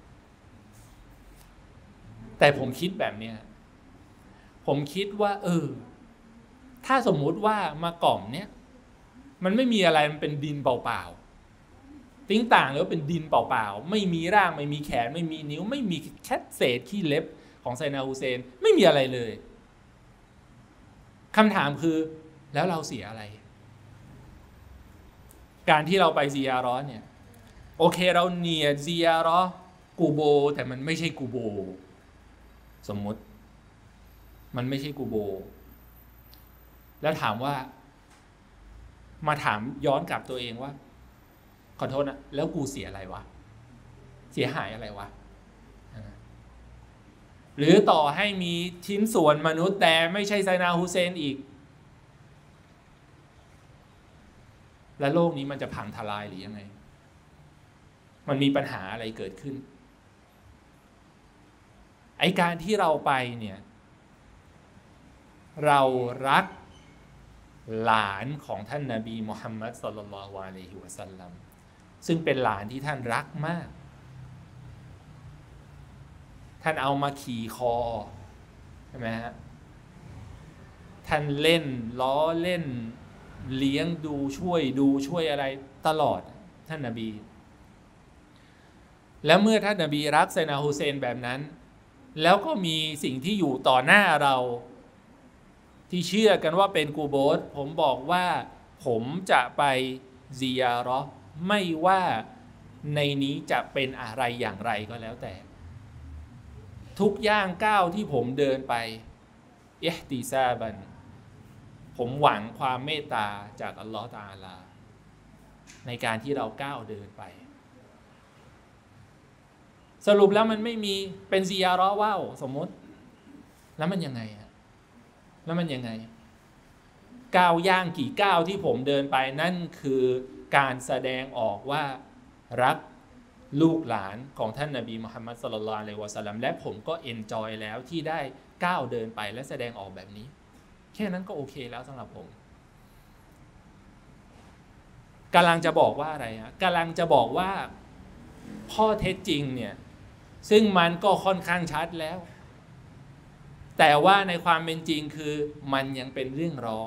แต่ผมคิดแบบเนี้ยผมคิดว่าเออถ้าสมมุติว่ามากล่องเนี้ยมันไม่มีอะไรมันเป็นดินเปล่าๆติ้งต่างแล้วเป็นดินเปล่าๆไม่มีร่างไม่มีแขนไม่มีนิ้วไม่มีแค่เศษขี้เล็บของไซนาฮุเซนไม่มีอะไรเลยคำถามคือแล้วเราเสียอะไรการที่เราไปซิยาเราะห์เนี่ยโอเคเราเนียดซิยาเราะห์กูโบแต่มันไม่ใช่กูโบสมมติมันไม่ใช่กูโบแล้วถามว่ามาถามย้อนกลับตัวเองว่าขอโทษนะแล้วกูเสียอะไรวะเสียหายอะไรวะหรือต่อให้มีชิ้นส่วนมนุษย์แต่ไม่ใช่ไซนาฮุเซนอีกและโลกนี้มันจะพังทลายหรือยังไงมันมีปัญหาอะไรเกิดขึ้นไอการที่เราไปเนี่ยเรารักหลานของท่านนบีมุฮัมมัดศ็อลลัลลอฮุอะลัยฮิวะซัลลัมซึ่งเป็นหลานที่ท่านรักมากท่านเอามาขี่คอใช่ไหมฮะท่านเล่นล้อเล่นเลี้ยงดูช่วยดูช่วยอะไรตลอดท่านนบีแล้วเมื่อท่านนบีรักไซนาฮุเซนแบบนั้นแล้วก็มีสิ่งที่อยู่ต่อหน้าเราที่เชื่อกันว่าเป็นกูโบสผมบอกว่าผมจะไปซิยาเราะห์ไม่ว่าในนี้จะเป็นอะไรอย่างไรก็แล้วแต่ทุกย่างก้าวที่ผมเดินไปอิห์ติซาบันผมหวังความเมตตาจากอัลลอฮฺตะอาลาในการที่เราก้าวเดินไปสรุปแล้วมันไม่มีเป็นซิยาเราะห์ว่าวสมมติแล้วมันยังไงอะแล้วมันยังไงก้าวย่างกี่ก้าวที่ผมเดินไปนั่นคือการแสดงออกว่ารักลูกหลานของท่านนบีมุฮัมมัดศ็อลลัลลอฮุอะลัยฮิวะซัลลัมและผมก็เอนจอยแล้วที่ได้ก้าวเดินไปและแสดงออกแบบนี้แค่นั้นก็โอเคแล้วสำหรับผมกำลังจะบอกว่าอะไรฮะกำลังจะบอกว่าข้อเท็จจริงเนี่ยซึ่งมันก็ค่อนข้างชัดแล้วแต่ว่าในความเป็นจริงคือมันยังเป็นเรื่องรอง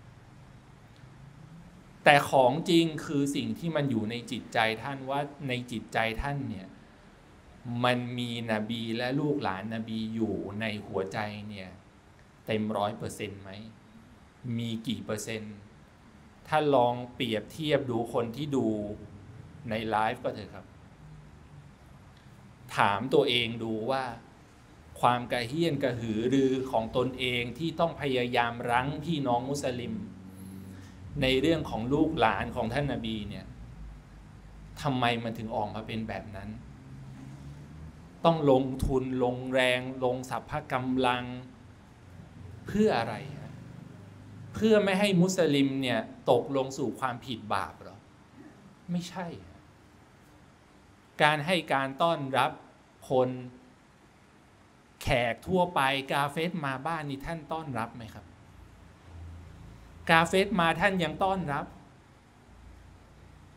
แต่ของจริงคือสิ่งที่มันอยู่ในจิตใจท่านว่าในจิตใจท่านเนี่ยมันมีนบีและลูกหลานนบีอยู่ในหัวใจเนี่ยเต็มร้อยเปอร์เซ็นต์ไหมมีกี่เปอร์เซ็นต์ถ้าลองเปรียบเทียบดูคนที่ดูในไลฟ์ก็เถอะครับถามตัวเองดูว่าความกระเฮี้ยนกระหือรือของตนเองที่ต้องพยายามรั้งพี่น้องมุสลิมในเรื่องของลูกหลานของท่านนบีเนี่ยทำไมมันถึงออกมาเป็นแบบนั้นต้องลงทุนลงแรงลงสรรพกำลังเพื่ออะไรเพื่อไม่ให้มุสลิมเนี่ยตกลงสู่ความผิดบาปหรอไม่ใช่การให้การต้อนรับคนแขกทั่วไปกาเฟสมาบ้านนี่ท่านต้อนรับไหมครับกาเฟสมาท่านยังต้อนรับ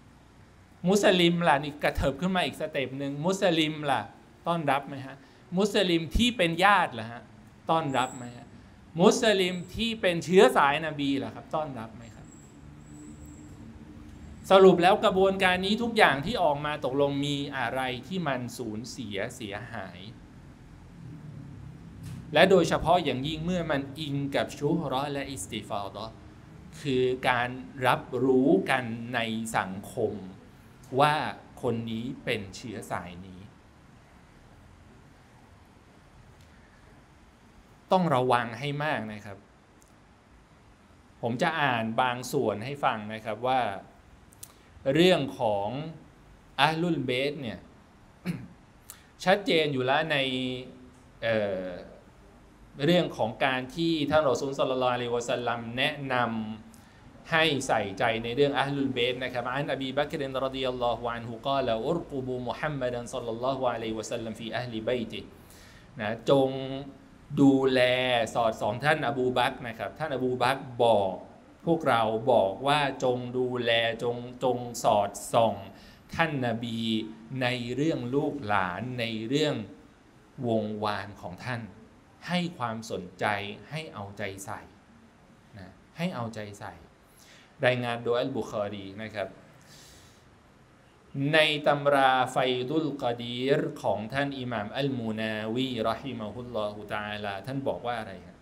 มุสลิมล่ะนี่กระเถิบขึ้นมาอีกสเต็ปหนึ่งมุสลิมล่ะต้อนรับไหมฮะมุสลิมที่เป็นญาติล่ะฮะต้อนรับไหมฮะมุสลิมที่เป็นเชื้อสายนบีล่ะครับต้อนรับไหมครับสรุปแล้วกระบวนการนี้ทุกอย่างที่ออกมาตกลงมีอะไรที่มันสูญเสียเสียหายและโดยเฉพาะอย่างยิ่งเมื่อมันอิงกับชุฮเราะห์และอิสติฟาดะห์คือการรับรู้กันในสังคมว่าคนนี้เป็นเชื้อสายนี้ต้องระวังให้มากนะครับผมจะอ่านบางส่วนให้ฟังนะครับว่าเรื่องของอะห์ลุลเบตเนี่ย ชัดเจนอยู่แล้วในเอ่อเรื่องของการที่ท่านรอซูลศ็อลลัลลอฮุอะลัยฮิวะซัลลัมแนะนำให้ใส่ใจในเรื่องอะห์ลุลเบตนะครับอันอบีบักรรฎิยัลลอฮุอันฮุกล่าวอุรกุบูมุฮัมมัดศ็อลลัลลอฮุอะลัยฮิวะซัลลัมฟีอะห์ลิบัยตินะจงดูแลสอดส่องท่านอบูบักรนะครับท่านอบูบักรบอกพวกเราบอกว่าจงดูแลจงจงสอดส่องท่านนบีในเรื่องลูกหลานในเรื่องวงวานของท่านให้ความสนใจให้เอาใจใส่นะให้เอาใจใส่รายงานโดยอัลบุคอรีนะครับในตำราไฟดุลกอดีรของท่านอิหม่ามอัลมูนาวีเราะฮิมะฮุลลอฮุตะอาลาท่านบอกว่าอะไรครับ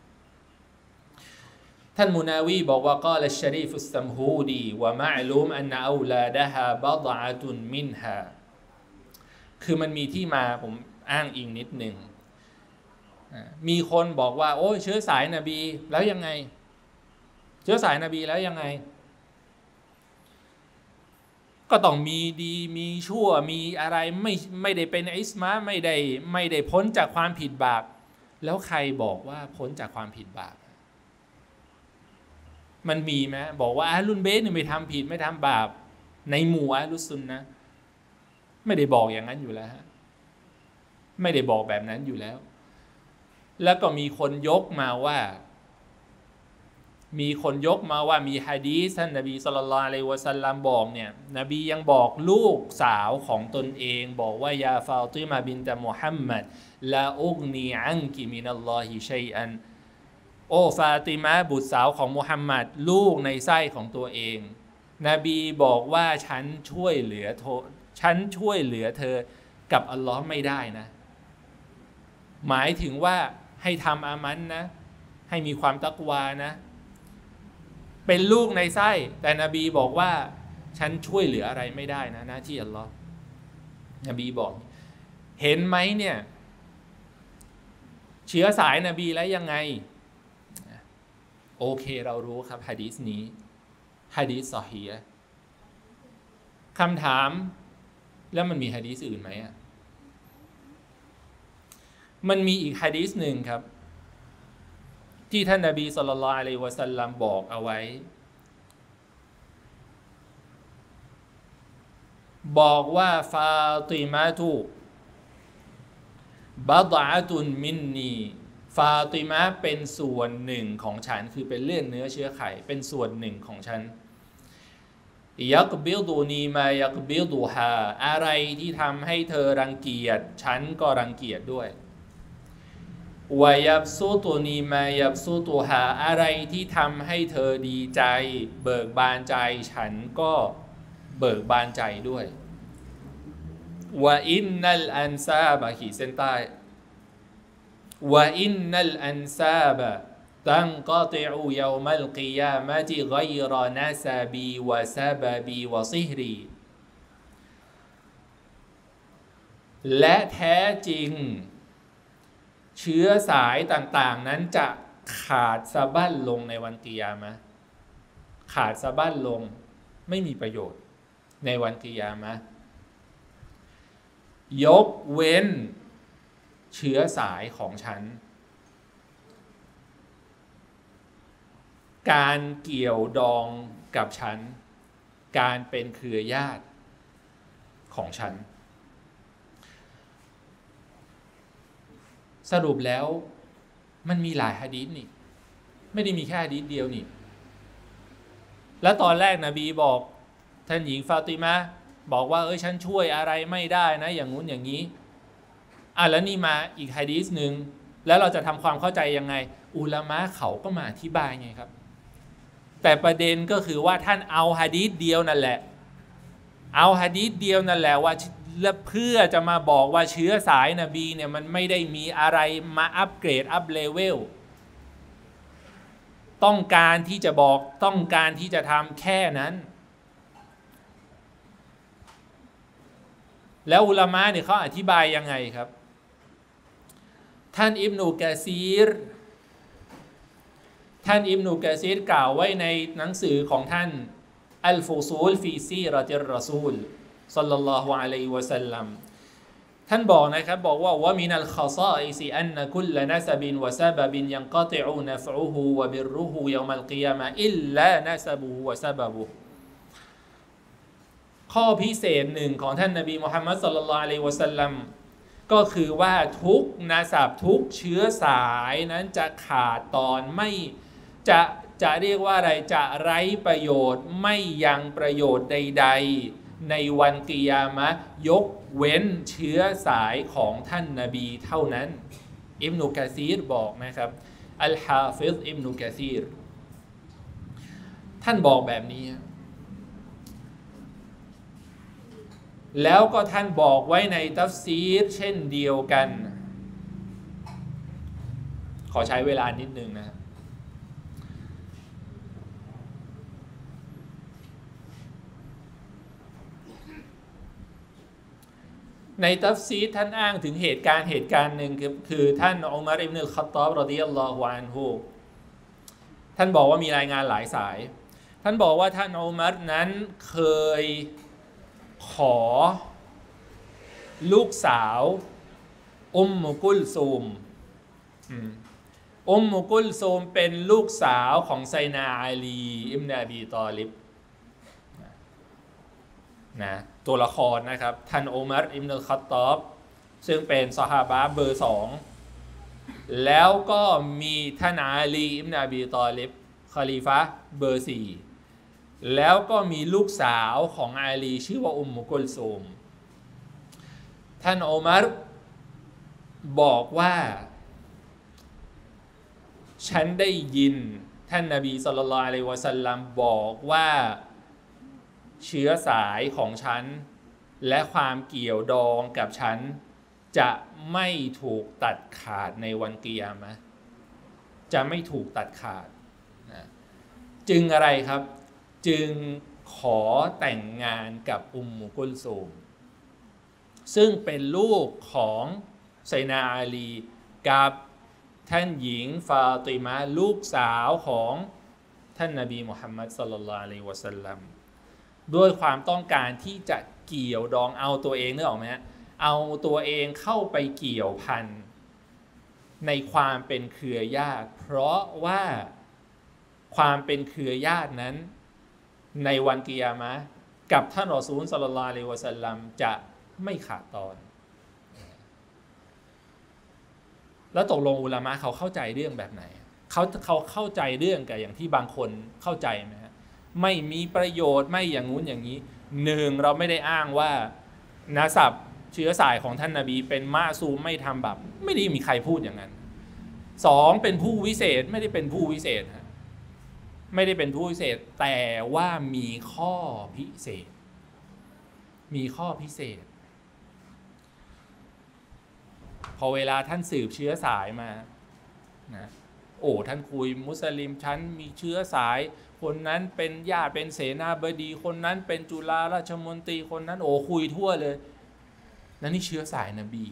ท่านมูนาวีบอกว่ากาลชะรีฟุสซัมฮูดีวะมะอลูมอันนะอูลาดะฮาบัฎอะตุนมินฮาคือมันมีที่มาผมอ้างอิงนิดหนึ่งมีคนบอกว่าโอ้ยเชื้อสายนบีแล้วยังไงเชื้อสายนบีแล้วยังไงก็ต้องมีดีมีชั่วมีอะไรไม่ไม่ได้เป็นอิสมะไม่ได้ไม่ได้พ้นจากความผิดบาปแล้วใครบอกว่าพ้นจากความผิดบาปมันมีไหมบอกว่าอะห์ลุลเบตเนี่ยไม่ทำผิดไม่ทำบาปในหมู่อะห์ลุสซุนนะห์ไม่ได้บอกอย่างนั้นอยู่แล้วฮะไม่ได้บอกแบบนั้นอยู่แล้วแล้วก็มีคนยกมาว่ามีคนยกมาว่ามีหะดีษท่านนบีศ็อลลัลลอฮุอะลัยฮิวะซัลลัมบอกเนี่ยนบียังบอกลูกสาวของตนเองบอกว่ายาฟาติมะบินตะมุฮัมมัดลาอุกนีอันกิมินัลลอฮิชัยอันโอ้ฟาติมะบุตรสาวของมุฮัมมัดลูกในไส้ของตัวเองนบีบอกว่าฉันช่วยเหลือเธอฉันช่วยเหลือเธอกับอัลลอฮ์ไม่ได้นะหมายถึงว่าให้ทำอามันนะให้มีความตักวานะเป็นลูกในไส้แต่นบีบอกว่าฉันช่วยเหลืออะไรไม่ได้นะหน้าที่อัลลอฮ์นบีบอกเห็นไหมเนี่ยเชื้อสายนบีแล้วยังไงโอเคเรารู้ครับหะดีษนี้หะดีษซอฮีฮ์คำถามแล้วมันมีหะดีษอื่นไหมอ่ะมันมีอีกหะดีษหนึ่งครับที่ท่านนบีศ็อลลัลลอฮุอะลัยฮิวะซัลลัมบอกเอาไว้บอกว่าฟาติมะตุบัฎอะตุนมินนีฟาติมะเป็นส่วนหนึ่งของฉันคือเป็นเลือดเนื้อเชื้อไขเป็นส่วนหนึ่งของฉันยักบิดุนีมายักบิดุฮาอะไรที่ทำให้เธอรังเกียจฉันก็รังเกียจด้วยวายับซูตุนีมายับซูตุฮาอะไรที่ทำให้เธอดีใจเบิกบานใจฉันก็เบิกบานใจด้วยวะอินนัลอันซาบะขีดเส้นใต้วะอินนัลอันซาบะตันกอติอูยามัลกิยามะติฆอยรนาซาบีวะซาบะบีวะซิฮรีและแท้จริงเชื้อสายต่างๆนั้นจะขาดสะบั้นลงในวันกิยามะห์ขาดสะบั้นลงไม่มีประโยชน์ในวันกิยามะห์ยกเว้นเชื้อสายของฉันการเกี่ยวดองกับฉันการเป็นเครือญาติของฉันสรุปแล้วมันมีหลายหะดีษนี่ไม่ได้มีแค่หะดีษเดียวนี่แล้วตอนแรกนบีบอกท่านหญิงฟาติมะห์บอกว่าเอ้ยฉันช่วยอะไรไม่ได้นะอย่างงู้นอย่างนี้อ่ะแล้วนี่มาอีกหะดีษหนึ่งแล้วเราจะทำความเข้าใจยังไงอุลามะเขาก็มาอธิบายไงครับแต่ประเด็นก็คือว่าท่านเอาหะดีษเดียวนั่นแหละเอาหะดีษเดียวนั่นแหละว่าเพื่อจะมาบอกว่าเชื้อสายนบีเนี่ยมันไม่ได้มีอะไรมาอัปเกรดอัพเลเวลต้องการที่จะบอกต้องการที่จะทำแค่นั้นแล้วอุลามะเนี่ยเขาอธิบายยังไงครับท่านอิบนุกะซีรท่านอิบนุกะซีรกล่าวไว้ในหนังสือของท่านอัลฟุซูลฟีซีเราะติรรอซูลศ็อลลัลลอฮุอะลัยฮิวะซัลลัมท่านบอกนะครับบอกว่าวะมินัลคอซออิซิอันนะกุลนะซะบินวะซะบะบินยันกอติอูนัฟอุฮุวะบิรรุฮุยอมัลกิยามะฮ์อิลลานะซะบุฮุวะซะบะบุฮุข้อพิเศษหนึ่งของท่านนบีมุฮัมมัดศ็อลลัลลอฮุอะลัยฮิวะซัลลัมก็คือว่าทุกนาสับทุกเชื้อสายนั้นจะขาดตอนไม่จะจะเรียกว่าอะไรจะไร้ประโยชน์ไม่ยังประโยชน์ใดๆในวันกิยามะฮ์ยกเว้นเชื้อสายของท่านนบีเท่านั้นอิบนุกะซีรบอกนะครับอัลฮาฟิซอิบนุกะซีรท่านบอกแบบนี้แล้วก็ท่านบอกไว้ในตัฟซีรเช่นเดียวกันขอใช้เวลานิดนึงนะในตัฟซีรท่านอ้างถึงเหตุการณ์เหตุการณ์หนึ่งคือคือท่านอุมัรอิบนุลค็อฏฏอบรอฎิยัลลอฮุอันฮุท่านบอกว่ามีรายงานหลายสายท่านบอกว่าท่านอุมัรนั้นเคยขอลูกสาวอุมมุกุลซูมอุมมุกุลซูมเป็นลูกสาวของไซนาอาลีอิบนุอบีตอลิบนะตัวละครนะครับท่านอุมัรอิบนุลค็อฏฏอบซึ่งเป็นซอฮาบะห์เบอร์สองแล้วก็มีท่านอาลีอิบนุอบีตอลิบคอลีฟะห์เบอร์สี่แล้วก็มีลูกสาวของอาลีชื่อว่าอุมมุกุลซูมท่านอุมัรบอกว่าฉันได้ยินท่านนบีศ็อลลัลลอฮุอะลัยฮิวะซัลลัมบอกว่าเชื้อสายของฉันและความเกี่ยวดองกับฉันจะไม่ถูกตัดขาดในวันกิยามะฮ์จะไม่ถูกตัดขาดนะจึงอะไรครับจึงขอแต่งงานกับอุมมุกุลซูมซึ่งเป็นลูกของไซนาอาลีกับท่านหญิงฟาติมะห์ลูกสาวของท่านนบีมุฮัมมัดศ็อลลัลลอฮุอะลัยฮิวะซัลลัมด้วยความต้องการที่จะเกี่ยวดองเอาตัวเองนึกออกไหมฮะเอาตัวเองเข้าไปเกี่ยวพันในความเป็นเครือญาติเพราะว่าความเป็นเครือญาตินั้นในวันกิยามะฮ์กับท่านรอซูลศ็อลลัลลอฮุอะลัยฮิวะซัลลัมจะไม่ขาดตอนแล้วตกลงอุลามะเขาเข้าใจเรื่องแบบไหนเขาเขาเข้าใจเรื่องกับอย่างที่บางคนเข้าใจไหมฮะไม่มีประโยชน์ไม่อย่างงู้นอย่างนี้หนึ่งเราไม่ได้อ้างว่านาสับเชื้อสายของท่านนบีเป็นมะซูมไม่ทำบาปไม่ได้มีใครพูดอย่างนั้นสองเป็นผู้วิเศษไม่ได้เป็นผู้วิเศษฮะไม่ได้เป็นผู้พิเศษแต่ว่ามีข้อพิเศษมีข้อพิเศษพอเวลาท่านสืบเชื้อสายมานะโอ้ท่านคุยมุสลิมชั้นมีเชื้อสายคนนั้นเป็นญาติเป็นเสนาบดีคนนั้นเป็นจุฬาราชมนตรีคนนั้นโอ้คุยทั่วเลยแล้วนี่เชื้อสายนบี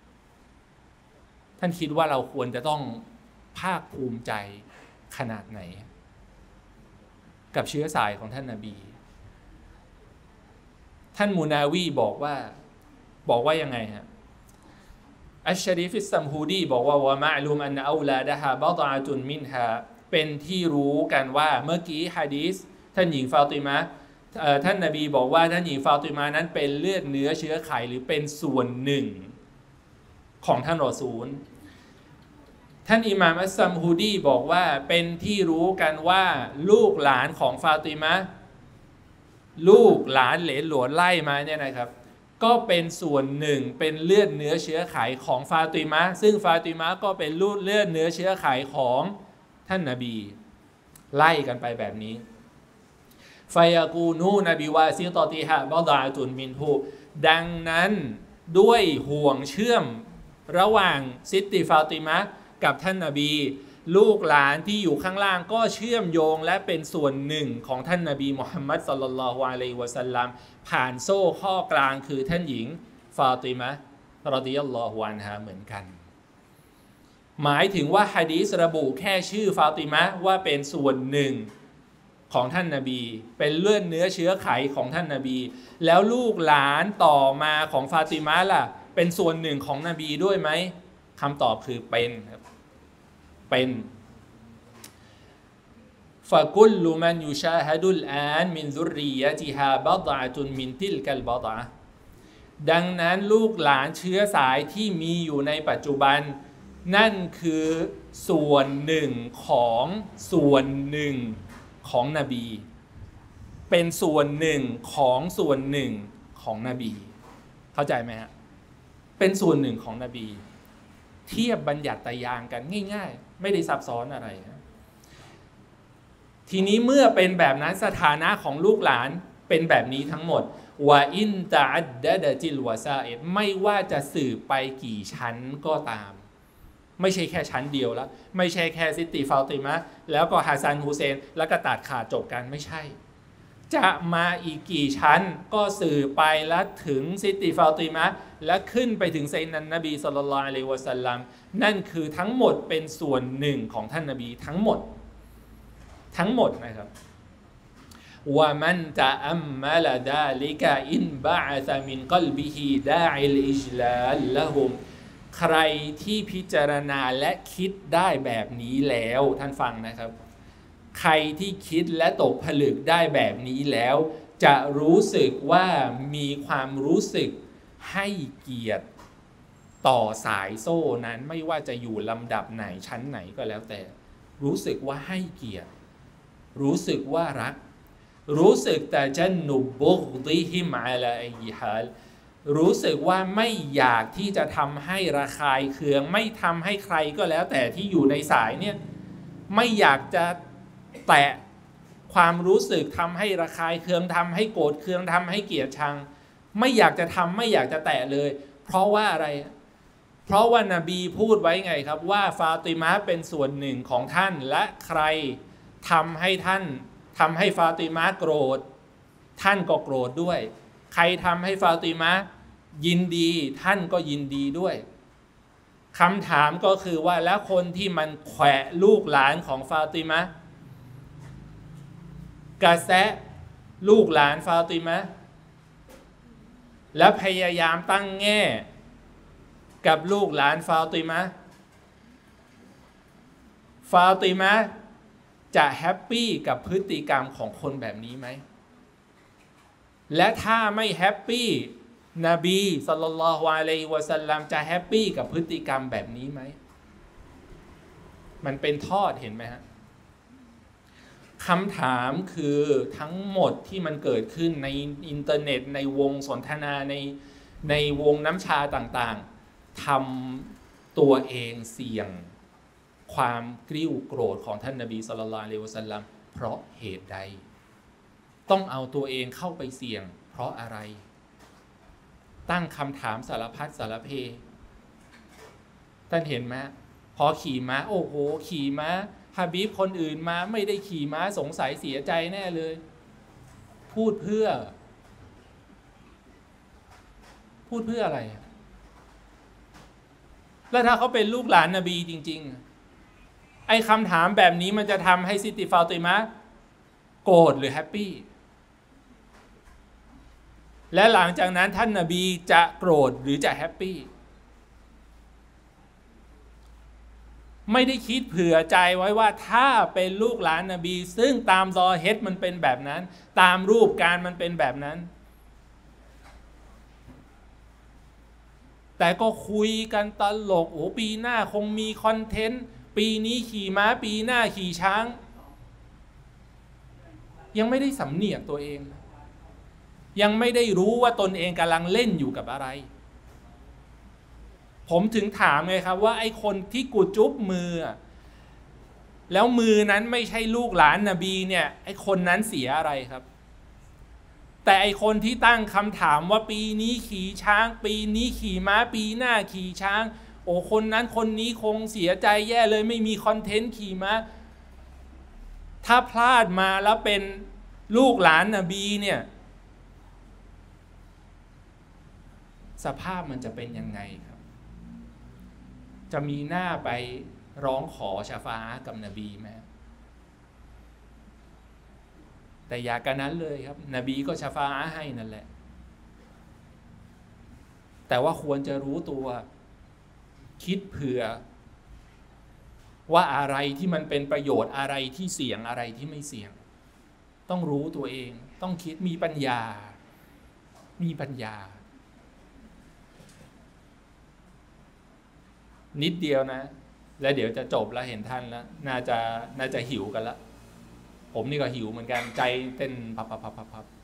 ท่านคิดว่าเราควรจะต้องภาคภูมิใจขนาดไหนกับเชื้อสายของท่านนบีท่านมูนาวีบอกว่าบอกว่ายังไงฮะอัชชะรีฟิสซัมฮูดีบอกว่าวะมะอลูมอันเอาลาดะฮาบะฎอะตุนมินฮาเป็นที่รู้กันว่าเมื่อกี้หะดีษท่านหญิงฟาติมะห์ท่านนบีบอกว่าท่านหญิงฟาติมะห์นั้นเป็นเลือดเนื้อเชื้อไขหรือเป็นส่วนหนึ่งของท่านรอซูลท่านอิหม่ามอัสซัมฮูดีบอกว่าเป็นที่รู้กันว่าลูกหลานของฟาติมะห์ลูกหลานเหลนหลวนไล่มาเนี่ยนะครับก็เป็นส่วนหนึ่งเป็นเลือดเนื้อเชื้อไขของฟาติมะห์ซึ่งฟาติมะห์ก็เป็นลูกเลือดเนื้อเชื้อไขของท่านนบีไล่กันไปแบบนี้ฟายากูนูนบีวาซิตอติฮะบะดาตุนมินฮูดังนั้นด้วยห่วงเชื่อมระหว่างซิตติฟาติมะห์กับท่านนบีลูกหลานที่อยู่ข้างล่างก็เชื่อมโยงและเป็นส่วนหนึ่งของท่านนบีมุฮัมมัดศ็อลลัลลอฮุอะลัยฮิวะซัลลัมผ่านโซ่ข้อกลางคือท่านหญิงฟาติมะห์รอฎิยัลลอฮุอันฮาเหมือนกันหมายถึงว่าหะดีษระบุแค่ชื่อฟาติมะห์ว่าเป็นส่วนหนึ่งของท่านนบีเป็นเลือดเนื้อเชื้อไขของท่านนบีแล้วลูกหลานต่อมาของฟาติมะห์ล่ะเป็นส่วนหนึ่งของนบีด้วยไหมคำตอบคือเป็นครับเป็นฟะกุลลุมันยุชาฮะดุลอานมินซุรริยะติฮาบะฎอะตุนมินติลกัลบะฎอะดังนั้นลูกหลานเชื้อสายที่มีอยู่ในปัจจุบันนั่นคือส่วนหนึ่งของส่วนหนึ่งของนบีเป็นส่วนหนึ่งของส่วนหนึ่งของนบีเข้าใจไหมฮะเป็นส่วนหนึ่งของนบีเทียบบัญญัติตายางกันง่ายๆไม่ได้ซับซ้อนอะไรนะทีนี้เมื่อเป็นแบบนั้นสถานะของลูกหลานเป็นแบบนี้ทั้งหมดวะอินตะอัดดะดะจิลวะซาอิดไม่ว่าจะสืบไปกี่ชั้นก็ตามไม่ใช่แค่ชั้นเดียวแล้วไม่ใช่แค่ซิตติฟาติมะห์แล้วก็ฮาซันฮุเซนแล้วก็ตัดขาดจบกันไม่ใช่จะมาอีกกี่ชั้นก็สื่อไปแล้วถึงซิตติฟาติมะห์และขึ้นไปถึงไซนันนบีศ็อลลัลลอฮุอะลัยฮิวะซัลลัมนั่นคือทั้งหมดเป็นส่วนหนึ่งของท่านนบีทั้งหมดทั้งหมดนะครับว่ามันจะอัมมาลาดาลิกะอินบะอะซะมินกัลบิฮิดาอิลอิจลาลละฮุมใครที่พิจารณาและคิดได้แบบนี้แล้วท่านฟังนะครับใครที่คิดและตกผลึกได้แบบนี้แล้วจะรู้สึกว่ามีความรู้สึกให้เกียรติต่อสายโซ่นั้นไม่ว่าจะอยู่ลำดับไหนชั้นไหนก็แล้วแต่รู้สึกว่าให้เกียรติรู้สึกว่ารักรู้สึกแต่จันนุบุฆฎิฮิมอะลาอิฮิฮาลรู้สึกว่าไม่อยากที่จะทำให้ระคายเคืองไม่ทำให้ใครก็แล้วแต่ที่อยู่ในสายเนี่ยไม่อยากจะแตะความรู้สึกทำให้ระคายเคืองทำให้โกรธเคืองทำให้เกลียดชังไม่อยากจะทำไม่อยากจะแตะเลยเพราะว่าอะไรเพราะว่านบีพูดไว้ไงครับว่าฟาติมะห์เป็นส่วนหนึ่งของท่านและใครทำให้ท่านทำให้ฟาติมะห์โกรธท่านก็โกรธด้วยใครทำให้ฟาติมะห์ยินดีท่านก็ยินดีด้วยคำถามก็คือว่าแล้วคนที่มันแขวะลูกหลานของฟาติมะห์กระแสะลูกหลานฟาติมะห์และพยายามตั้งแง่กับลูกหลานฟาติมะห์ฟาติมะห์จะแฮปปี้กับพฤติกรรมของคนแบบนี้ไหมและถ้าไม่แฮปปี้นบีศ็อลลัลลอฮุอะลัยฮิวะซัลลัมจะแฮปปี้กับพฤติกรรมแบบนี้ไหมมันเป็นทอดเห็นไหมฮะคำถามคือทั้งหมดที่มันเกิดขึ้นในอินเทอร์เน็ตในวงสนทนาในในวงน้ำชาต่างๆทำตัวเองเสี่ยงความกริ้วโกรธของท่านนบีศ็อลลัลลอฮุอะลัยฮิวะซัลลัมเพราะเหตุใดต้องเอาตัวเองเข้าไปเสี่ยงเพราะอะไรตั้งคำถามสารพัดสารเพท่านเห็นไหมพอขี่ม้าโอ้โหขี่ม้าฮะบีบคนอื่นมาไม่ได้ขี่ม้าสงสัยเสียใจแน่เลยพูดเพื่อพูดเพื่ออะไรแล้วถ้าเขาเป็นลูกหลานนบีจริงๆไอ้คำถามแบบนี้มันจะทำให้ซิตติฟาติมะห์โกรธหรือแฮปปี้และหลังจากนั้นท่านนบีจะโกรธหรือจะแฮปปี้ไม่ได้คิดเผื่อใจไว้ว่าถ้าเป็นลูกหลานนบีซึ่งตามซอเฮดมันเป็นแบบนั้นตามรูปการมันเป็นแบบนั้นแต่ก็คุยกันตลกโอ้ปีหน้าคงมีคอนเทนต์ปีนี้ขี่ม้าปีหน้าขี่ช้างยังไม่ได้สำเนียกตัวเองยังไม่ได้รู้ว่าตนเองกำลังเล่นอยู่กับอะไรผมถึงถามไงครับว่าไอ้คนที่กูจุ๊บมือแล้วมือนั้นไม่ใช่ลูกหลานนบีเนี่ยไอ้คนนั้นเสียอะไรครับแต่ไอ้คนที่ตั้งคำถามว่าปีนี้ขี่ช้างปีนี้ขี่ม้าปีหน้าขี่ช้างโอ้คนนั้นคนนี้คงเสียใจแย่เลยไม่มีคอนเทนต์ขี่ม้าถ้าพลาดมาแล้วเป็นลูกหลานนบีเนี่ยสภาพมันจะเป็นยังไงครับจะมีหน้าไปร้องขอชาฟาอะห์กับนบีไหมแต่อย่ากันนั้นเลยครับนบีก็ชาฟาอะห์ให้นั่นแหละแต่ว่าควรจะรู้ตัวคิดเผื่อว่าอะไรที่มันเป็นประโยชน์อะไรที่เสี่ยงอะไรที่ไม่เสี่ยงต้องรู้ตัวเองต้องคิดมีปัญญามีปัญญานิดเดียวนะแล้วเดี๋ยวจะจบแล้วเห็นท่านแล้วน่าจะน่าจะหิวกันแล้วผมนี่ก็หิวเหมือนกันใจเต้นพับพับพับพับพับ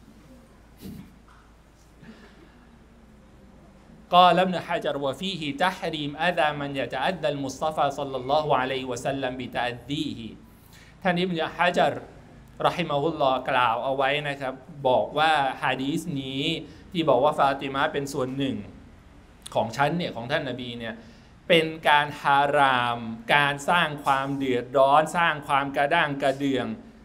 ก็ลัมนะฮะจรวะฟีฮิตะฮรีมอาดามันยะตะอัดดัลมุสฏอฟาศ็อลลัลลอฮุอะลัยฮิวะซัลลัมบิตะอัดดีฮิท่านอิบนุฮะญัรเราะฮิมะฮุลลอฮ์กล่าวเอาไว้นะครับบอกว่าหะดีษนี้ที่บอกว่าฟาติมาเป็นส่วนหนึ่งของฉันเนี่ยของท่านนบีเนี่ยเป็นการฮารามการสร้างความเดือดร้อนสร้างความกระด้างกระเดื่อง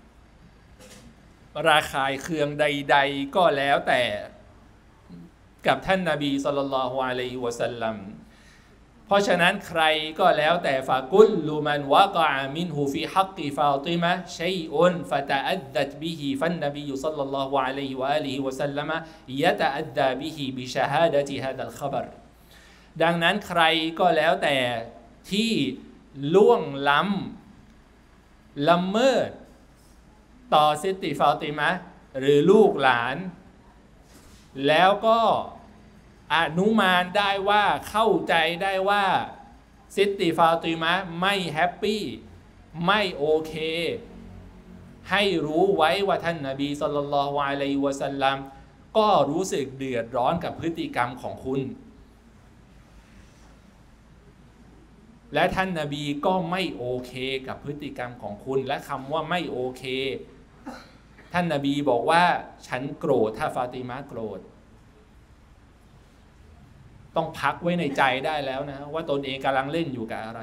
ระคายเคืองใดๆก็แล้วแต่กับท่านนบีศ็อลลัลลอฮุอะลัยฮิวะซัลลัมเพราะฉะนั้นใครก็แล้วแต่ฟะกุลลุมันวะกะอะมินฮุฟิฮักกิฟาติมะชัยอุนฟะตะอัดดัตบิฮิฟันนบีศ็อลลัลลอฮุอะลัยฮิวะอาลิฮิวะซัลลัมยะตะอัดดาบิฮิบิชะฮาดะติฮาดัลคอบรดังนั้นใครก็แล้วแต่ที่ล่วงล้ำละเมิดต่อซิติฟาติมะหรือลูกหลานแล้วก็อนุมานได้ว่าเข้าใจได้ว่าซิติฟาติมะไม่แฮปปี้ไม่โอเคให้รู้ไว้ว่าท่านนบีศ็อลลัลลอฮุอะลัยฮิวะซัลลัมก็รู้สึกเดือดร้อนกับพฤติกรรมของคุณและท่านนบีก็ไม่โอเคกับพฤติกรรมของคุณและคำว่าไม่โอเคท่านนบีบอกว่าฉันโกรธถ้าฟาติมาโกรธต้องพักไว้ในใจได้แล้วนะว่าตนเองกำลังเล่นอยู่กับอะไร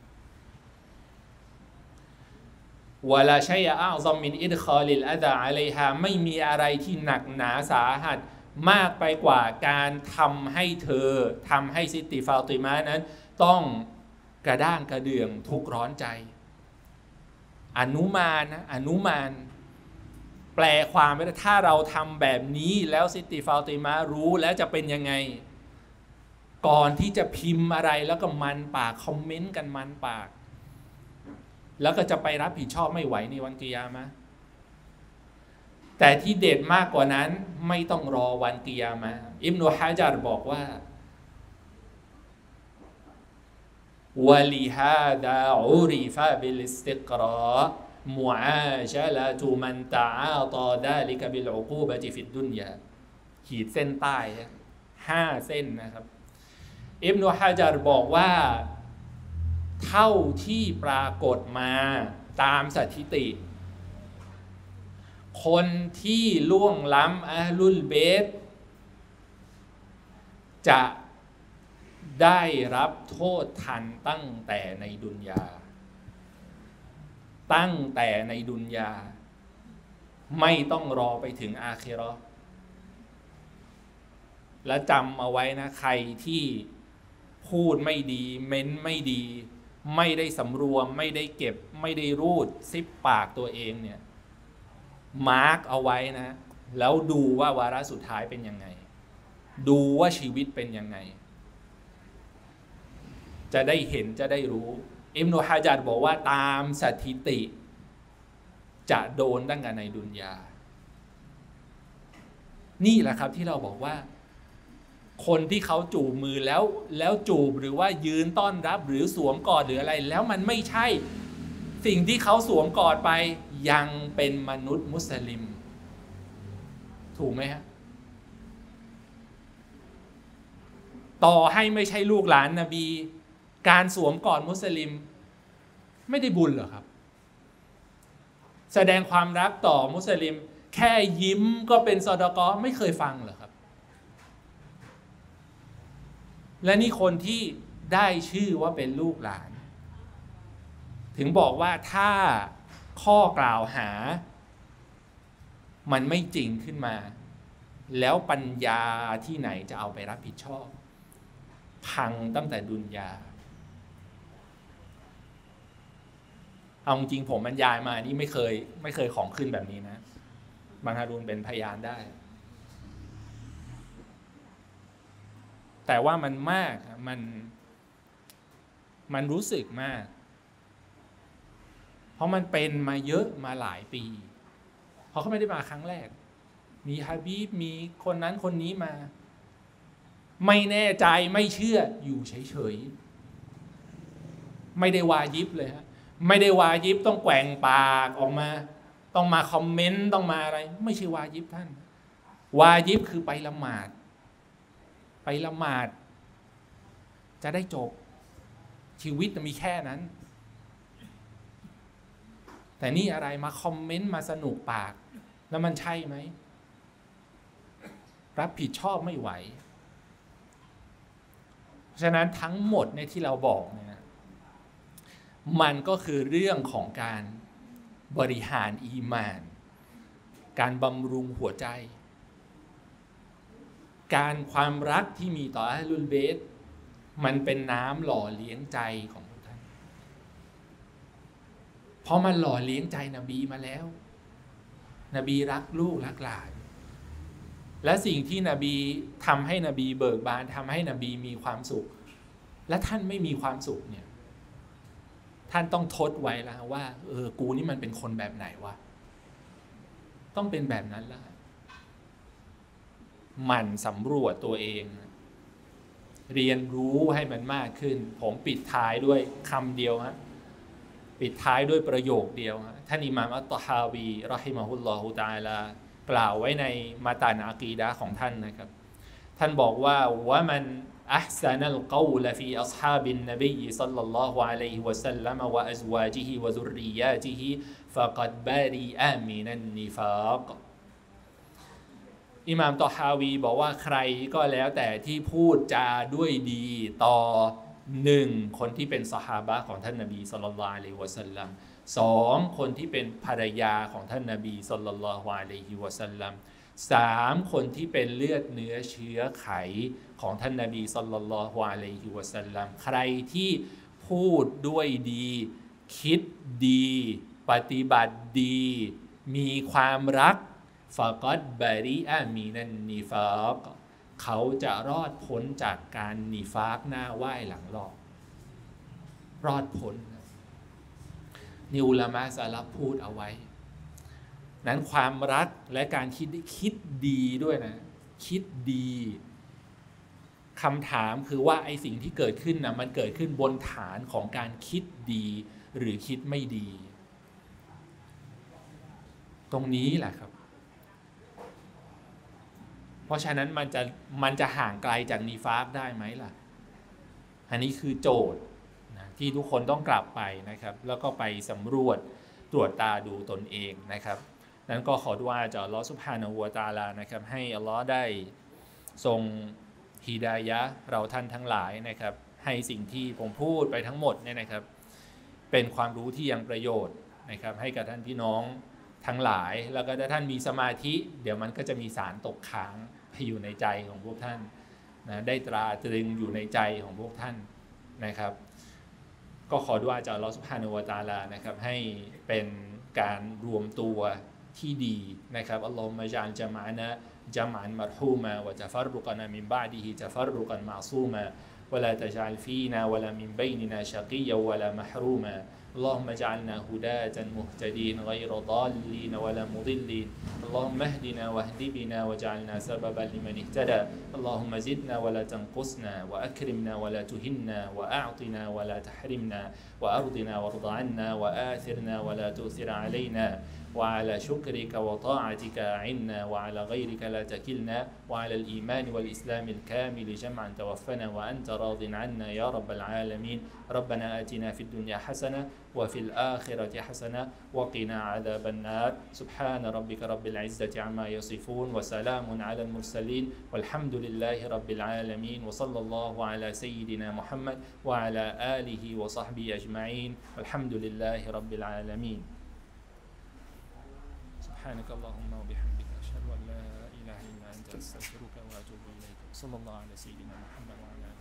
วะลาชัยอะซอมมินอิดคอลิลอะดาอะลัยฮาไม่มีอะไรที่หนักหนาสาหัสมากไปกว่าการทำให้เธอทำให้ซิติฟาติมานั้นต้องกระด้างกระเดื่องทุกข์ร้อนใจอนุมานนะอนุมานแปลความไปถ้าเราทำแบบนี้แล้วซิติฟาติมารู้แล้วจะเป็นยังไงก่อนที่จะพิมพ์อะไรแล้วก็มันปากคอมเมนต์กันมันปากแล้วก็จะไปรับผิดชอบไม่ไหวในวันกิยามะห์แต่ที่เด็ดมากกว่านั้นไม่ต้องรอวันกิยามะห์อิบนุฮะญัรบอกว่าวะลิฮาดาอุริฟะบิลอิสติกรามุอาชะละตุมันตะอาตาดาลิกบิลอุกูบะติฟิดดุนยาขีดเส้นใต้ห้าเส้นนะครับอิบนุฮะญัรบอกว่าเท่าที่ปรากฏมาตามสถิติคนที่ล่วงล้ำอะห์ลุลเบตจะได้รับโทษทันตั้งแต่ในดุนยาตั้งแต่ในดุนยาไม่ต้องรอไปถึงอาคิเราะห์และจำเอาไว้นะใครที่พูดไม่ดีเม้นไม่ดีไม่ได้สำรวมไม่ได้เก็บไม่ได้รูดซิปปากตัวเองเนี่ยมาร์กเอาไว้นะแล้วดูว่าวาระสุดท้ายเป็นยังไงดูว่าชีวิตเป็นยังไงจะได้เห็นจะได้รู้อิบนุฮะญัรบอกว่าตามสถิติจะโดนตั้งแต่ในดุนยานี่แหละครับที่เราบอกว่าคนที่เขาจูบมือแล้วแล้วจูบหรือว่ายืนต้อนรับหรือสวมกอดหรืออะไรแล้วมันไม่ใช่สิ่งที่เขาสวมกอดไปยังเป็นมนุษย์มุสลิมถูกไหมฮะต่อให้ไม่ใช่ลูกหลานนบีการสวมกอดมุสลิมไม่ได้บุญเหรอครับแสดงความรักต่อมุสลิมแค่ยิ้มก็เป็นซอดาเกาะห์ไม่เคยฟังเหรอครับและนี่คนที่ได้ชื่อว่าเป็นลูกหลานถึงบอกว่าถ้าข้อกล่าวหามันไม่จริงขึ้นมาแล้วปัญญาที่ไหนจะเอาไปรับผิดชอบพังตั้งแต่ดุนยาเอาจริงผมบรรยายมานี่ไม่เคยไม่เคยของขึ้นแบบนี้นะบางฮารุนเป็นพยานได้แต่ว่ามันมากมันมันรู้สึกมากเพราะมันเป็นมาเยอะมาหลายปีเพราะเขาไม่ได้มาครั้งแรกมีฮะบีบมีคนนั้นคนนี้มาไม่แน่ใจไม่เชื่ออยู่เฉยๆไม่ได้วาญิบเลยฮะไม่ได้วาญิบต้องแกว่งปากออกมาต้องมาคอมเมนต์ต้องมาอะไรไม่ใช่วาญิบท่านวาญิบคือไปละหมาดไปละหมาดจะได้จบชีวิตมีแค่นั้นแต่นี่อะไรมาคอมเมนต์มาสนุกปากแล้วมันใช่ไหมรับผิดชอบไม่ไหวเพราะฉะนั้นทั้งหมดในที่เราบอกเนี่ยมันก็คือเรื่องของการบริหารอีหม่านการบำรุงหัวใจการความรักที่มีต่ออะห์ลุลเบตมันเป็นน้ำหล่อเลี้ยงใจของพวกท่านเพราะมันหล่อเลี้ยงใจนบีมาแล้วนบีรักลูกรักหลานและสิ่งที่นบีทำให้นบีเบิกบานทำให้นบีมีความสุขและท่านไม่มีความสุขเนี่ยท่านต้องทดไว้แล้วว่าเออกูนี่มันเป็นคนแบบไหนวะต้องเป็นแบบนั้นแล้วหมั่นสำรวจตัวเองเรียนรู้ให้มันมากขึ้นผมปิดท้ายด้วยคำเดียวฮะปิดท้ายด้วยประโยคเดียวฮะท่านอิหม่ามอัตตอฮาวีเราะฮิมะฮุลลอฮุตะอาลากล่าวไว้ในมาตานอะกีดะห์ของท่านนะครับท่านบอกว่าวะมันอัห์ซะนัลกอลฟีอัศฮาบินนบีศ็อลลัลลอฮุอะลัยฮิวะซัลลัมวะอัซวาจิฮิวะซุรริยาติฮิฟะกัดบาริอะมินันนิฟากอิหม่ามตอฮาวีบอกว่าใครก็แล้วแต่ที่พูดจาด้วยดีต่อหนึ่งคนที่เป็นซอฮาบะห์ของท่านนบีศ็อลลัลลอฮุอะลัยฮิวะซัลลัมสองคนที่เป็นภรรยาของท่านนบีศ็อลลัลลอฮุอะลัยฮิวะซัลลัมสามคนที่เป็นเลือดเนื้อเชื้อไขของท่านนบีศ็อลลัลลอฮุอะลัยฮิวะซัลลัมใครที่พูดด้วยดีคิดดีปฏิบัติดีมีความรักฟะกัดบาริอะมินันนิฟากเขาจะรอดพ้นจากการนิฟากหน้าไหว้หลังหลอกรอดพ้นนิอุลามะซะลัฟพูดเอาไว้นั้นความรักและการคิดคิดดีด้วยนะคิดดีคำถามคือว่าไอ้สิ่งที่เกิดขึ้นนะมันเกิดขึ้นบนฐานของการคิดดีหรือคิดไม่ดีตรงนี้แหละครับเพราะฉะนั้นมันจะมันจะห่างไกลจากนิฟากได้ไหมล่ะอันนี้คือโจทย์นะที่ทุกคนต้องกลับไปนะครับแล้วก็ไปสำรวจตรวจตาดูตนเองนะครับนั้นก็ขอดุอาจากอัลลอฮฺซุบฮานะฮูวะตะอาลานะครับให้อัลลอฮฺได้ทรงฮิดายะห์เราท่านทั้งหลายนะครับให้สิ่งที่ผมพูดไปทั้งหมดเนี่ยนะครับเป็นความรู้ที่ยังประโยชน์นะครับให้กับท่านพี่น้องทั้งหลายแล้วก็ถ้าท่านมีสมาธิเดี๋ยวมันก็จะมีสารตกค้างไปอยู่ในใจของพวกท่านนะได้ตราตรึงอยู่ในใจของพวกท่านนะครับก็ขอดุอาจากอัลลอฮฺซุบฮานะฮูวะตะอาลานะครับให้เป็นการรวมตัวที่ดีนะครับอัลลอฮุมะญะอัลญะมะอะนะญะมะอันมัรฮูมะวะตะฟัรรุกันมินบะอ์ดิฮิตะฟัรรุกันมะอ์ซูมะวะลาตะญะอัลฟีนาวะลามินบัยนินาชะกียะวะลามะฮรูมะاللهم اجعلنا هداة مهتدين غير ضالين ولا مضلين اللهم اهدنا واهد بنا واجعلنا سببا لمن اهتدى اللهم زدنا ولا تنقصنا وأكرمنا ولا تهنا وأعطنا ولا تحرمنا وأرضنا وارض عنا وآثرنا ولا تؤثر علينا وعلى شكرك وطاعتك أعنا وعلى غيرك لا تكلنا وعلى الإيمان والإسلام الكامل جمعا توفنا وأنت راض عنا يا رب العالمين. ربنا آتنا في الدنيا حسنة وفي الآخرة حسنة وقنا عذاب النار. سبحان ربك رب العزة عما يصفون وسلام على المرسلين والحمد لله رب العالمين وصلى الله على سيدنا محمد وعلى آله وصحبه أجمعين والحمد لله رب العالمين. سبحانك اللهم وبحمدك أشهد أن لا إله إلا أنت أستغفرك وأتوب إليك. صلى الله على سيدنا محمد وعلى